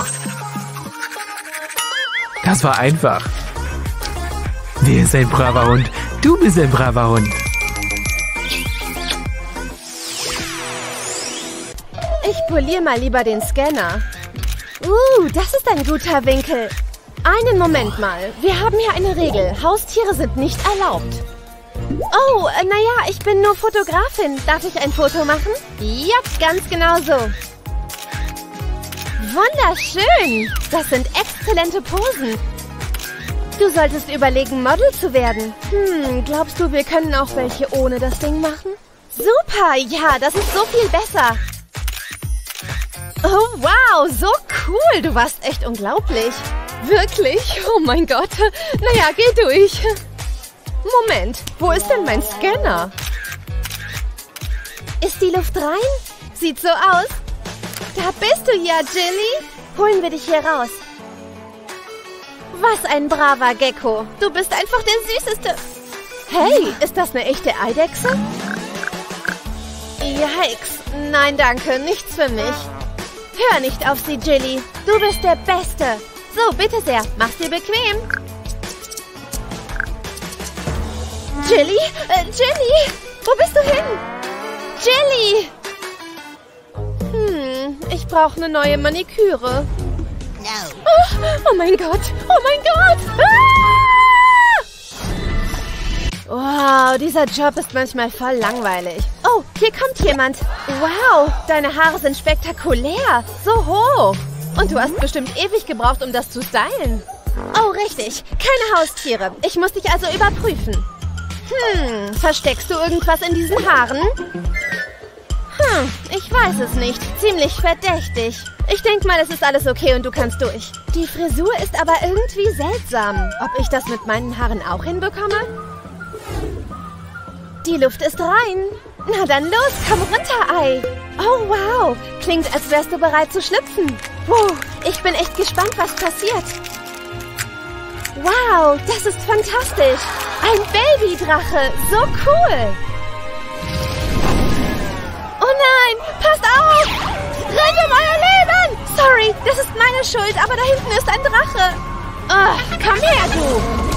[SPEAKER 6] Das war einfach. Wer ist ein braver Hund? Du bist ein braver Hund.
[SPEAKER 1] Ich poliere mal lieber den Scanner. Uh, das ist ein guter Winkel. Einen Moment mal. Wir haben hier eine Regel. Haustiere sind nicht erlaubt. Oh, äh, naja, ich bin nur Fotografin. Darf ich ein Foto machen? Ja, ganz genau so. Wunderschön. Das sind exzellente Posen. Du solltest überlegen, Model zu werden. Hm, glaubst du, wir können auch welche ohne das Ding machen? Super, ja, das ist so viel besser. Oh, wow, so cool. Du warst echt unglaublich. Wirklich? Oh mein Gott. Naja, geh durch. Moment, wo ist denn mein Scanner? Ist die Luft rein? Sieht so aus. Da bist du ja, Jilly. Holen wir dich hier raus. Was ein braver Gecko. Du bist einfach der Süßeste. Hey, ist das eine echte Eidechse? Yikes. Nein, danke. Nichts für mich. Hör nicht auf sie, Jilly. Du bist der Beste. So, bitte sehr. Mach's dir bequem. Jilly? Äh, Jilly? Wo bist du hin? Jilly! Hm, ich brauche eine neue Maniküre. Oh, oh mein Gott! Oh mein Gott! Ah! Wow, dieser Job ist manchmal voll langweilig. Oh, hier kommt jemand. Wow, deine Haare sind spektakulär. So hoch. Und du hast bestimmt ewig gebraucht, um das zu stylen. Oh, richtig. Keine Haustiere. Ich muss dich also überprüfen. Hm, versteckst du irgendwas in diesen Haaren? Hm, Ich weiß es nicht. Ziemlich verdächtig. Ich denke mal, es ist alles okay und du kannst durch. Die Frisur ist aber irgendwie seltsam. Ob ich das mit meinen Haaren auch hinbekomme? Die Luft ist rein. Na dann los, komm runter, Ei. Oh, wow. Klingt, als wärst du bereit zu schlüpfen. Puh, ich bin echt gespannt, was passiert. Wow, das ist fantastisch. Ein Babydrache. So cool. Oh nein, passt auf. Rennt um euer Leben. Sorry, das ist meine Schuld, aber da hinten ist ein Drache. Oh, komm her, du.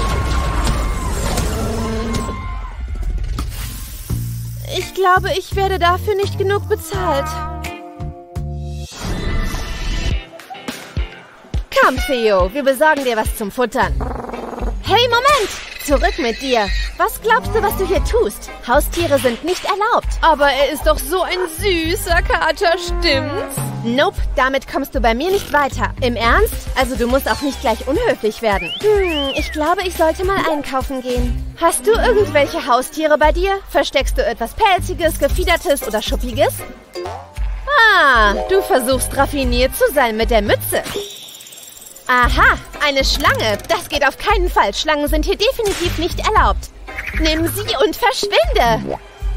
[SPEAKER 1] Ich glaube, ich werde dafür nicht genug bezahlt. Komm, Theo, wir besorgen dir was zum Futtern. Hey, Moment! Zurück mit dir. Was glaubst du, was du hier tust? Haustiere sind nicht erlaubt.
[SPEAKER 5] Aber er ist doch so ein süßer Kater, stimmt's?
[SPEAKER 1] Nope, damit kommst du bei mir nicht weiter. Im Ernst? Also du musst auch nicht gleich unhöflich werden. Hm, ich glaube, ich sollte mal einkaufen gehen. Hast du irgendwelche Haustiere bei dir? Versteckst du etwas Pelziges, Gefiedertes oder Schuppiges? Ah, du versuchst raffiniert zu sein mit der Mütze. Aha, eine Schlange. Das geht auf keinen Fall. Schlangen sind hier definitiv nicht erlaubt. Nimm sie und verschwinde.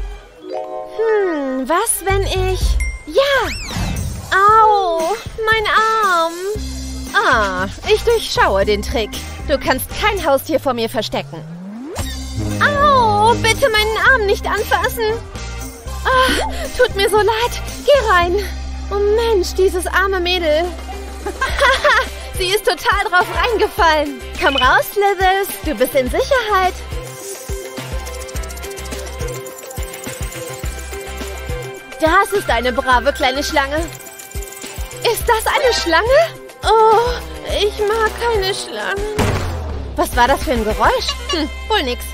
[SPEAKER 1] Hm, was, wenn ich... Ja! Au, mein Arm. Ah, ich durchschaue den Trick. Du kannst kein Haustier vor mir verstecken. Au, bitte meinen Arm nicht anfassen. Ah, tut mir so leid. Geh rein. Oh Mensch, dieses arme Mädel. Haha. Sie ist total drauf reingefallen. Komm raus, Slithers. Du bist in Sicherheit. Das ist eine brave kleine Schlange. Ist das eine Schlange? Oh, ich mag keine Schlangen. Was war das für ein Geräusch? Hm, wohl nix.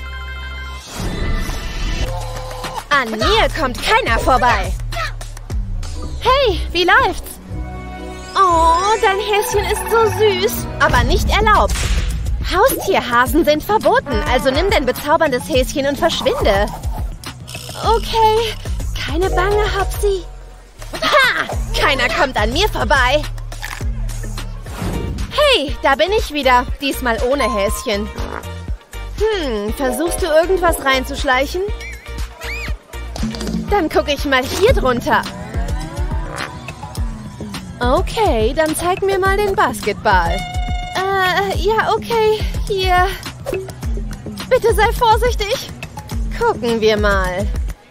[SPEAKER 1] An mir kommt keiner vorbei. Hey, wie läuft's? Oh, dein Häschen ist so süß, aber nicht erlaubt. Haustierhasen sind verboten, also nimm dein bezauberndes Häschen und verschwinde. Okay, keine Bange, Hopsi. Ha! Keiner kommt an mir vorbei. Hey, da bin ich wieder, diesmal ohne Häschen. Hm, versuchst du irgendwas reinzuschleichen? Dann gucke ich mal hier drunter. Okay, dann zeig mir mal den Basketball. Äh, ja, okay. Hier. Bitte sei vorsichtig. Gucken wir mal.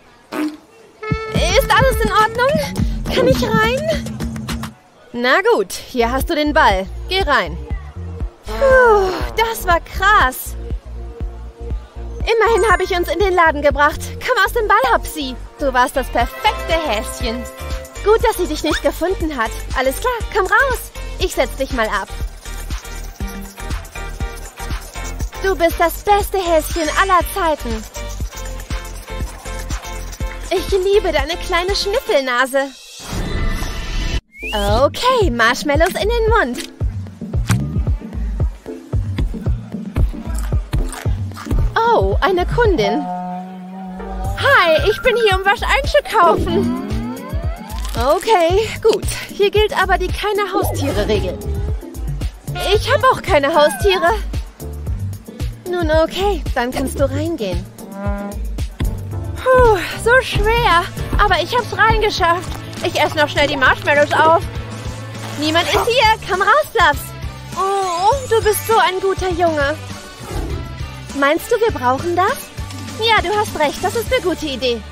[SPEAKER 1] Ist alles in Ordnung? Kann ich rein? Na gut, hier hast du den Ball. Geh rein. Puh, das war krass. Immerhin habe ich uns in den Laden gebracht. Komm aus dem Ball, Hopsi. Du warst das perfekte Häschen. Gut, dass sie dich nicht gefunden hat. Alles klar, komm raus. Ich setz dich mal ab. Du bist das beste Häschen aller Zeiten. Ich liebe deine kleine Schnüffelnase. Okay, Marshmallows in den Mund. Oh, eine Kundin. Hi, ich bin hier, um was einzukaufen. Okay, gut. Hier gilt aber die Keine-Haustiere-Regel. Ich habe auch keine Haustiere. Nun okay, dann kannst du reingehen. Puh, so schwer. Aber ich hab's reingeschafft. Ich esse noch schnell die Marshmallows auf. Niemand ist hier. Komm raus, Fluffs. Oh, du bist so ein guter Junge. Meinst du, wir brauchen das? Ja, du hast recht. Das ist eine gute Idee.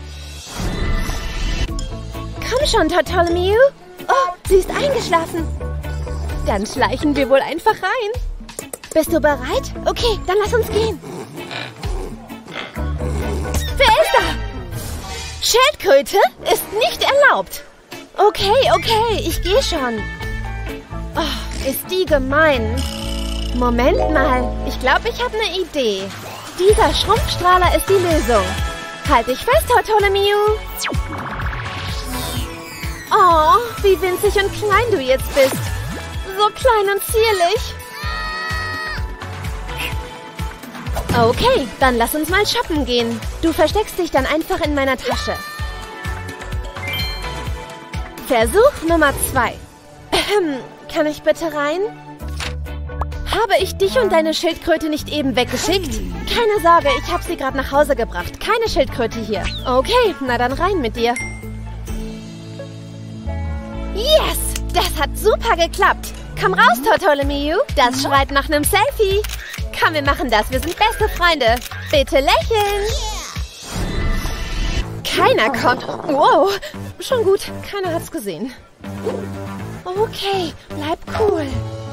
[SPEAKER 1] Komm schon, Bartholomew. Oh, sie ist eingeschlafen. Dann schleichen wir wohl einfach rein. Bist du bereit? Okay, dann lass uns gehen. Wer ist da? Schildkröte ist nicht erlaubt. Okay, okay, ich gehe schon. Oh, ist die gemein. Moment mal, ich glaube, ich habe eine Idee. Dieser Schrumpfstrahler ist die Lösung. Halt dich fest, Bartholomew. Oh, wie winzig und klein du jetzt bist. So klein und zierlich. Okay, dann lass uns mal shoppen gehen. Du versteckst dich dann einfach in meiner Tasche. Versuch Nummer zwei. Ähm, kann ich bitte rein? Habe ich dich und deine Schildkröte nicht eben weggeschickt? Keine Sorge, ich habe sie gerade nach Hause gebracht. Keine Schildkröte hier. Okay, na dann rein mit dir. Yes! Das hat super geklappt. Komm raus, Bartholomew. Das schreit nach einem Selfie. Komm, wir machen das. Wir sind beste Freunde. Bitte lächeln. Keiner kommt. Wow, schon gut. Keiner hat's gesehen. Okay, bleib cool.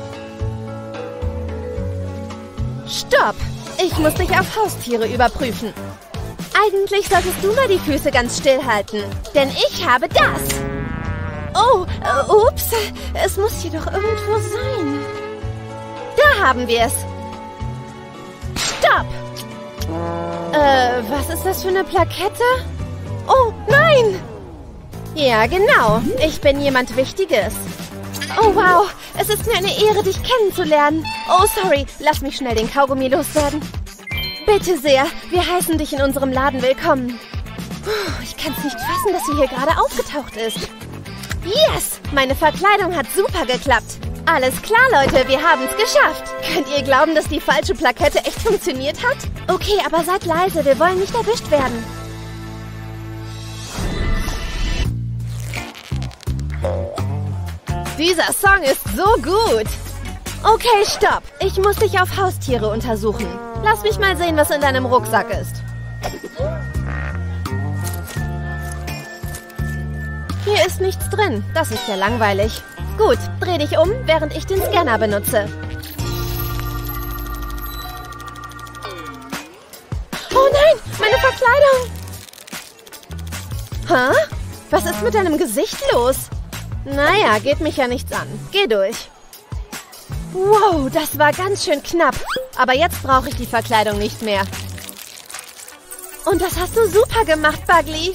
[SPEAKER 1] Stopp! Ich muss dich auf Haustiere überprüfen. Eigentlich solltest du mal die Füße ganz still halten, denn ich habe das. Oh, äh, ups, es muss hier doch irgendwo sein. Da haben wir es. Stopp! Äh, was ist das für eine Plakette? Oh, nein! Ja, genau. Ich bin jemand Wichtiges. Oh, wow. Es ist mir eine Ehre, dich kennenzulernen. Oh, sorry. Lass mich schnell den Kaugummi loswerden. Bitte sehr. Wir heißen dich in unserem Laden willkommen. Ich kann es nicht fassen, dass sie hier gerade aufgetaucht ist. Yes! Meine Verkleidung hat super geklappt. Alles klar, Leute. Wir haben es geschafft. Könnt ihr glauben, dass die falsche Plakette echt funktioniert hat? Okay, aber seid leise. Wir wollen nicht erwischt werden. Dieser Song ist so gut. Okay, stopp. Ich muss dich auf Haustiere untersuchen. Lass mich mal sehen, was in deinem Rucksack ist. Hier ist nichts drin. Das ist ja langweilig. Gut, dreh dich um, während ich den Scanner benutze. Oh nein, meine Verkleidung. Hä? Was ist mit deinem Gesicht los? Naja, geht mich ja nichts an. Geh durch. Wow, das war ganz schön knapp. Aber jetzt brauche ich die Verkleidung nicht mehr. Und das hast du super gemacht, Buggly.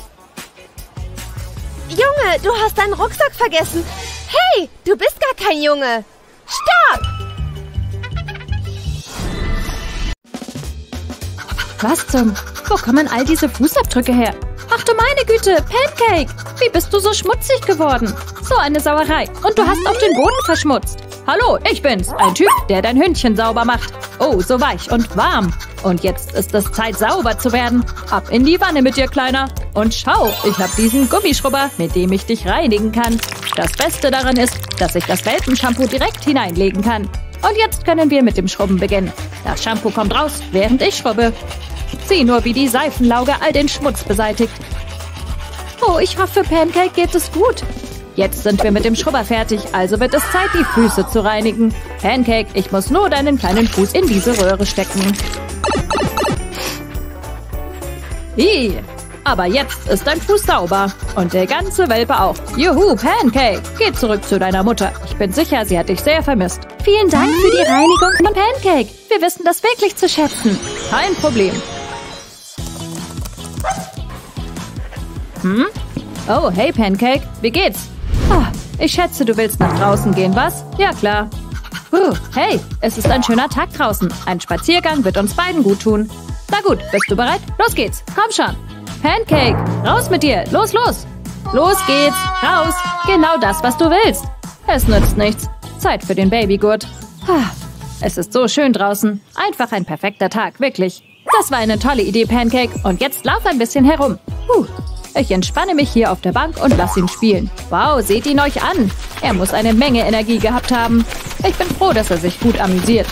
[SPEAKER 1] Junge, du hast deinen Rucksack vergessen. Hey, du bist gar kein Junge. Stopp!
[SPEAKER 3] Was zum... Wo kommen all diese Fußabdrücke her? Ach du meine Güte, Pancake! Wie bist du so schmutzig geworden? So eine Sauerei. Und du hast auch den Boden verschmutzt. Hallo, ich bin's. Ein Typ, der dein Hündchen sauber macht. Oh, so weich und warm. Und jetzt ist es Zeit, sauber zu werden. Ab in die Wanne mit dir, Kleiner. Und schau, ich habe diesen Gummischrubber, mit dem ich dich reinigen kann. Das Beste daran ist, dass ich das Welpenshampoo direkt hineinlegen kann. Und jetzt können wir mit dem Schrubben beginnen. Das Shampoo kommt raus, während ich schrubbe. Sieh nur, wie die Seifenlauge all den Schmutz beseitigt. Oh, ich hoffe, Pancake geht es gut. Jetzt sind wir mit dem Schrubber fertig, also wird es Zeit, die Füße zu reinigen. Pancake, ich muss nur deinen kleinen Fuß in diese Röhre stecken. Ih, aber jetzt ist dein Fuß sauber. Und der ganze Welpe auch. Juhu, Pancake, geh zurück zu deiner Mutter. Ich bin sicher, sie hat dich sehr vermisst. Vielen Dank für die Reinigung von Pancake. Wir wissen das wirklich zu schätzen. Kein Problem. Hm? Oh, hey Pancake, wie geht's? Oh, ich schätze, du willst nach draußen gehen, was? Ja, klar. Uh, hey, es ist ein schöner Tag draußen. Ein Spaziergang wird uns beiden gut tun. Na gut, bist du bereit? Los geht's, komm schon. Pancake, raus mit dir, los, los. Los geht's, raus. Genau das, was du willst. Es nützt nichts. Zeit für den Babygurt. Ah, es ist so schön draußen. Einfach ein perfekter Tag, wirklich. Das war eine tolle Idee, Pancake. Und jetzt lauf ein bisschen herum. Puh. Ich entspanne mich hier auf der Bank und lass ihn spielen. Wow, seht ihn euch an. Er muss eine Menge Energie gehabt haben. Ich bin froh, dass er sich gut amüsiert.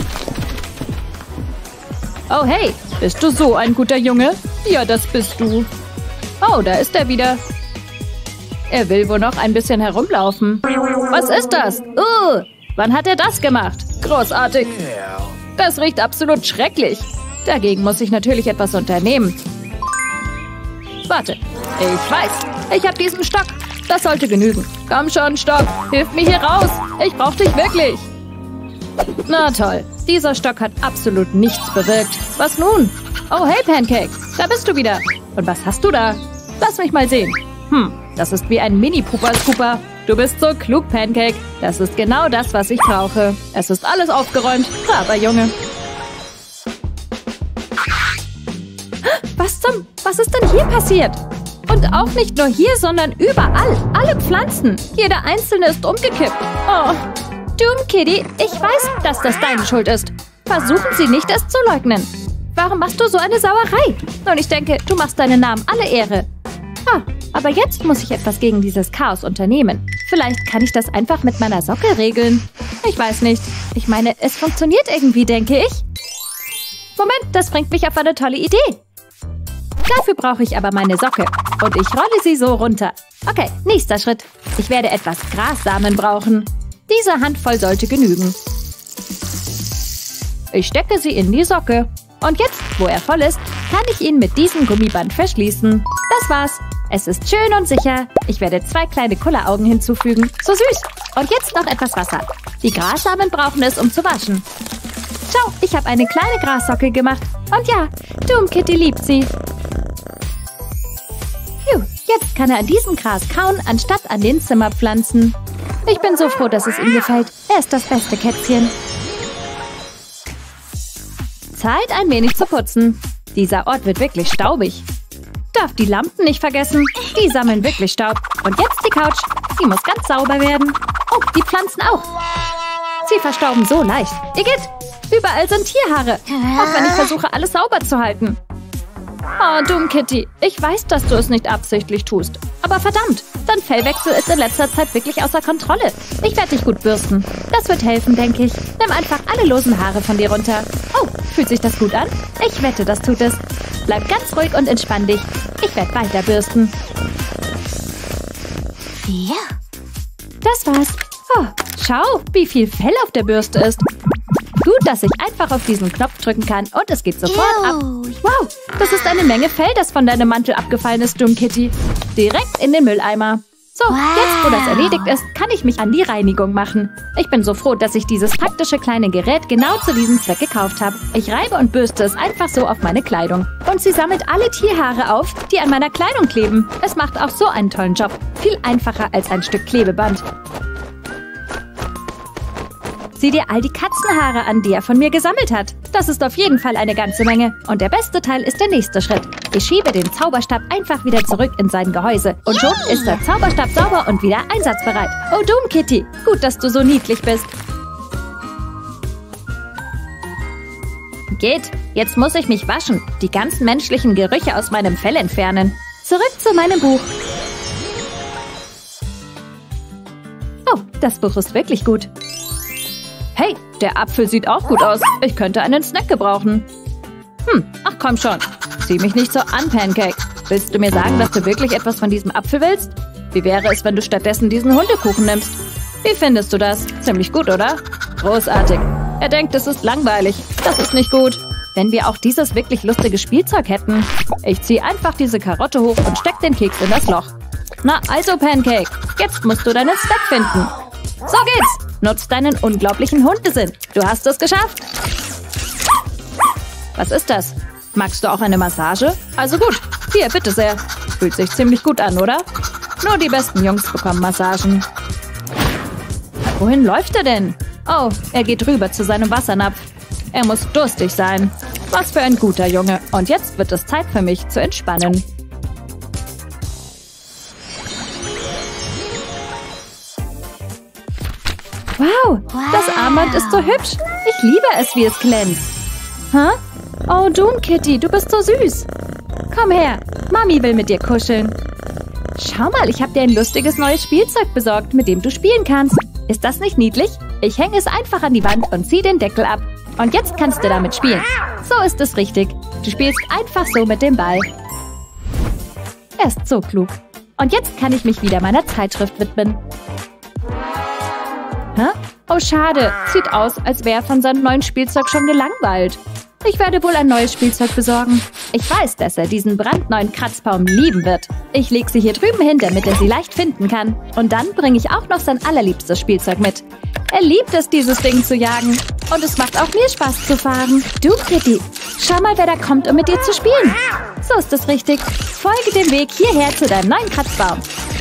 [SPEAKER 3] Oh, hey, bist du so ein guter Junge? Ja, das bist du. Oh, da ist er wieder. Er will wohl noch ein bisschen herumlaufen. Was ist das? Uh, wann hat er das gemacht? Großartig. Das riecht absolut schrecklich. Dagegen muss ich natürlich etwas unternehmen. Warte, ich weiß. Ich habe diesen Stock. Das sollte genügen. Komm schon, Stock. Hilf mir hier raus. Ich brauche dich wirklich. Na toll. Dieser Stock hat absolut nichts bewirkt. Was nun? Oh, hey, Pancake. Da bist du wieder. Und was hast du da? Lass mich mal sehen. Hm, das ist wie ein Mini-Puper-Scooper. Du bist so klug, Pancake. Das ist genau das, was ich brauche. Es ist alles aufgeräumt. Aber, Junge. Was zum... Was ist denn hier passiert? Und auch nicht nur hier, sondern überall. Alle Pflanzen. Jeder einzelne ist umgekippt. Oh, Doom Kitty, ich weiß, dass das deine Schuld ist. Versuchen Sie nicht, es zu leugnen. Warum machst du so eine Sauerei? Und ich denke, du machst deinen Namen alle Ehre. Ha, aber jetzt muss ich etwas gegen dieses Chaos unternehmen. Vielleicht kann ich das einfach mit meiner Socke regeln. Ich weiß nicht. Ich meine, es funktioniert irgendwie, denke ich. Moment, das bringt mich auf eine tolle Idee. Dafür brauche ich aber meine Socke. Und ich rolle sie so runter. Okay, nächster Schritt. Ich werde etwas Grassamen brauchen. Diese Handvoll sollte genügen. Ich stecke sie in die Socke. Und jetzt, wo er voll ist, kann ich ihn mit diesem Gummiband verschließen. Das war's. Es ist schön und sicher. Ich werde zwei kleine Kulleraugen hinzufügen. So süß. Und jetzt noch etwas Wasser. Die Grassamen brauchen es, um zu waschen. Schau, ich habe eine kleine Grassocke gemacht. Und ja, Doom Kitty liebt sie. Puh, jetzt kann er an diesem Gras kauen, anstatt an den Zimmerpflanzen. Ich bin so froh, dass es ihm gefällt. Er ist das beste Kätzchen. Zeit, ein wenig zu putzen. Dieser Ort wird wirklich staubig. Darf die Lampen nicht vergessen. Die sammeln wirklich Staub. Und jetzt die Couch. Sie muss ganz sauber werden. Oh, die Pflanzen auch. Sie verstauben so leicht. Igitt, überall sind Tierhaare. Auch wenn ich versuche, alles sauber zu halten. Oh, Doom Kitty, ich weiß, dass du es nicht absichtlich tust. Aber verdammt, dein Fellwechsel ist in letzter Zeit wirklich außer Kontrolle. Ich werde dich gut bürsten. Das wird helfen, denke ich. Nimm einfach alle losen Haare von dir runter. Oh, fühlt sich das gut an? Ich wette, das tut es. Bleib ganz ruhig und entspann dich. Ich werde weiter bürsten.
[SPEAKER 2] Ja.
[SPEAKER 3] Das war's. Oh, schau, wie viel Fell auf der Bürste ist. Gut, dass ich einfach auf diesen Knopf drücken kann und es geht sofort
[SPEAKER 2] Ew.
[SPEAKER 3] ab. Wow, das ist eine Menge Fell, das von deinem Mantel abgefallen ist, Doom Kitty. Direkt in den Mülleimer. So,
[SPEAKER 2] Wow.
[SPEAKER 3] jetzt, wo das erledigt ist, kann ich mich an die Reinigung machen. Ich bin so froh, dass ich dieses praktische kleine Gerät genau zu diesem Zweck gekauft habe. Ich reibe und bürste es einfach so auf meine Kleidung. Und sie sammelt alle Tierhaare auf, die an meiner Kleidung kleben. Es macht auch so einen tollen Job. Viel einfacher als ein Stück Klebeband. Sieh dir all die Katzenhaare an, die er von mir gesammelt hat. Das ist auf jeden Fall eine ganze Menge. Und der beste Teil ist der nächste Schritt. Ich schiebe den Zauberstab einfach wieder zurück in sein Gehäuse. Und schon ist der Zauberstab sauber und wieder einsatzbereit. Oh, Doom Kitty, gut, dass du so niedlich bist. Geht, jetzt muss ich mich waschen. Die ganzen menschlichen Gerüche aus meinem Fell entfernen. Zurück zu meinem Buch. Oh, das Buch ist wirklich gut. Hey, der Apfel sieht auch gut aus. Ich könnte einen Snack gebrauchen. Hm, ach komm schon. Sieh mich nicht so an, Pancake. Willst du mir sagen, dass du wirklich etwas von diesem Apfel willst? Wie wäre es, wenn du stattdessen diesen Hundekuchen nimmst? Wie findest du das? Ziemlich gut, oder? Großartig. Er denkt, es ist langweilig. Das ist nicht gut. Wenn wir auch dieses wirklich lustige Spielzeug hätten. Ich ziehe einfach diese Karotte hoch und steck den Keks in das Loch. Na, also, Pancake. Jetzt musst du deinen Snack finden. So geht's. Nutz deinen unglaublichen Hundesinn. Du hast es geschafft. Was ist das? Magst du auch eine Massage? Also gut. Hier, bitte sehr. Fühlt sich ziemlich gut an, oder? Nur die besten Jungs bekommen Massagen. Wohin läuft er denn? Oh, er geht rüber zu seinem Wassernapf. Er muss durstig sein. Was für ein guter Junge. Und jetzt wird es Zeit für mich zu entspannen. Wow, das Armband ist so hübsch. Ich liebe es, wie es glänzt. Hä? Oh, Doom Kitty, du bist so süß. Komm her, Mami will mit dir kuscheln. Schau mal, ich habe dir ein lustiges neues Spielzeug besorgt, mit dem du spielen kannst. Ist das nicht niedlich? Ich hänge es einfach an die Wand und ziehe den Deckel ab. Und jetzt kannst du damit spielen. So ist es richtig. Du spielst einfach so mit dem Ball. Er ist so klug. Und jetzt kann ich mich wieder meiner Zeitschrift widmen. Hä? Oh, schade. Sieht aus, als wäre er von seinem neuen Spielzeug schon gelangweilt. Ich werde wohl ein neues Spielzeug besorgen. Ich weiß, dass er diesen brandneuen Kratzbaum lieben wird. Ich lege sie hier drüben hin, damit er sie leicht finden kann. Und dann bringe ich auch noch sein allerliebstes Spielzeug mit. Er liebt es, dieses Ding zu jagen. Und es macht auch mir Spaß zu fahren. Du, Kitty, schau mal, wer da kommt, um mit dir zu spielen. So ist es richtig. Folge dem Weg hierher zu deinem neuen Kratzbaum.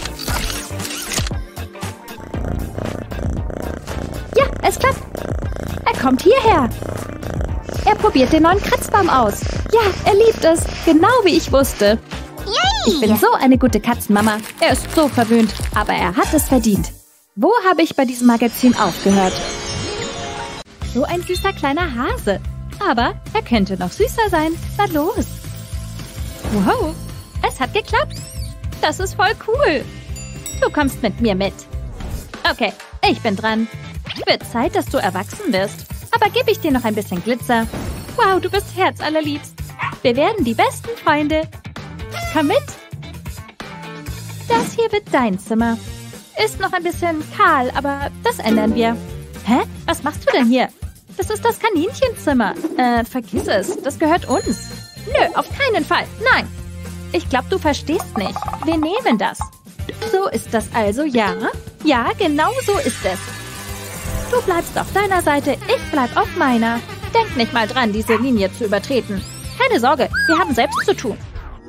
[SPEAKER 3] Ja, es klappt. Er kommt hierher. Er probiert den neuen Kratzbaum aus. Ja, er liebt es. Genau wie ich wusste.
[SPEAKER 2] Yay!
[SPEAKER 3] Ich bin so eine gute Katzenmama. Er ist so verwöhnt, aber er hat es verdient. Wo habe ich bei diesem Magazin aufgehört? So ein süßer kleiner Hase. Aber er könnte noch süßer sein. Na los. Wow, es hat geklappt. Das ist voll cool. Du kommst mit mir mit. Okay, ich bin dran. Wird Zeit, dass du erwachsen wirst. Aber gebe ich dir noch ein bisschen Glitzer. Wow, du bist herzallerliebst. Wir werden die besten Freunde. Komm mit. Das hier wird dein Zimmer. Ist noch ein bisschen kahl, aber das ändern wir. Hä? Was machst du denn hier? Das ist das Kaninchenzimmer. Äh, vergiss es. Das gehört uns. Nö, auf keinen Fall. Nein. Ich glaube, du verstehst nicht. Wir nehmen das. So ist das also, ja? Ja, genau so ist es. Du bleibst auf deiner Seite, ich bleib auf meiner. Denk nicht mal dran, diese Linie zu übertreten. Keine Sorge, wir haben selbst zu tun.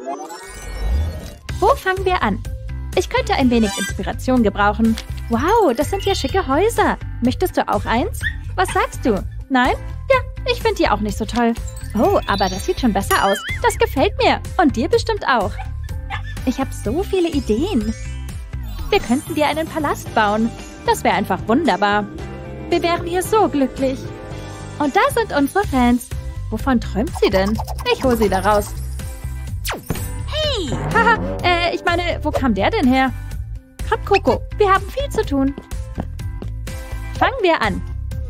[SPEAKER 3] Wo fangen wir an? Ich könnte ein wenig Inspiration gebrauchen. Wow, das sind ja schicke Häuser. Möchtest du auch eins? Was sagst du? Nein? Ja, ich finde die auch nicht so toll. Oh, aber das sieht schon besser aus. Das gefällt mir. Und dir bestimmt auch. Ich habe so viele Ideen. Wir könnten dir einen Palast bauen. Das wäre einfach wunderbar. Wir wären hier so glücklich. Und da sind unsere Fans. Wovon träumt sie denn? Ich hole sie da raus. Hey! Haha, äh, ich meine, wo kam der denn her? Komm, Coco, wir haben viel zu tun. Fangen wir an.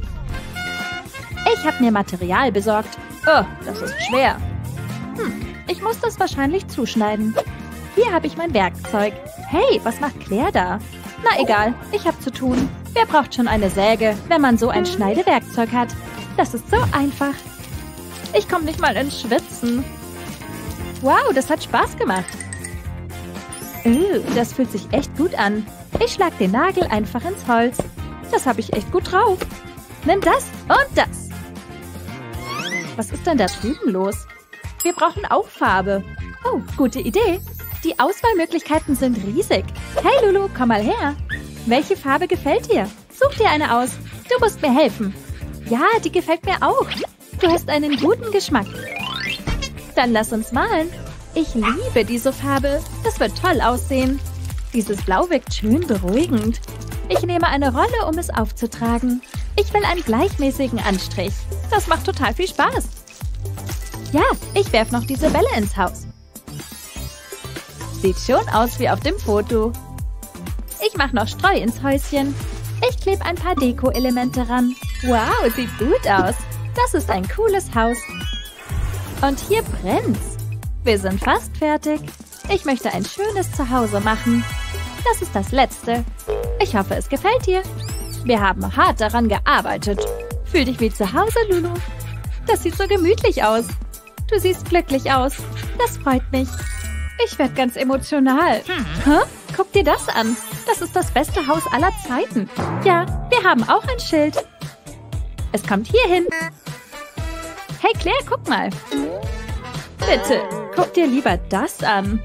[SPEAKER 3] Ich habe mir Material besorgt. Oh, das ist schwer. Hm, ich muss das wahrscheinlich zuschneiden. Hier habe ich mein Werkzeug. Hey, was macht Claire da? Na egal, ich habe zu tun. Wer braucht schon eine Säge, wenn man so ein Schneidewerkzeug hat? Das ist so einfach. Ich komme nicht mal ins Schwitzen. Wow, das hat Spaß gemacht. Uh, das fühlt sich echt gut an. Ich schlage den Nagel einfach ins Holz. Das habe ich echt gut drauf. Nimm das und das. Was ist denn da drüben los? Wir brauchen auch Farbe. Oh, gute Idee. Die Auswahlmöglichkeiten sind riesig. Hey Lulu, komm mal her. Welche Farbe gefällt dir? Such dir eine aus. Du musst mir helfen. Ja, die gefällt mir auch. Du hast einen guten Geschmack. Dann lass uns malen. Ich liebe diese Farbe. Das wird toll aussehen. Dieses Blau wirkt schön beruhigend. Ich nehme eine Rolle, um es aufzutragen. Ich will einen gleichmäßigen Anstrich. Das macht total viel Spaß. Ja, ich werfe noch diese Bälle ins Haus. Sieht schon aus wie auf dem Foto. Ich mache noch Streu ins Häuschen. Ich klebe ein paar Deko-Elemente ran. Wow, sieht gut aus. Das ist ein cooles Haus. Und hier brennt's. Wir sind fast fertig. Ich möchte ein schönes Zuhause machen. Das ist das Letzte. Ich hoffe, es gefällt dir. Wir haben hart daran gearbeitet. Fühl dich wie zu Hause, Lulu. Das sieht so gemütlich aus. Du siehst glücklich aus. Das freut mich. Ich werde ganz emotional. Hä? Guck dir das an. Das ist das beste Haus aller Zeiten. Ja, wir haben auch ein Schild. Es kommt hier hin. Hey Claire, guck mal. Bitte, guck dir lieber das an.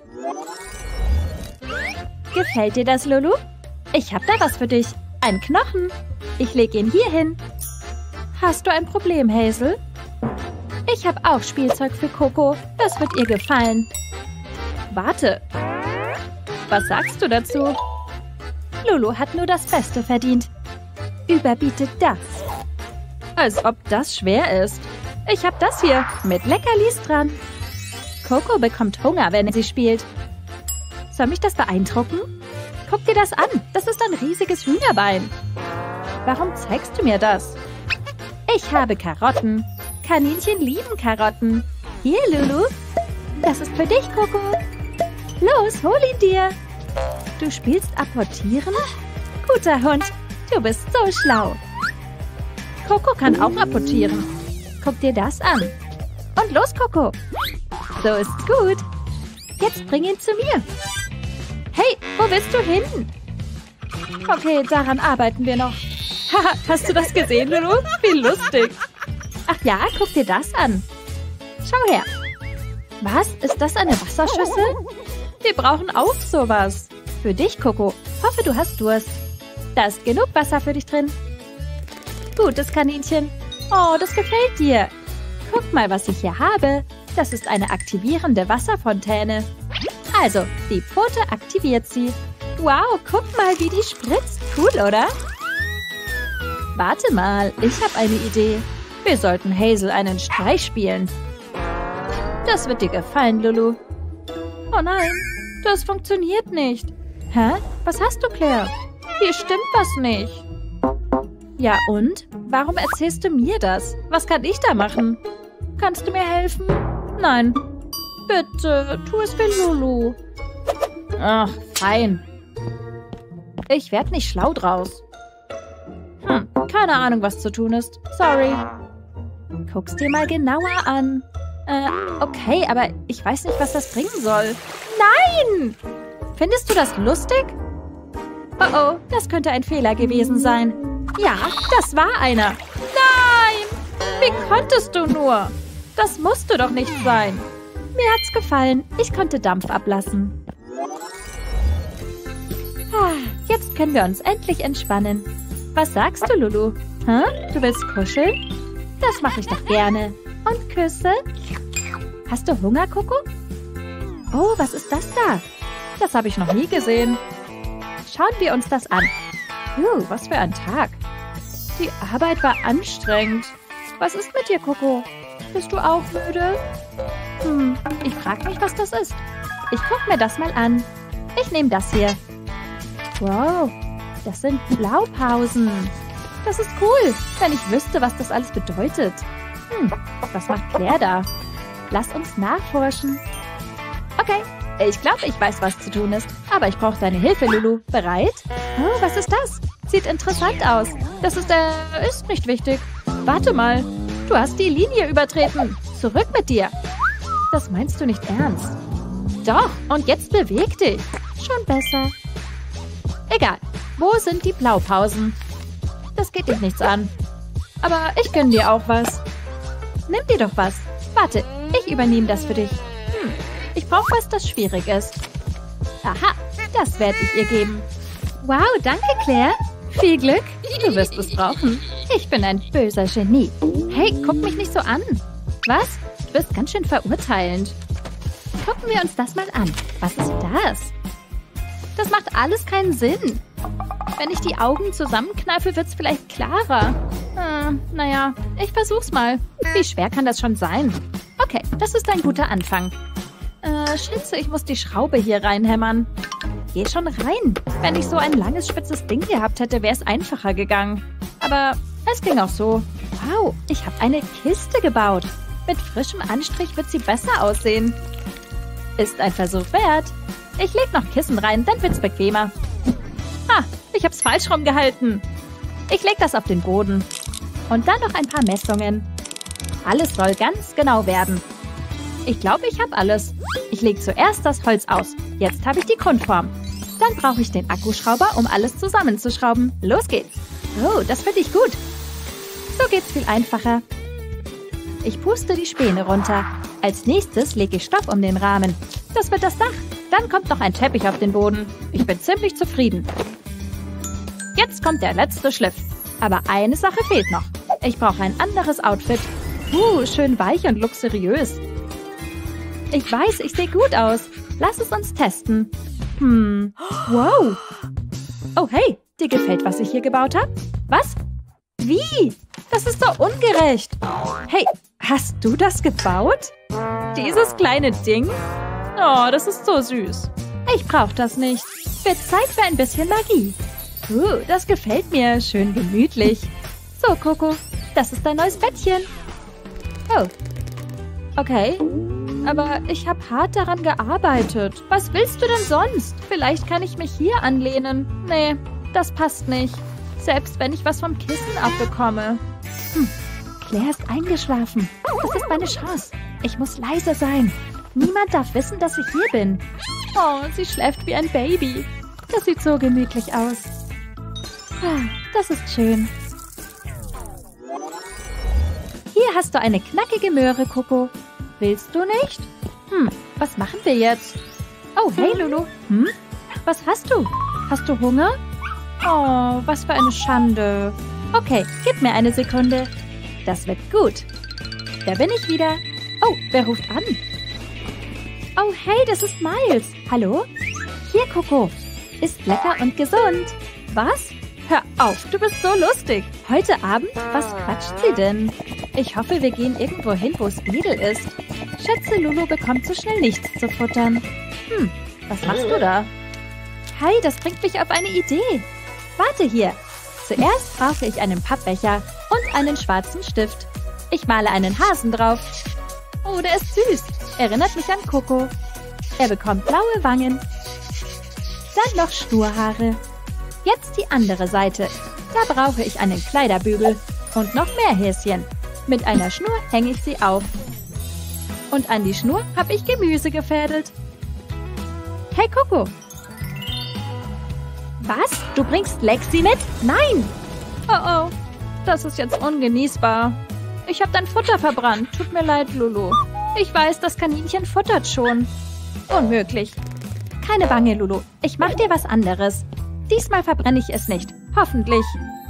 [SPEAKER 3] Gefällt dir das, Lulu? Ich habe da was für dich. Ein Knochen. Ich lege ihn hier hin. Hast du ein Problem, Hazel? Ich habe auch Spielzeug für Coco. Das wird ihr gefallen. Warte. Was sagst du dazu? Lulu hat nur das Beste verdient. Überbietet das. Als ob das schwer ist. Ich habe das hier mit Leckerlis dran. Coco bekommt Hunger, wenn sie spielt. Soll mich das beeindrucken? Guck dir das an. Das ist ein riesiges Hühnerbein. Warum zeigst du mir das? Ich habe Karotten. Kaninchen lieben Karotten. Hier, Lulu. Das ist für dich, Coco. Los, hol ihn dir. Du spielst Apportieren? Guter Hund. Du bist so schlau. Coco kann auch apportieren. Guck dir das an. Und los, Coco. So ist's gut. Jetzt bring ihn zu mir. Hey, wo willst du hin? Okay, daran arbeiten wir noch. Haha, hast du das gesehen, Lulu? Wie lustig. Ach ja, guck dir das an. Schau her. Was? Ist das eine Wasserschüssel? Wir brauchen auch sowas. Für dich, Coco. Hoffe, du hast Durst. Da ist genug Wasser für dich drin. Gutes Kaninchen. Oh, das gefällt dir. Guck mal, was ich hier habe. Das ist eine aktivierende Wasserfontäne. Also, die Pfote aktiviert sie. Wow, guck mal, wie die spritzt. Cool, oder? Warte mal, ich habe eine Idee. Wir sollten Hazel einen Streich spielen. Das wird dir gefallen, Lulu. Oh nein, das funktioniert nicht. Hä? Was hast du, Claire? Hier stimmt was nicht. Ja und? Warum erzählst du mir das? Was kann ich da machen? Kannst du mir helfen? Nein. Bitte, tu es für Lulu. Ach, fein. Ich werde nicht schlau draus. Hm, keine Ahnung, was zu tun ist. Sorry. Guck's dir mal genauer an. Äh, okay, aber ich weiß nicht, was das bringen soll. Nein! Findest du das lustig? Oh oh, das könnte ein Fehler gewesen sein. Ja, das war einer. Nein! Wie konntest du nur? Das musste doch nicht sein. Mir hat's gefallen. Ich konnte Dampf ablassen. Ah, jetzt können wir uns endlich entspannen. Was sagst du, Lulu? Hä? Du willst kuscheln? Das mache ich doch gerne. Und Küsse? Hast du Hunger, Coco? Oh, was ist das da? Das habe ich noch nie gesehen. Schauen wir uns das an. Uh, was für ein Tag. Die Arbeit war anstrengend. Was ist mit dir, Coco? Bist du auch müde? Hm, ich frage mich, was das ist. Ich gucke mir das mal an. Ich nehme das hier. Wow, das sind Blaupausen. Das ist cool, wenn ich wüsste, was das alles bedeutet. Hm, was macht Claire da? Lass uns nachforschen. Okay, ich glaube, ich weiß, was zu tun ist. Aber ich brauche deine Hilfe, Lulu. Bereit? Oh, was ist das? Sieht interessant aus. Das ist, äh, ist nicht wichtig. Warte mal. Du hast die Linie übertreten. Zurück mit dir. Das meinst du nicht ernst. Doch, und jetzt beweg dich. Schon besser. Egal. Wo sind die Blaupausen? Das geht dich nichts an. Aber ich gönne dir auch was. Nimm dir doch was. Warte, ich übernehme das für dich. Hm, ich brauche was, das schwierig ist. Aha, das werde ich ihr geben. Wow, danke, Claire. Viel Glück. Du wirst es brauchen. Ich bin ein böser Genie. Hey, guck mich nicht so an. Was? Du bist ganz schön verurteilend. Gucken wir uns das mal an. Was ist das? Das macht alles keinen Sinn. Wenn ich die Augen zusammenkneife, wird es vielleicht klarer. Hm, naja, ich versuch's mal. Wie schwer kann das schon sein? Okay, das ist ein guter Anfang. Äh, schätze, ich muss die Schraube hier reinhämmern. Geh schon rein. Wenn ich so ein langes, spitzes Ding gehabt hätte, wäre es einfacher gegangen. Aber es ging auch so. Wow, ich habe eine Kiste gebaut. Mit frischem Anstrich wird sie besser aussehen. Ist ein Versuch wert. Ich leg noch Kissen rein, dann wird's bequemer. Ha, ich hab's falsch rumgehalten. Ich leg das auf den Boden. Und dann noch ein paar Messungen. Alles soll ganz genau werden. Ich glaube, ich habe alles. Ich lege zuerst das Holz aus. Jetzt habe ich die Grundform. Dann brauche ich den Akkuschrauber, um alles zusammenzuschrauben. Los geht's. Oh, das finde ich gut. So geht's viel einfacher. Ich puste die Späne runter. Als nächstes lege ich Stoff um den Rahmen. Das wird das Dach. Dann kommt noch ein Teppich auf den Boden. Ich bin ziemlich zufrieden. Jetzt kommt der letzte Schliff. Aber eine Sache fehlt noch. Ich brauche ein anderes Outfit. Uh, schön weich und luxuriös. Ich weiß, ich sehe gut aus. Lass es uns testen. Hm, wow. Oh, hey, dir gefällt, was ich hier gebaut habe? Was? Wie? Das ist so ungerecht. Hey, hast du das gebaut? Dieses kleine Ding? Oh, das ist so süß. Ich brauche das nicht. Wird Zeit für ein bisschen Magie. Uh, das gefällt mir. Schön gemütlich. So, Coco, das ist dein neues Bettchen. Oh. Okay. Aber ich habe hart daran gearbeitet. Was willst du denn sonst? Vielleicht kann ich mich hier anlehnen. Nee, das passt nicht. Selbst wenn ich was vom Kissen abbekomme. Hm. Claire ist eingeschlafen. Das ist meine Chance. Ich muss leise sein. Niemand darf wissen, dass ich hier bin. Oh, sie schläft wie ein Baby. Das sieht so gemütlich aus. Das ist schön. Hier hast du eine knackige Möhre, Coco. Willst du nicht? Hm, was machen wir jetzt? Oh, hey, Lulu. Hm? Was hast du? Hast du Hunger? Oh, was für eine Schande. Okay, gib mir eine Sekunde. Das wird gut. Da bin ich wieder. Oh, wer ruft an? Oh, hey, das ist Miles. Hallo? Hier, Coco. Ist lecker und gesund. Was? Hör auf, du bist so lustig. Heute Abend? Was quatscht sie denn? Ich hoffe, wir gehen irgendwo hin, wo Speedle ist. Schätze, Lulu bekommt so schnell nichts zu futtern. Hm, was machst du da? Hi, das bringt mich auf eine Idee. Warte hier. Zuerst brauche ich einen Pappbecher und einen schwarzen Stift. Ich male einen Hasen drauf. Oh, der ist süß. Erinnert mich an Coco. Er bekommt blaue Wangen. Dann noch Schnurrhaare. Jetzt die andere Seite. Da brauche ich einen Kleiderbügel und noch mehr Häschen. Mit einer Schnur hänge ich sie auf. Und an die Schnur habe ich Gemüse gefädelt. Hey, Coco. Was? Du bringst Lexi mit? Nein! Oh oh, das ist jetzt ungenießbar. Ich habe dein Futter verbrannt. Tut mir leid, Lulu. Ich weiß, das Kaninchen futtert schon. Unmöglich. Keine Bange, Lulu. Ich mach dir was anderes. Diesmal verbrenne ich es nicht. Hoffentlich.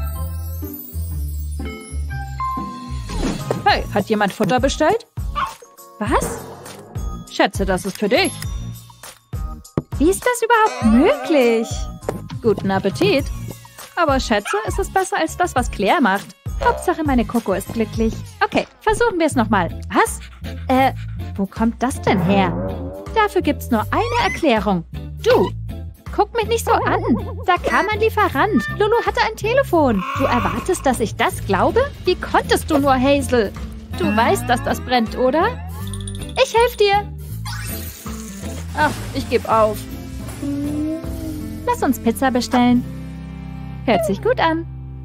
[SPEAKER 3] Hey, hat jemand Futter bestellt? Was? Schätze, das ist für dich. Wie ist das überhaupt möglich? Guten Appetit. Aber schätze, es ist besser als das, was Claire macht. Hauptsache, meine Coco ist glücklich. Okay, versuchen wir es nochmal. Was? Äh, wo kommt das denn her? Dafür gibt's nur eine Erklärung. Du, guck mich nicht so an. Da kam ein Lieferant. Lulu hatte ein Telefon. Du erwartest, dass ich das glaube? Wie konntest du nur, Hazel? Du weißt, dass das brennt, oder? Ich helfe dir. Ach, ich gebe auf. Lass uns Pizza bestellen. Hört sich gut an.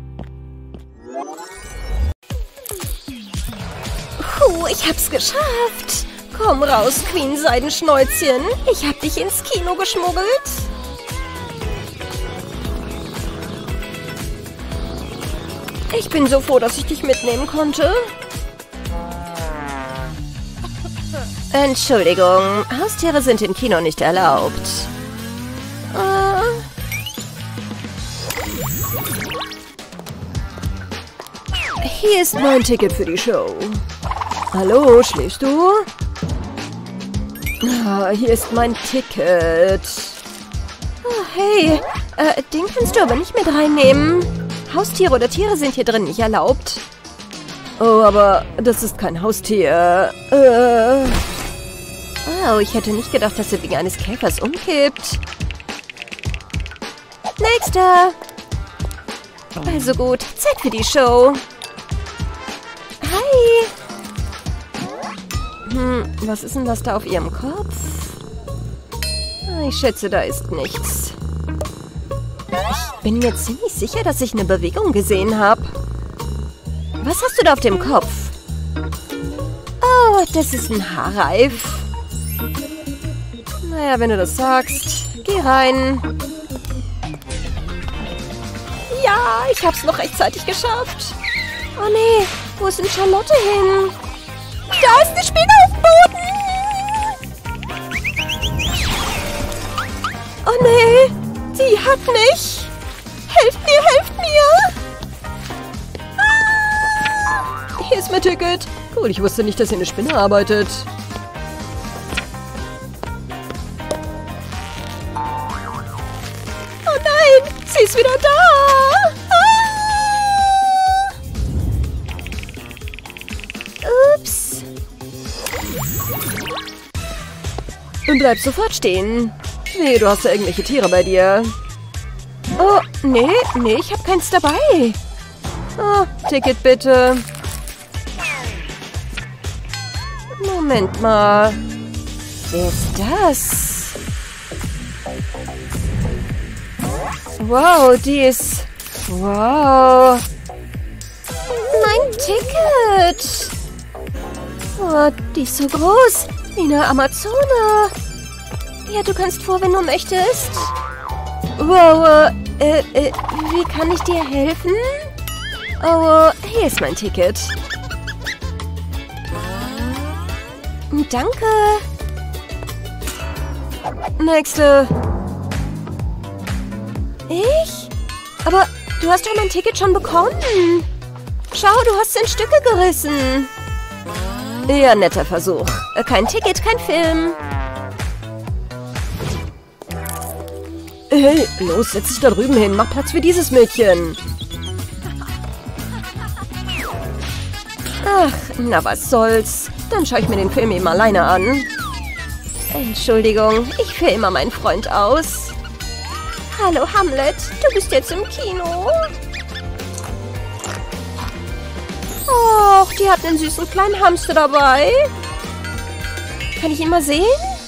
[SPEAKER 1] Puh, ich hab's geschafft. Komm raus, Queen Seidenschnäuzchen. Ich hab dich ins Kino geschmuggelt. Ich bin so froh, dass ich dich mitnehmen konnte. Entschuldigung, Haustiere sind im Kino nicht erlaubt. Äh. Hier ist mein Ticket für die Show. Hallo, schläfst du? Ah, hier ist mein Ticket. Oh, hey, äh, den kannst du aber nicht mit reinnehmen. Haustiere oder Tiere sind hier drin nicht erlaubt. Oh, aber das ist kein Haustier. Äh. Oh, ich hätte nicht gedacht, dass er wegen eines Käfers umkippt. Nächster. Also gut, Zeit für die Show. Hi. Hm, was ist denn das da auf ihrem Kopf? Ich schätze, da ist nichts. Ich bin mir ziemlich sicher, dass ich eine Bewegung gesehen habe. Was hast du da auf dem Kopf? Oh, das ist ein Haarreif. Naja, wenn du das sagst, geh rein. Ja, ich hab's noch rechtzeitig geschafft. Oh nee, wo ist denn Charlotte hin? Da ist eine Spinne auf dem Boden. Oh nee, sie hat mich. Helft mir, helft mir. Ah, hier ist mein Ticket. Cool, ich wusste nicht, dass hier eine Spinne arbeitet. Oh nein, sie ist wieder da. Ah. Ups. Und bleib sofort stehen. Nee, du hast ja irgendwelche Tiere bei dir. Oh, nee, nee, ich habe keins dabei. Oh, Ticket bitte. Moment mal. Wer ist das? Wow, die ist... Wow. Mein Ticket. Oh, die ist so groß. Wie eine Amazone. Ja, du kannst vor, wenn du möchtest. Wow, äh, äh, wie kann ich dir helfen? Oh, hier ist mein Ticket. Danke. Nächste. Ich? Aber du hast doch mein Ticket schon bekommen. Schau, du hast es in Stücke gerissen. Ja, netter Versuch. Kein Ticket, kein Film.
[SPEAKER 7] Hey, los, setz dich da drüben hin. Mach Platz für dieses Mädchen. Ach, na was soll's. Dann schaue ich mir den Film eben alleine an. Entschuldigung, ich führe immer meinen Freund aus. Hallo Hamlet, du bist jetzt im Kino. Och, die hat einen süßen kleinen Hamster dabei. Kann ich ihn mal sehen?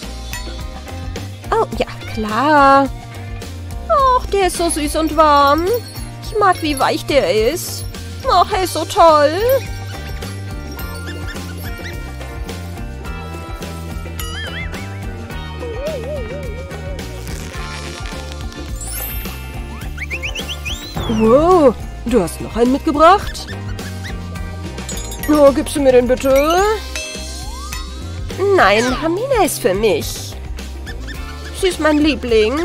[SPEAKER 7] Oh, ja, klar. Och, der ist so süß und warm. Ich mag, wie weich der ist. Och, er ist so toll. Wow, du hast noch einen mitgebracht? Oh, gibst du mir den bitte? Nein, Hermine ist für mich. Sie ist mein Liebling.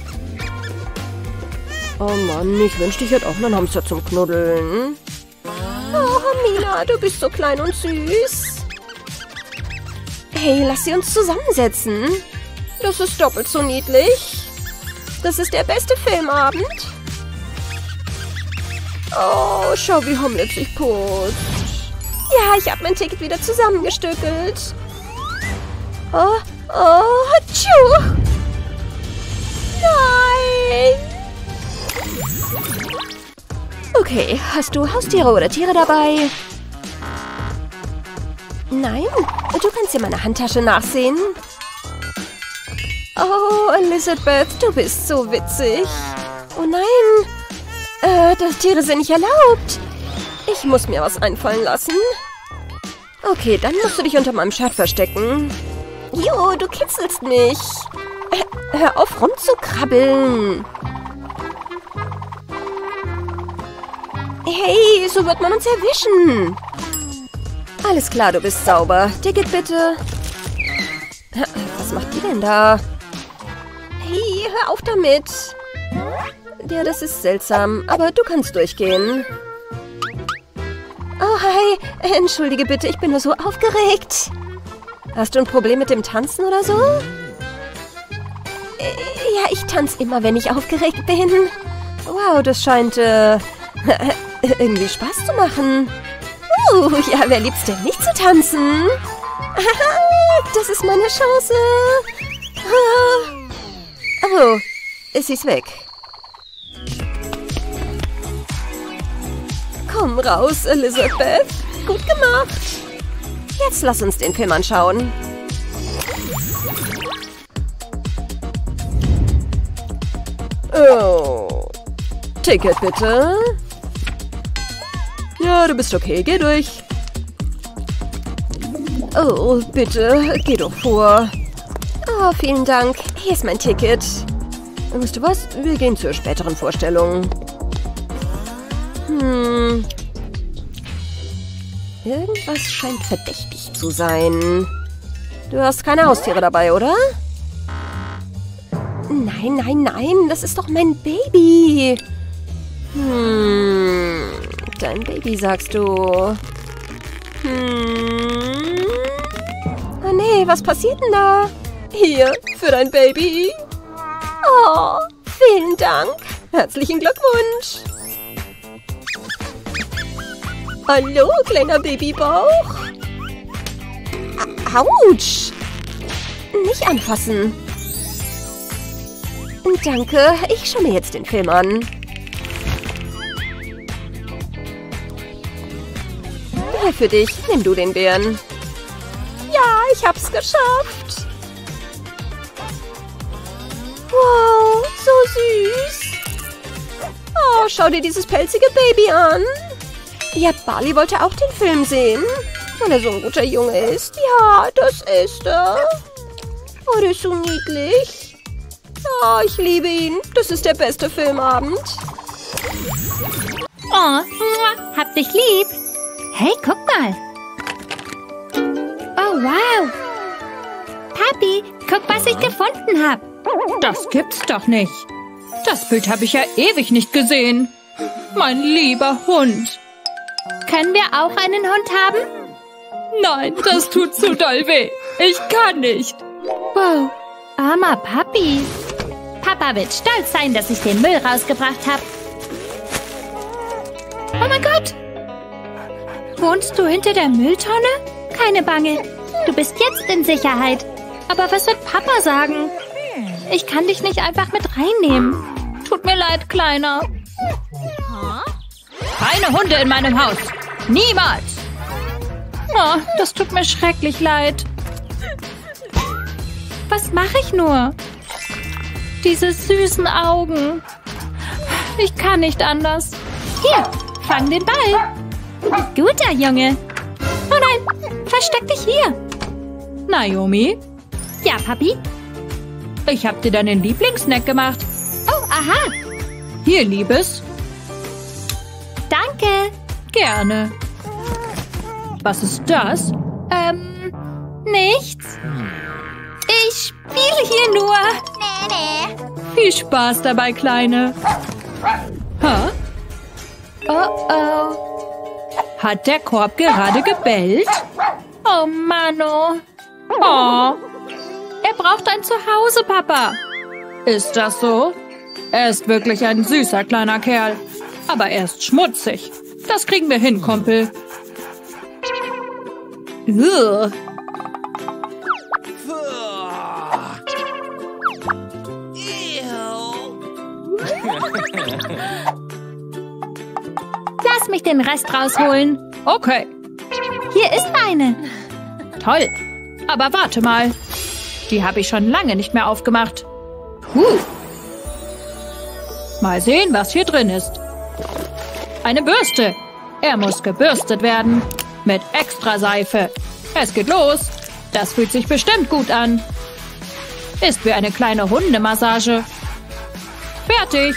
[SPEAKER 7] Oh Mann, ich wünschte, ich hätte auch einen Hamster zum Knuddeln. Oh, Hermine, du bist so klein und süß. Hey, lass sie uns zusammensetzen. Das ist doppelt so niedlich. Das ist der beste Filmabend. Oh, schau, wie Hamlet sich putzt. Ja, ich habe mein Ticket wieder zusammengestückelt. Oh, oh, tschuh. Nein. Okay, hast du Haustiere oder Tiere dabei? Nein, du kannst in meiner Handtasche nachsehen. Oh, Elizabeth, du bist so witzig. Oh nein. Äh, das Tiere sind nicht erlaubt. Ich muss mir was einfallen lassen. Okay, dann musst du dich unter meinem Shirt verstecken. Jo, du kitzelst mich. Äh, hör auf, rumzukrabbeln. Hey, so wird man uns erwischen. Alles klar, du bist sauber. Ticket bitte. Was macht die denn da? Hey, hör auf damit. Ja, das ist seltsam, aber du kannst durchgehen. Oh, hi. Entschuldige bitte, ich bin nur so aufgeregt. Hast du ein Problem mit dem Tanzen oder so? Ja, ich tanze immer, wenn ich aufgeregt bin. Wow, das scheint äh, irgendwie Spaß zu machen. Uh, ja, wer liebt's denn nicht zu tanzen? Das ist meine Chance. Oh, sie ist weg. Komm raus, Elizabeth. Gut gemacht. Jetzt lass uns den Film anschauen. Oh. Ticket bitte. Ja, du bist okay. Geh durch. Oh, bitte. Geh doch vor. Oh, vielen Dank. Hier ist mein Ticket. Weißt du was? Wir gehen zur späteren Vorstellung. Hm. Irgendwas scheint verdächtig zu sein. Du hast keine Haustiere dabei, oder? Nein, nein, nein. Das ist doch mein Baby. Hm. Dein Baby, sagst du. Hm. Oh nee, was passiert denn da? Hier, für dein Baby. Oh, vielen Dank. Herzlichen Glückwunsch. Hallo, kleiner Babybauch. Autsch. Nicht anfassen. Danke, ich schaue mir jetzt den Film an. Der für dich. Nimm du den Bären. Ja, ich hab's geschafft. Wow, so süß. Oh, schau dir dieses pelzige Baby an. Ja, Barley wollte auch den Film sehen, weil er so ein guter Junge ist. Ja, das ist er. Oh, der ist so niedlich. Oh, ich liebe ihn. Das ist der beste Filmabend.
[SPEAKER 3] Oh, hab dich lieb. Hey, guck mal. Oh, wow. Papi, guck, was ich gefunden habe.
[SPEAKER 8] Das gibt's doch nicht. Das Bild habe ich ja ewig nicht gesehen. Mein lieber Hund.
[SPEAKER 3] Können wir auch einen Hund haben?
[SPEAKER 8] Nein, das tut zu doll weh. Ich kann nicht.
[SPEAKER 3] Wow, armer Papi. Papa wird stolz sein, dass ich den Müll rausgebracht habe. Oh mein Gott! Wohnst du hinter der Mülltonne? Keine Bange. Du bist jetzt in Sicherheit. Aber was wird Papa sagen? Ich kann dich nicht einfach mit reinnehmen. Tut mir leid, Kleiner. Keine Hunde in meinem Haus. Niemals. Oh, das tut mir schrecklich leid. Was mache ich nur? Diese süßen Augen. Ich kann nicht anders. Hier, fang den Ball. Guter Junge. Oh nein, versteck dich hier. Naomi? Ja, Papi? Ich hab dir deinen Lieblingssnack gemacht. Oh, aha. Hier, Liebes. Danke. Gerne. Was ist das? Ähm, nichts. Ich spiele hier nur.
[SPEAKER 2] Nee, nee.
[SPEAKER 3] Viel Spaß dabei, Kleine. Hä? Oh, oh. Hat der Korb gerade gebellt? Oh, Mano. Oh. Er braucht ein Zuhause, Papa. Ist das so? Er ist wirklich ein süßer kleiner Kerl. Aber er ist schmutzig. Das kriegen wir hin, Kumpel. Ugh. Lass mich den Rest rausholen. Okay. Hier ist eine. Toll. Aber warte mal. Die habe ich schon lange nicht mehr aufgemacht. Puh. Mal sehen, was hier drin ist. Eine Bürste. Er muss gebürstet werden. Mit extra Seife. Es geht los. Das fühlt sich bestimmt gut an. Ist wie eine kleine Hundemassage. Fertig.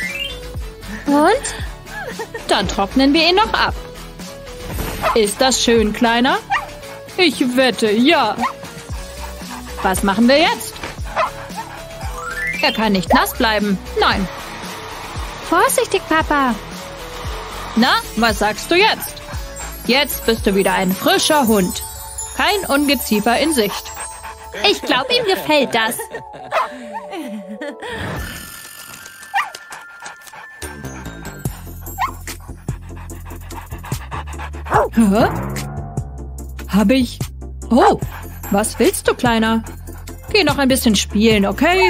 [SPEAKER 3] Und? Dann trocknen wir ihn noch ab. Ist das schön, Kleiner? Ich wette, ja. Was machen wir jetzt? Er kann nicht nass bleiben. Nein. Vorsichtig, Papa. Na, was sagst du jetzt? Jetzt bist du wieder ein frischer Hund. Kein Ungeziefer in Sicht. Ich glaube, ihm gefällt das. Hä? Hab ich... Oh, was willst du, Kleiner? Geh noch ein bisschen spielen, okay?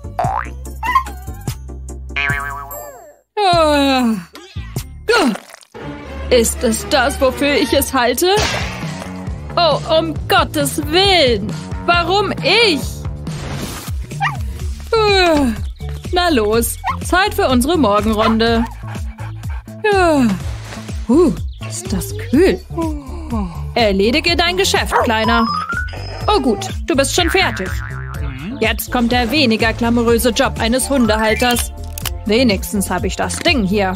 [SPEAKER 3] Ah. Ist es das, wofür ich es halte? Oh, um Gottes Willen! Warum ich? Ah. Na los, Zeit für unsere Morgenrunde. Ja. Uh, ist das kühl. Erledige dein Geschäft, Kleiner. Oh gut, du bist schon fertig. Jetzt kommt der weniger glamouröse Job eines Hundehalters. Wenigstens habe ich das Ding hier.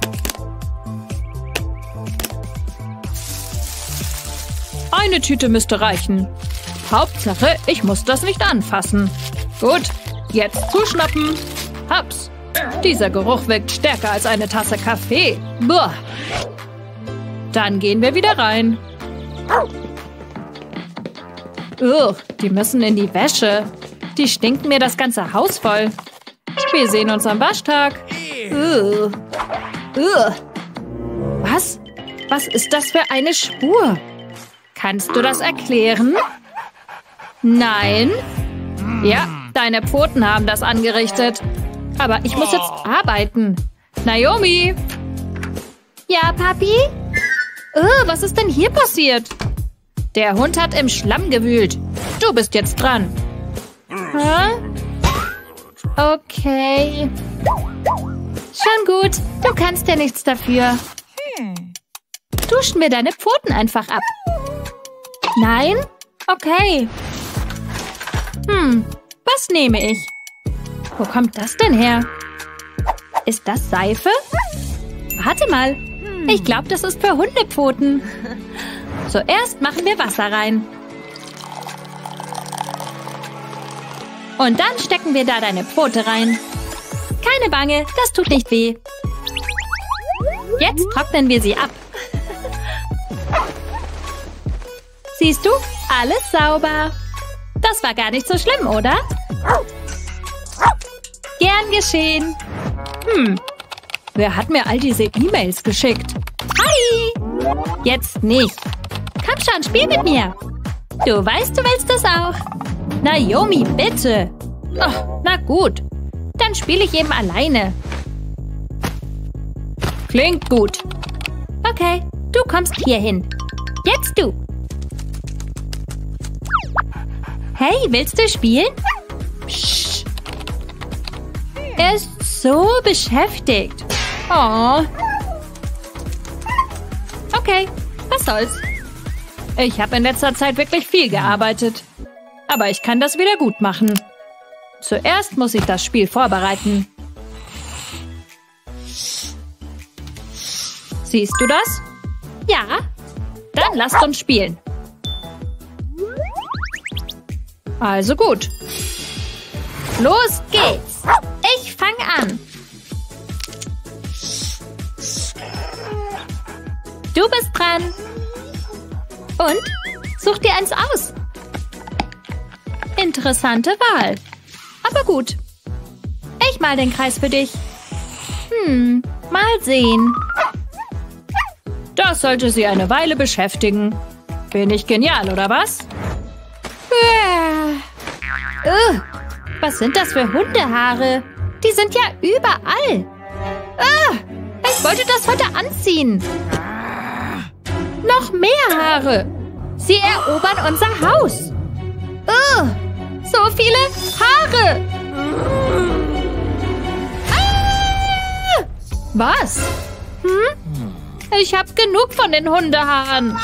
[SPEAKER 3] Eine Tüte müsste reichen. Hauptsache, ich muss das nicht anfassen. Gut, jetzt zuschnappen. Haps. Dieser Geruch wirkt stärker als eine Tasse Kaffee. Buh. Dann gehen wir wieder rein. Ugh, die müssen in die Wäsche. Die stinken mir das ganze Haus voll. Wir sehen uns am Waschtag. Ugh. Ugh. Was? Was ist das für eine Spur? Kannst du das erklären? Nein? Ja, deine Pfoten haben das angerichtet. Aber ich muss jetzt arbeiten. Naomi? Ja, Papi? Oh, was ist denn hier passiert? Der Hund hat im Schlamm gewühlt. Du bist jetzt dran. Hä? Okay. Schon gut. Du kannst ja nichts dafür. Duschen wir deine Pfoten einfach ab. Nein? Okay. Hm, was nehme ich? Wo kommt das denn her? Ist das Seife? Warte mal. Ich glaube, das ist für Hundepfoten. Zuerst machen wir Wasser rein. Und dann stecken wir da deine Pfote rein. Keine Bange, das tut nicht weh. Jetzt trocknen wir sie ab. Siehst du? Alles sauber. Das war gar nicht so schlimm, oder?
[SPEAKER 8] Gern geschehen. Hm, wer hat mir all diese E-Mails geschickt? Hi! Jetzt nicht. Komm schon, spiel mit mir. Du weißt, du willst das auch. Naomi, bitte. Oh, na gut. Dann spiele ich eben alleine. Klingt gut. Okay, du kommst hier hin. Jetzt du. Hey, willst du spielen? Psst. Er ist so beschäftigt. Oh. Okay, was soll's. Ich habe in letzter Zeit wirklich viel gearbeitet. Aber ich kann das wieder gut machen. Zuerst muss ich das Spiel vorbereiten. Siehst du das? Ja. Dann lasst uns spielen. Also gut. Los geht's. Ich fange an. Du bist dran. Und? Such dir eins aus. Interessante Wahl. Aber gut. Ich mal den Kreis für dich. Hm, mal sehen. Das sollte sie eine Weile beschäftigen. Bin ich genial, oder was? Äh. Uh, was sind das für Hundehaare? Die sind ja überall. Uh, ich wollte das heute anziehen. Noch mehr Haare. Sie erobern unser Haus. Uh, so viele Haare. Ah! Was? Hm? Ich habe genug von den Hundehaaren.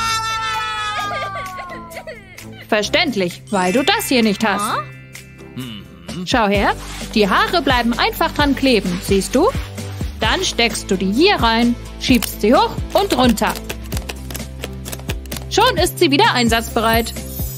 [SPEAKER 8] Verständlich, weil du das hier nicht hast. Schau her, die Haare bleiben einfach dran kleben, siehst du? Dann steckst du die hier rein, schiebst sie hoch und runter. Schon ist sie wieder einsatzbereit.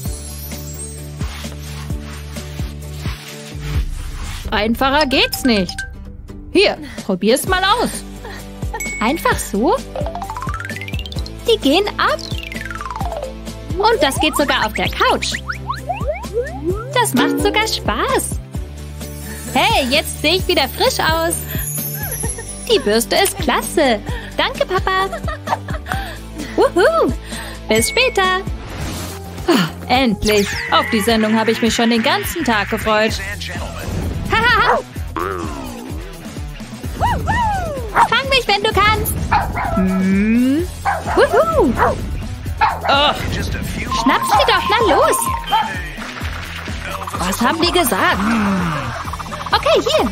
[SPEAKER 8] Einfacher geht's nicht. Hier, probier's mal aus. Einfach so? Die gehen ab. Und das geht sogar auf der Couch. Das macht sogar Spaß. Hey, jetzt sehe ich wieder frisch aus. Die Bürste ist klasse. Danke, Papa. Wuhu. Bis später. Oh, endlich. Auf die Sendung habe ich mich schon den ganzen Tag gefreut. Haha. Fang mich, wenn du kannst. Hm. Wuhu. Oh. Schnapp sie doch, na los. Was haben die gesagt? Okay, hier.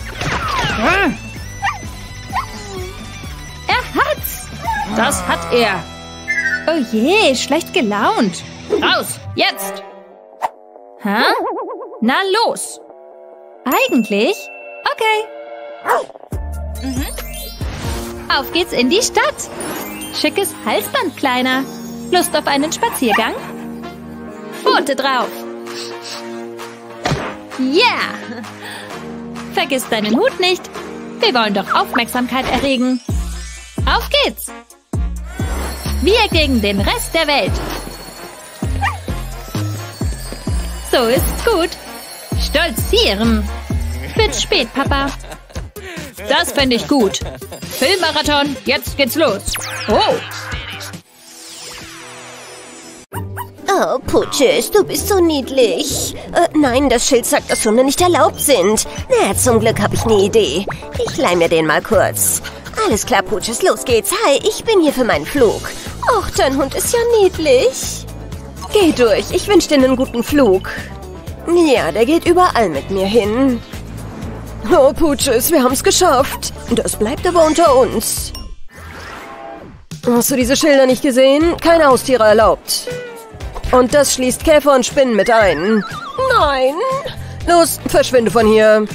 [SPEAKER 8] Er hat's. Das hat er. Oh je, schlecht gelaunt. Raus, jetzt. Hä? Na los. Eigentlich? Okay. Mhm. Auf geht's in die Stadt. Schickes Halsband, Kleiner. Lust auf einen Spaziergang? Pfote drauf. Ja! Yeah. Vergiss deinen Hut nicht. Wir wollen doch Aufmerksamkeit erregen. Auf geht's! Wir gegen den Rest der Welt. So ist's gut. Stolzieren. Wird spät, Papa. Das fände ich gut. Filmmarathon, jetzt geht's los. Oh!
[SPEAKER 7] Oh, Putsches, du bist so niedlich. Äh, nein, das Schild sagt, dass Hunde nicht erlaubt sind. Na, zum Glück habe ich eine Idee. Ich leih mir den mal kurz. Alles klar, Putsches, los geht's. Hi, ich bin hier für meinen Flug. Och, dein Hund ist ja niedlich. Geh durch, ich wünsche dir einen guten Flug. Ja, der geht überall mit mir hin. Oh, Putsches, wir haben's geschafft. Das bleibt aber unter uns. Hast du diese Schilder nicht gesehen? Keine Haustiere erlaubt. Und das schließt Käfer und Spinnen mit ein. Nein. Los, verschwinde von hier.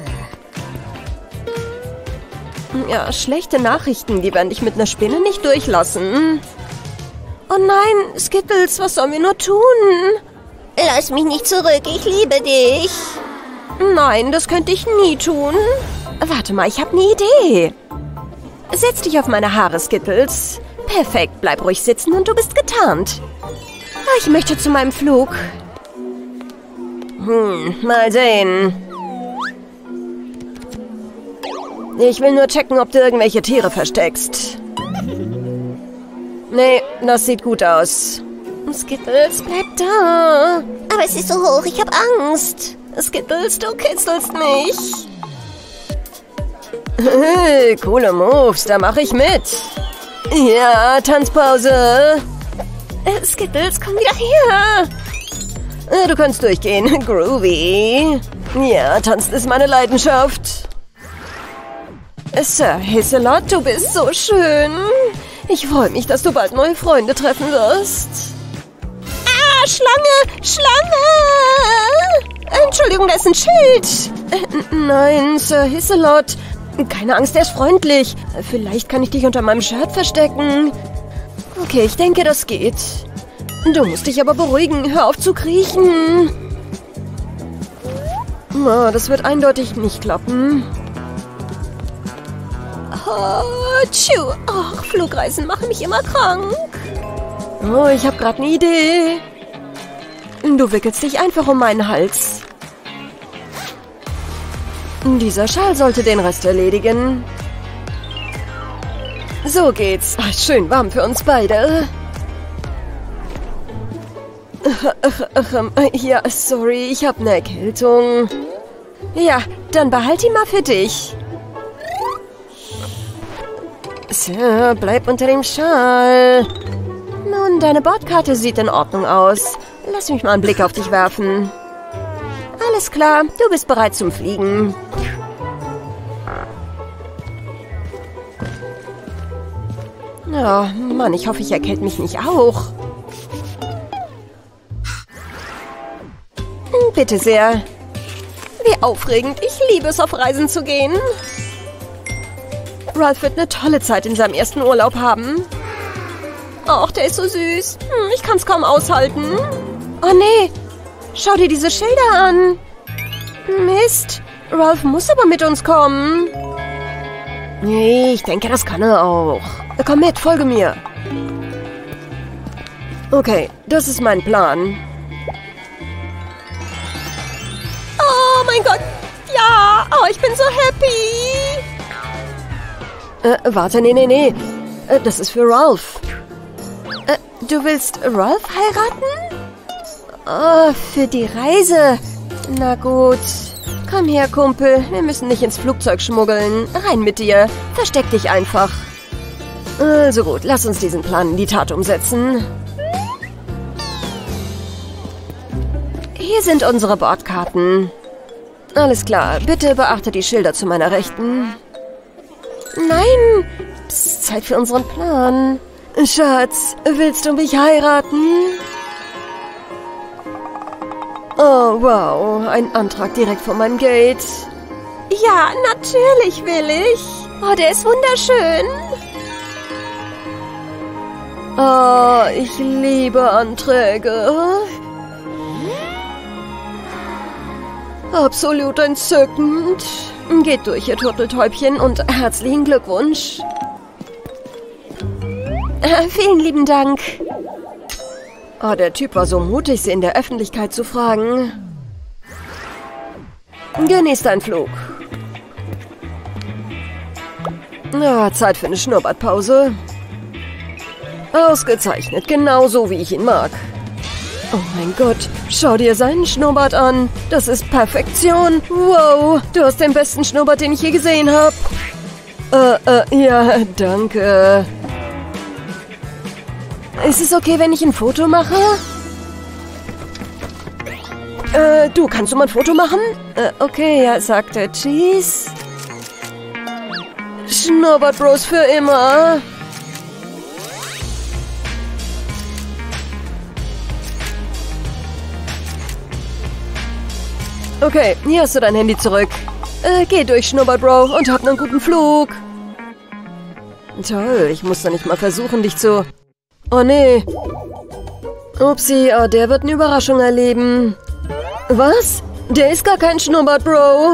[SPEAKER 7] Ja, schlechte Nachrichten. Die werden dich mit einer Spinne nicht durchlassen. Oh nein, Skittles, was sollen wir nur tun?
[SPEAKER 2] Lass mich nicht zurück, ich liebe dich.
[SPEAKER 7] Nein, das könnte ich nie tun. Warte mal, ich habe eine Idee. Setz dich auf meine Haare, Skittles. Perfekt, bleib ruhig sitzen und du bist getarnt. Ich möchte zu meinem Flug. Hm, mal sehen. Ich will nur checken, ob du irgendwelche Tiere versteckst. Nee, das sieht gut aus. Skittles, bleib da.
[SPEAKER 2] Aber es ist so hoch, ich habe Angst.
[SPEAKER 7] Skittles, du kitzelst mich. Hey, coole Moves, da mache ich mit. Ja, Tanzpause. Äh, Skittles, komm wieder her. Äh, du kannst durchgehen. Groovy. Ja, tanzen ist meine Leidenschaft. Sir Hazelot, du bist so schön. Ich freue mich, dass du bald neue Freunde treffen wirst. Ah, Schlange! Schlange! Entschuldigung, da ist ein Schild. Äh, nein, Sir Hazelot. Keine Angst, er ist freundlich. Vielleicht kann ich dich unter meinem Shirt verstecken. Okay, ich denke, das geht. Du musst dich aber beruhigen. Hör auf zu kriechen. Oh, das wird eindeutig nicht klappen. Oh, tschu. Ach, Flugreisen machen mich immer krank. Oh, ich habe gerade eine Idee. Du wickelst dich einfach um meinen Hals. Dieser Schal sollte den Rest erledigen. So geht's. Ach, schön warm für uns beide. Ja, sorry, ich habe eine Erkältung. Ja, dann behalt die mal für dich. So, bleib unter dem Schal. Nun, deine Bordkarte sieht in Ordnung aus. Lass mich mal einen Blick auf dich werfen. Alles klar, du bist bereit zum Fliegen. Oh, Mann, ich hoffe, ich erkälte mich nicht auch. Bitte sehr. Wie aufregend. Ich liebe es, auf Reisen zu gehen. Ralph wird eine tolle Zeit in seinem ersten Urlaub haben. Ach, der ist so süß. Hm, ich kann es kaum aushalten. Oh nee, schau dir diese Schilder an. Mist, Ralph muss aber mit uns kommen. Nee, ich denke, das kann er auch. Komm mit, folge mir. Okay, das ist mein Plan. Oh mein Gott, ja, oh, ich bin so happy. Äh, warte, nee, nee, nee. Äh, das ist für Ralph. Äh, du willst Ralph heiraten? Oh, für die Reise. Na gut. Komm her, Kumpel. Wir müssen nicht ins Flugzeug schmuggeln. Rein mit dir. Versteck dich einfach. Also gut, lass uns diesen Plan in die Tat umsetzen. Hier sind unsere Bordkarten. Alles klar, bitte beachte die Schilder zu meiner Rechten. Nein, Psst, Zeit für unseren Plan. Schatz, willst du mich heiraten? Oh, wow, ein Antrag direkt vor meinem Gate. Ja, natürlich will ich. Oh, der ist wunderschön. Oh, ich liebe Anträge. Absolut entzückend. Geht durch, ihr Turteltäubchen, und herzlichen Glückwunsch. Äh, vielen lieben Dank. Oh, der Typ war so mutig, sie in der Öffentlichkeit zu fragen. Genieß deinen Flug. Ja, Zeit für eine Schnurrbartpause. Ausgezeichnet, genau so, wie ich ihn mag. Oh mein Gott, schau dir seinen Schnurrbart an. Das ist Perfektion. Wow, du hast den besten Schnurrbart, den ich je gesehen habe. Äh, äh, ja, danke. Ist es okay, wenn ich ein Foto mache? Äh, du, kannst du mal ein Foto machen? Äh, okay, ja, sagt er. Cheese. Schnurrbart Bros für immer. Okay, hier hast du dein Handy zurück. Äh, geh durch, Schnurrbart Bro, und hab einen guten Flug. Toll, ich muss doch nicht mal versuchen, dich zu... Oh nee. Upsi, oh, der wird eine Überraschung erleben. Was? Der ist gar kein Schnurrbart Bro.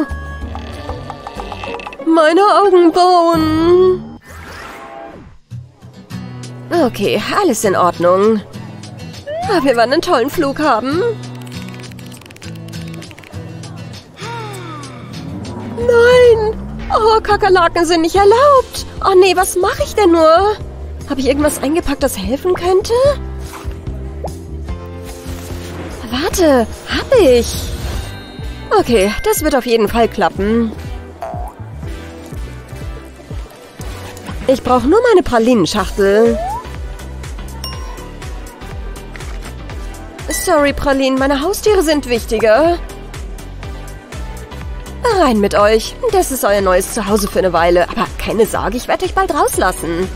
[SPEAKER 7] Meine Augenbrauen. Okay, alles in Ordnung. Aber wir werden einen tollen Flug haben. Nein! Oh, Kakerlaken sind nicht erlaubt. Oh nee, was mache ich denn nur? Habe ich irgendwas eingepackt, das helfen könnte? Warte, hab ich. Okay, das wird auf jeden Fall klappen. Ich brauche nur meine Pralinenschachtel. Sorry, Pralinen, meine Haustiere sind wichtiger. Rein mit euch. Das ist euer neues Zuhause für eine Weile. Aber keine Sorge, ich werde euch bald rauslassen.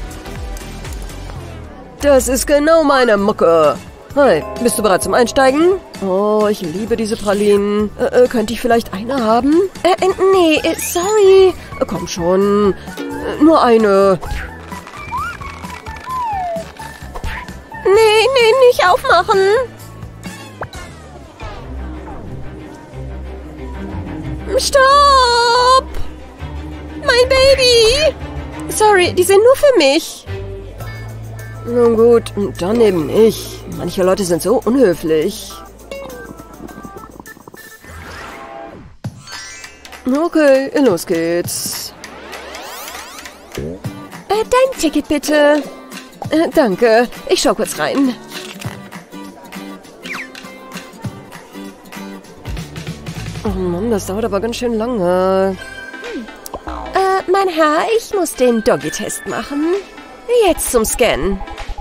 [SPEAKER 7] Das ist genau meine Mucke. Hi, bist du bereit zum Einsteigen? Oh, ich liebe diese Pralinen. Äh, äh, könnte ich vielleicht eine haben? Äh, äh nee, äh, sorry. Äh, komm schon. Äh, nur eine. Nee, nee, nicht aufmachen. Stopp! Mein Baby! Sorry, die sind nur für mich. Nun gut, dann eben nicht. Manche Leute sind so unhöflich. Okay, los geht's. Äh, dein Ticket bitte. Äh, danke, ich schau kurz rein. Oh Mann, das dauert aber ganz schön lange. Äh, mein Herr, ich muss den Doggy-Test machen. Jetzt zum Scannen.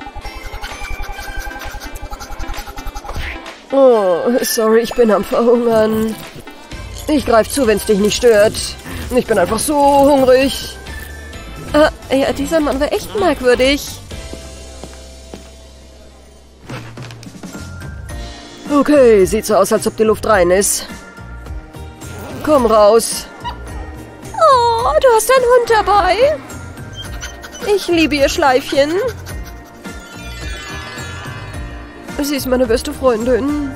[SPEAKER 7] Oh, sorry, ich bin am Verhungern. Ich greife zu, wenn es dich nicht stört. Ich bin einfach so hungrig. Ah, ja, dieser Mann war echt merkwürdig. Okay, sieht so aus, als ob die Luft rein ist. Komm raus. Oh, du hast einen Hund dabei. Ich liebe ihr Schleifchen. Sie ist meine beste Freundin.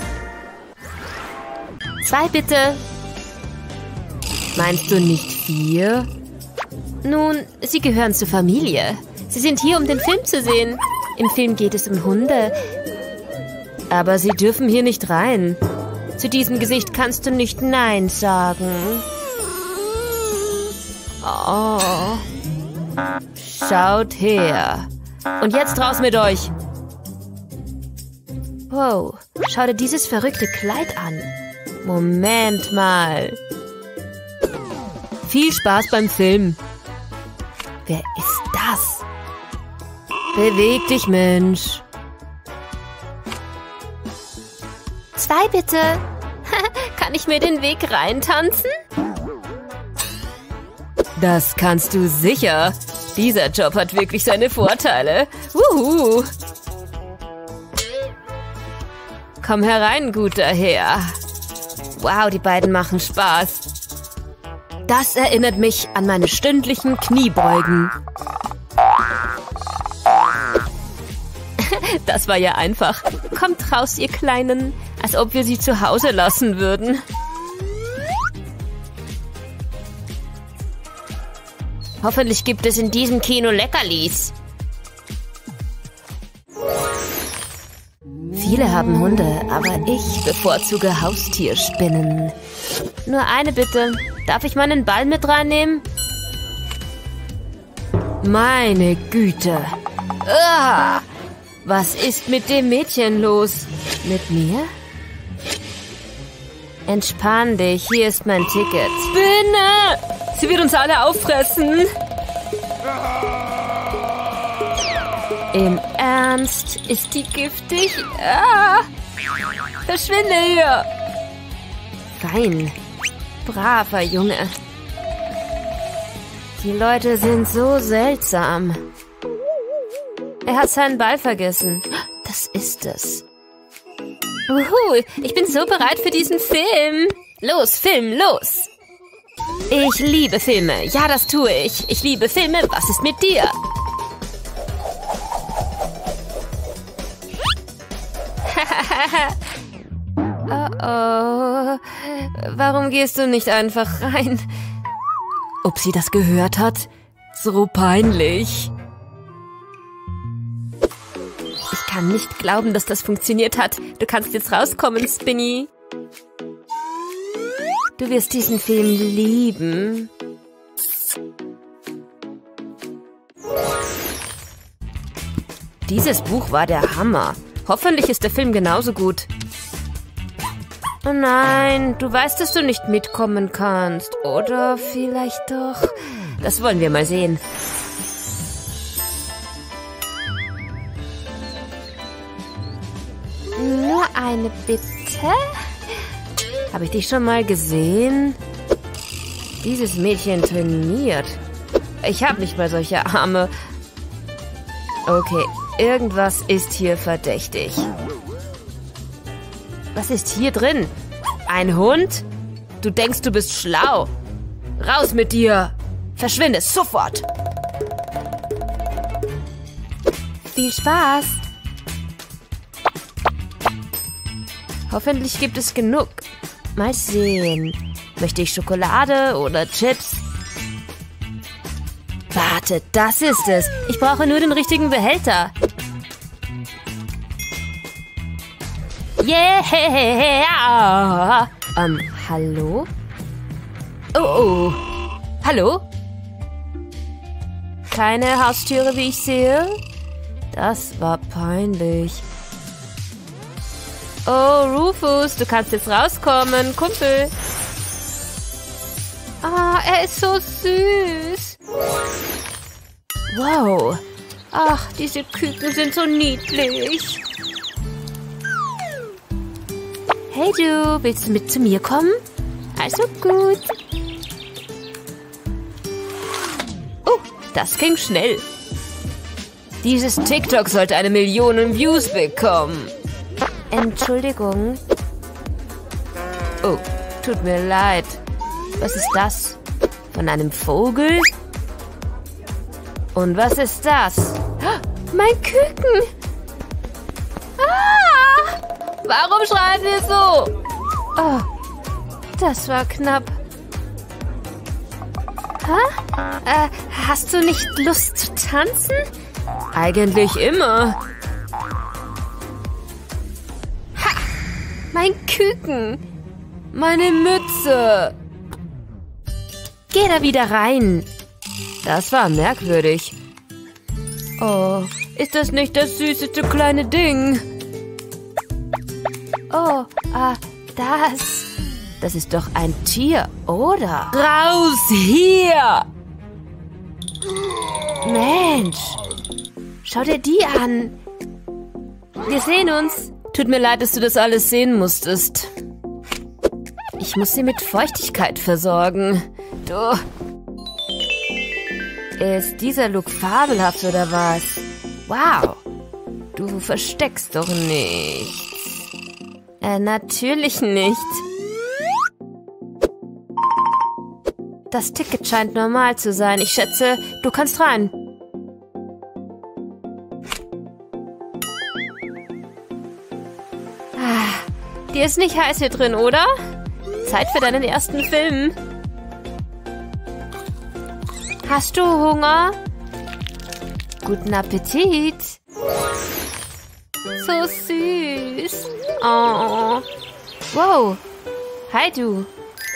[SPEAKER 1] Zwei bitte. Meinst du nicht vier? Nun, sie gehören zur Familie. Sie sind hier, um den Film zu sehen. Im Film geht es um Hunde. Aber sie dürfen hier nicht rein. Zu diesem Gesicht kannst du nicht Nein sagen. Oh. Schaut her. Und jetzt raus mit euch. Wow, schau dir dieses verrückte Kleid an. Moment mal. Viel Spaß beim Film. Wer ist das? Beweg dich, Mensch. Zwei bitte. Kann ich mir den Weg reintanzen? Das kannst du sicher. Dieser Job hat wirklich seine Vorteile. Wuhu. Komm herein, guter Herr. Wow, die beiden machen Spaß. Das erinnert mich an meine stündlichen Kniebeugen. Das war ja einfach. Kommt raus, ihr Kleinen. Als ob wir sie zu Hause lassen würden. Hoffentlich gibt es in diesem Kino Leckerlis. Viele haben Hunde, aber ich bevorzuge Haustierspinnen. Nur eine bitte. Darf ich meinen Ball mit reinnehmen? Meine Güte. Ah, was ist mit dem Mädchen los? Mit mir? Entspann dich, hier ist mein Ticket. Spinne! Sie wird uns alle auffressen. Im Ernst? Ist die giftig? Ah! Verschwinde hier! Fein. Braver Junge. Die Leute sind so seltsam. Er hat seinen Ball vergessen. Das ist es. Uhu, ich bin so bereit für diesen Film. Los, Film, los! Ich liebe Filme. Ja, das tue ich. Ich liebe Filme. Was ist mit dir? Oh oh. Warum gehst du nicht einfach rein? Ob sie das gehört hat? So peinlich. Ich kann nicht glauben, dass das funktioniert hat. Du kannst jetzt rauskommen, Spinny. Du wirst diesen Film lieben.
[SPEAKER 5] Dieses Buch war der Hammer. Hoffentlich ist der Film genauso gut. Oh nein, du weißt, dass du nicht mitkommen kannst. Oder vielleicht doch. Das wollen wir mal sehen.
[SPEAKER 1] Nur eine Bitte?
[SPEAKER 5] Habe ich dich schon mal gesehen? Dieses Mädchen trainiert. Ich habe nicht mal solche Arme. Okay, irgendwas ist hier verdächtig. Was ist hier drin? Ein Hund? Du denkst, du bist schlau. Raus mit dir. Verschwinde sofort.
[SPEAKER 1] Viel Spaß.
[SPEAKER 5] Hoffentlich gibt es genug. Mal sehen. Möchte ich Schokolade oder Chips? Warte, das ist es. Ich brauche nur den richtigen Behälter. Yeah! Ähm, hallo? Oh, oh. Hallo? Keine Haustüre, wie ich sehe? Das war peinlich. Oh, Rufus, du kannst jetzt rauskommen, Kumpel. Ah, er ist so süß. Wow. Ach, diese Küken sind so niedlich. Hey du, willst du mit zu mir kommen? Also gut. Oh, das ging schnell. Dieses TikTok sollte eine Million Views bekommen. Entschuldigung. Oh, tut mir leid. Was ist das? Von einem Vogel? Und was ist das? Mein Küken! Ah! Warum schreien wir so? Oh, das war knapp. Hä? Äh, hast du nicht Lust zu tanzen? Eigentlich immer. Ha! Mein Küken! Meine Mütze! Geh da wieder rein. Das war merkwürdig. Oh, ist das nicht das süßeste kleine Ding? Oh, ah, das. Das ist doch ein Tier, oder? Raus hier! Mensch, schau dir die an. Wir sehen uns. Tut mir leid, dass du das alles sehen musstest. Ich muss sie mit Feuchtigkeit versorgen. Du. Ist dieser Look fabelhaft oder was? Wow. Du versteckst doch nichts. Äh, natürlich nicht. Das Ticket scheint normal zu sein. Ich schätze, du kannst rein. Ah, dir ist nicht heiß hier drin, oder? Zeit für deinen ersten Film. Hast du Hunger? Guten Appetit. So süß. Oh. Wow. Hi, du.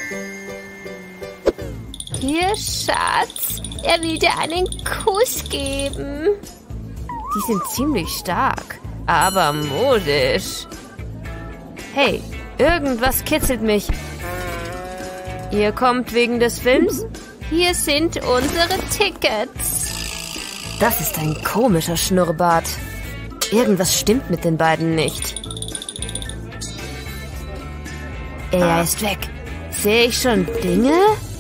[SPEAKER 5] Hier, Schatz. Er will dir einen Kuss geben. Die sind ziemlich stark, aber modisch. Hey, irgendwas kitzelt mich. Ihr kommt wegen des Films? Hier sind unsere Tickets. Das ist ein komischer Schnurrbart. Irgendwas stimmt mit den beiden nicht. Er ist weg. Sehe ich schon Dinge?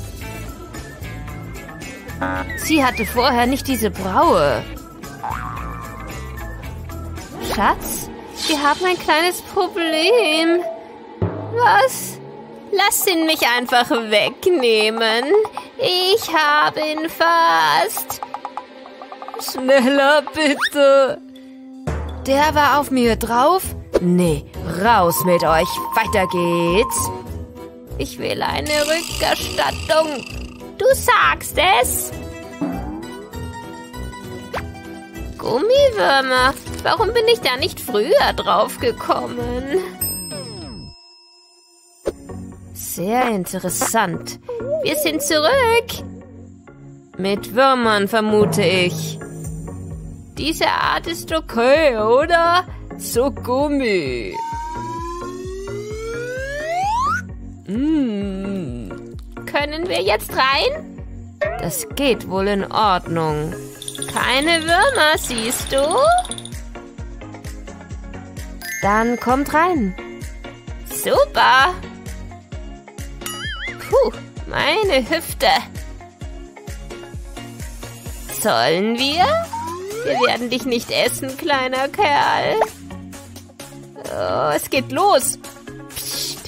[SPEAKER 5] Sie hatte vorher nicht diese Braue. Schatz, wir haben ein kleines Problem. Was? Lass ihn mich einfach wegnehmen. Ich habe ihn fast. Schneller, bitte. Der war auf mir drauf? Nee, raus mit euch. Weiter geht's. Ich will eine Rückerstattung. Du sagst es. Gummiwürmer. Warum bin ich da nicht früher drauf gekommen? Sehr interessant. Wir sind zurück.
[SPEAKER 4] Mit Würmern, vermute ich. Diese Art ist okay, oder? So Gummi. Mm. Können wir jetzt rein? Das geht wohl in Ordnung. Keine Würmer, siehst du? Dann kommt rein. Super. Puh, meine Hüfte. Sollen wir? Wir werden dich nicht essen, kleiner Kerl. Oh, es geht los. Psst.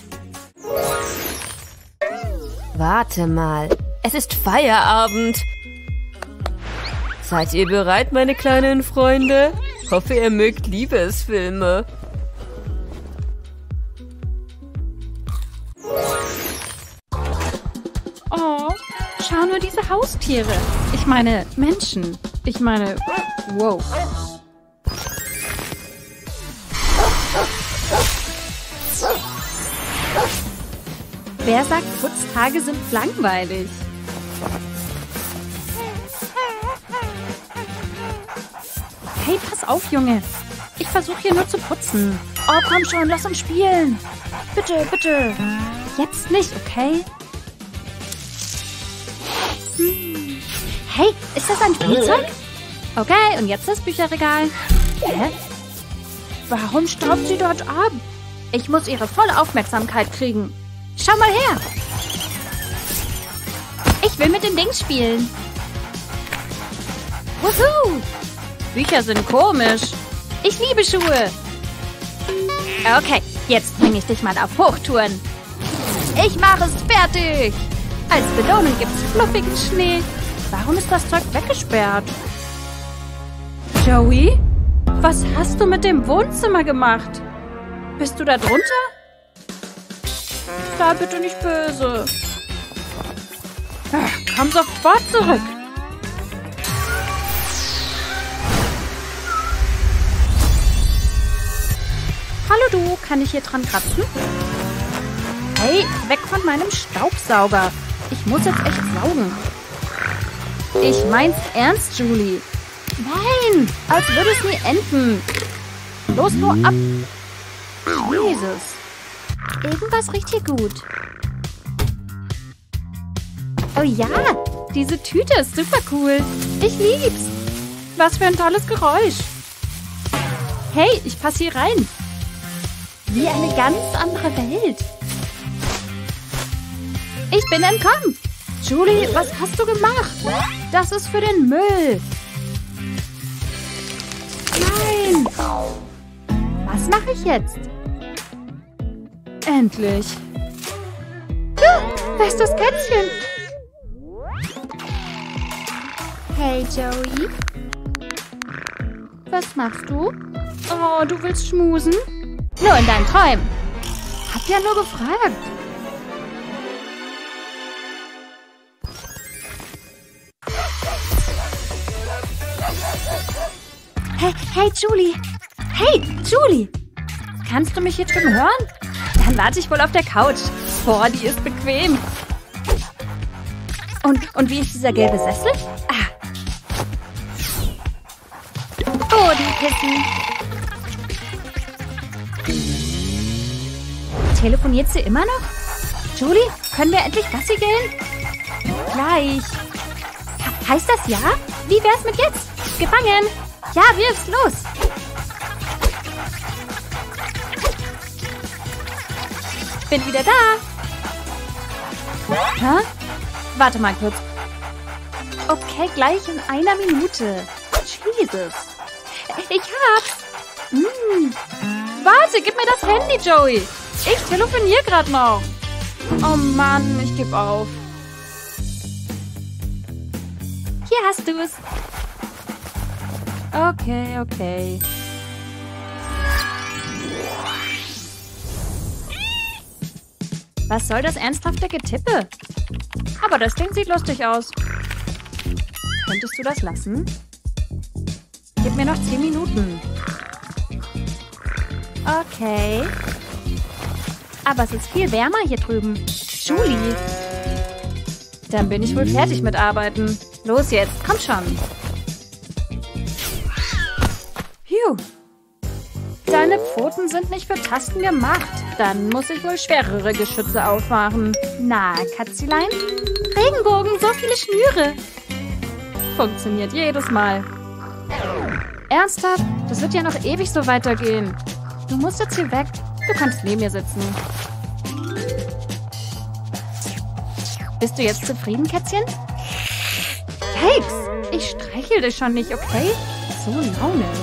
[SPEAKER 4] Warte mal. Es ist Feierabend. Seid ihr bereit, meine kleinen Freunde? Hoffe, ihr mögt Liebesfilme.
[SPEAKER 3] Oh, schau nur diese Haustiere. Ich meine Menschen. Ich meine, wow. Wer sagt, Putztage sind langweilig? Hey, pass auf, Junge. Ich versuche hier nur zu putzen. Oh, komm schon, lass uns spielen. Bitte, bitte. Jetzt nicht, okay? Hm. Hey, ist das ein Spielzeug? Okay, und jetzt das Bücherregal. Hä? Warum staubt sie dort ab? Ich muss ihre volle Aufmerksamkeit kriegen. Schau mal her. Ich will mit dem Ding spielen. Wuhu! Bücher sind komisch. Ich liebe Schuhe. Okay, jetzt bringe ich dich mal auf Hochtouren. Ich mache es fertig. Als Belohnung gibt's fluffigen Schnee. Warum ist das Zeug weggesperrt? Joey? Was hast du mit dem Wohnzimmer gemacht? Bist du da drunter? Sei bitte nicht böse. Ach, komm sofort zurück. Hallo du, kann ich hier dran kratzen? Hey, weg von meinem Staubsauger. Ich muss jetzt echt saugen. Ich mein's ernst, Julie. Nein, als würde es nie enden. Los, nur ab. Jesus. Irgendwas riecht hier gut. Oh ja, diese Tüte ist super cool. Ich lieb's. Was für ein tolles Geräusch. Hey, ich passe hier rein. Wie eine ganz andere Welt. Ich bin entkommen. Julie, was hast du gemacht? Das ist für den Müll. Nein. Was mache ich jetzt? Endlich. Wer ist das Kätzchen? Hey, Joey. Was machst du? Oh, du willst schmusen? Nur in deinen Träumen. Hab ja nur gefragt. Hey, hey, Julie. Hey, Julie. Kannst du mich hier drüben hören? Dann warte ich wohl auf der Couch. Boah, die ist bequem. Und, und wie ist dieser gelbe Sessel? Ah. Oh, die Kissen. Telefoniert sie immer noch? Julie, können wir endlich Gassi gehen? Gleich. Heißt das ja? Wie wär's mit jetzt? Gefangen. Ja, wirf's los. Bin wieder da. Hä? Warte mal kurz. Okay, gleich in einer Minute. Jesus. Ich hab's. Hm. Warte, gib mir das Handy, Joey. Ich telefoniere gerade noch. Oh Mann, ich gebe auf. Hier hast du es. Okay, okay. Was soll das ernsthafte Getippe? Aber das Ding sieht lustig aus. Könntest du das lassen? Gib mir noch zehn Minuten. Okay. Aber es ist viel wärmer hier drüben. Julie. Dann bin ich wohl fertig mit Arbeiten. Los jetzt, komm schon. Phew. Deine Pfoten sind nicht für Tasten gemacht. Dann muss ich wohl schwerere Geschütze aufmachen. Na, Katzilein? Regenbogen, so viele Schnüre. Funktioniert jedes Mal. Ernsthaft? Das wird ja noch ewig so weitergehen. Du musst jetzt hier weg. Du kannst neben mir sitzen. Bist du jetzt zufrieden, Kätzchen? Cakes! Ich streichel dich schon nicht, okay? So launisch.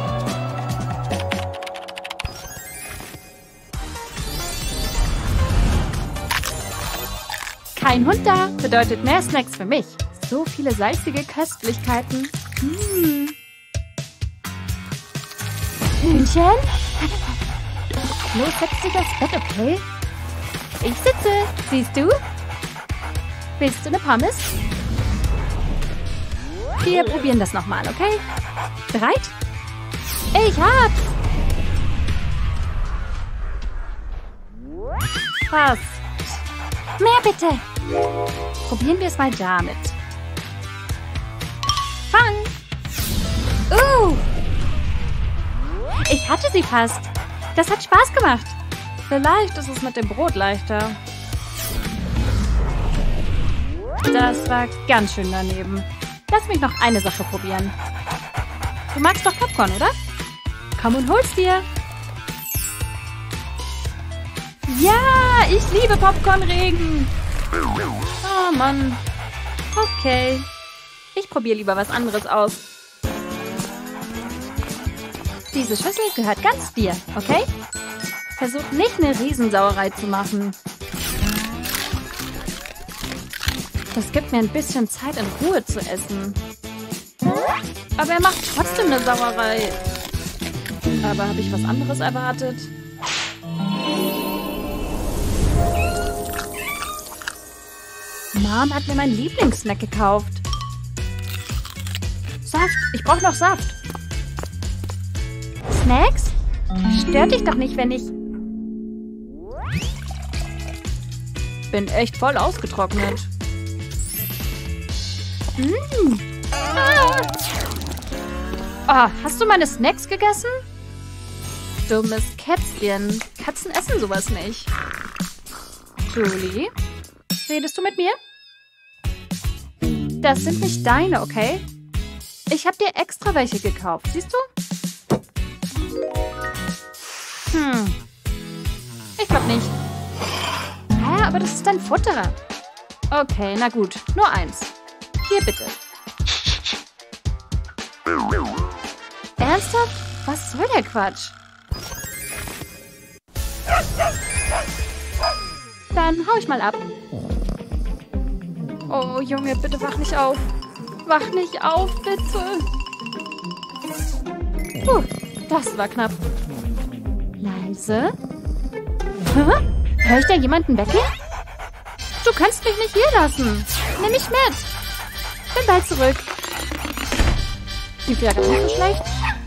[SPEAKER 3] Kein Hund da bedeutet mehr Snacks für mich. So viele salzige Köstlichkeiten. Hm. Hühnchen? Los, setz dich aufs Bett, okay? Ich sitze. Siehst du? Willst du eine Pommes? Wir probieren das nochmal, okay? Bereit? Ich hab's! Was? Mehr bitte! Probieren wir es mal damit. Fang! Uh! Ich hatte sie fast. Das hat Spaß gemacht. Vielleicht ist es mit dem Brot leichter. Das war ganz schön daneben. Lass mich noch eine Sache probieren. Du magst doch Popcorn, oder? Komm und hol's dir. Ja, ich liebe Popcornregen. Oh Mann. Okay. Ich probiere lieber was anderes aus. Diese Schüssel gehört ganz dir, okay? Versuch nicht eine Riesensauerei zu machen. Das gibt mir ein bisschen Zeit, in Ruhe zu essen. Aber er macht trotzdem eine Sauerei. Aber habe ich was anderes erwartet? Mom hat mir meinen Lieblingssnack gekauft. Saft. Ich brauche noch Saft. Snacks? Stört dich doch nicht, wenn ich... Bin echt voll ausgetrocknet. Mm. Ah. Oh, hast du meine Snacks gegessen? Dummes Kätzchen. Katzen essen sowas nicht. Julie? Redest du mit mir? Das sind nicht deine, okay? Ich habe dir extra welche gekauft, siehst du? Hm. Ich glaube nicht. Hä, aber das ist dein Futter. Okay, na gut. Nur eins. Hier bitte. Ernsthaft? Was soll der Quatsch? Dann hau ich mal ab. Oh, Junge, bitte wach nicht auf. Wach nicht auf, bitte. Puh, das war knapp. Leise. Hä? Hör ich da jemanden weggehen? Du kannst mich nicht hier lassen. Nimm mich mit. Bin bald zurück. Lief ja gar nicht so schlecht.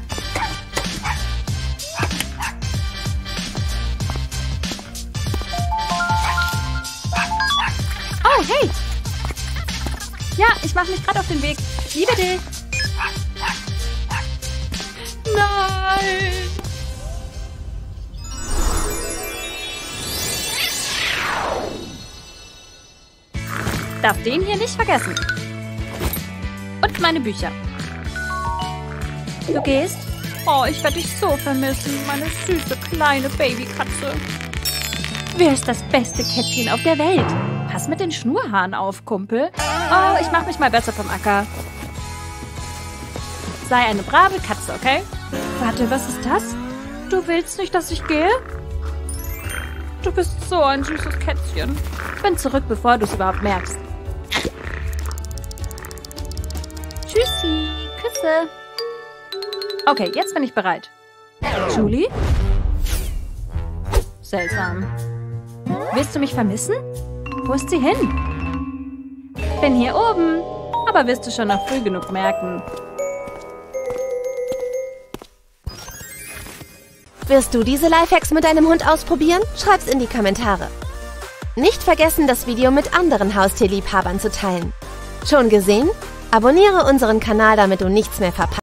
[SPEAKER 3] Oh, hey. Ja, ich mache mich gerade auf den Weg. Liebe dich. Nein. Darf den hier nicht vergessen. Und meine Bücher. Du gehst? Oh, ich werde dich so vermissen, meine süße kleine Babykatze. Wer ist das beste Kätzchen auf der Welt? Pass mit den Schnurhaaren auf, Kumpel. Oh, ich mach mich mal besser vom Acker. Sei eine brave Katze, okay? Warte, was ist das? Du willst nicht, dass ich gehe? Du bist so ein süßes Kätzchen. Ich bin zurück, bevor du es überhaupt merkst. Tschüssi, Küsse. Okay, jetzt bin ich bereit. Julie? Seltsam. Willst du mich vermissen? Wo ist sie hin? Bin hier oben, aber wirst du schon noch früh genug merken.
[SPEAKER 1] Wirst du diese Lifehacks mit deinem Hund ausprobieren? Schreib's in die Kommentare. Nicht vergessen, das Video mit anderen Haustierliebhabern zu teilen. Schon gesehen? Abonniere unseren Kanal, damit du nichts mehr verpasst.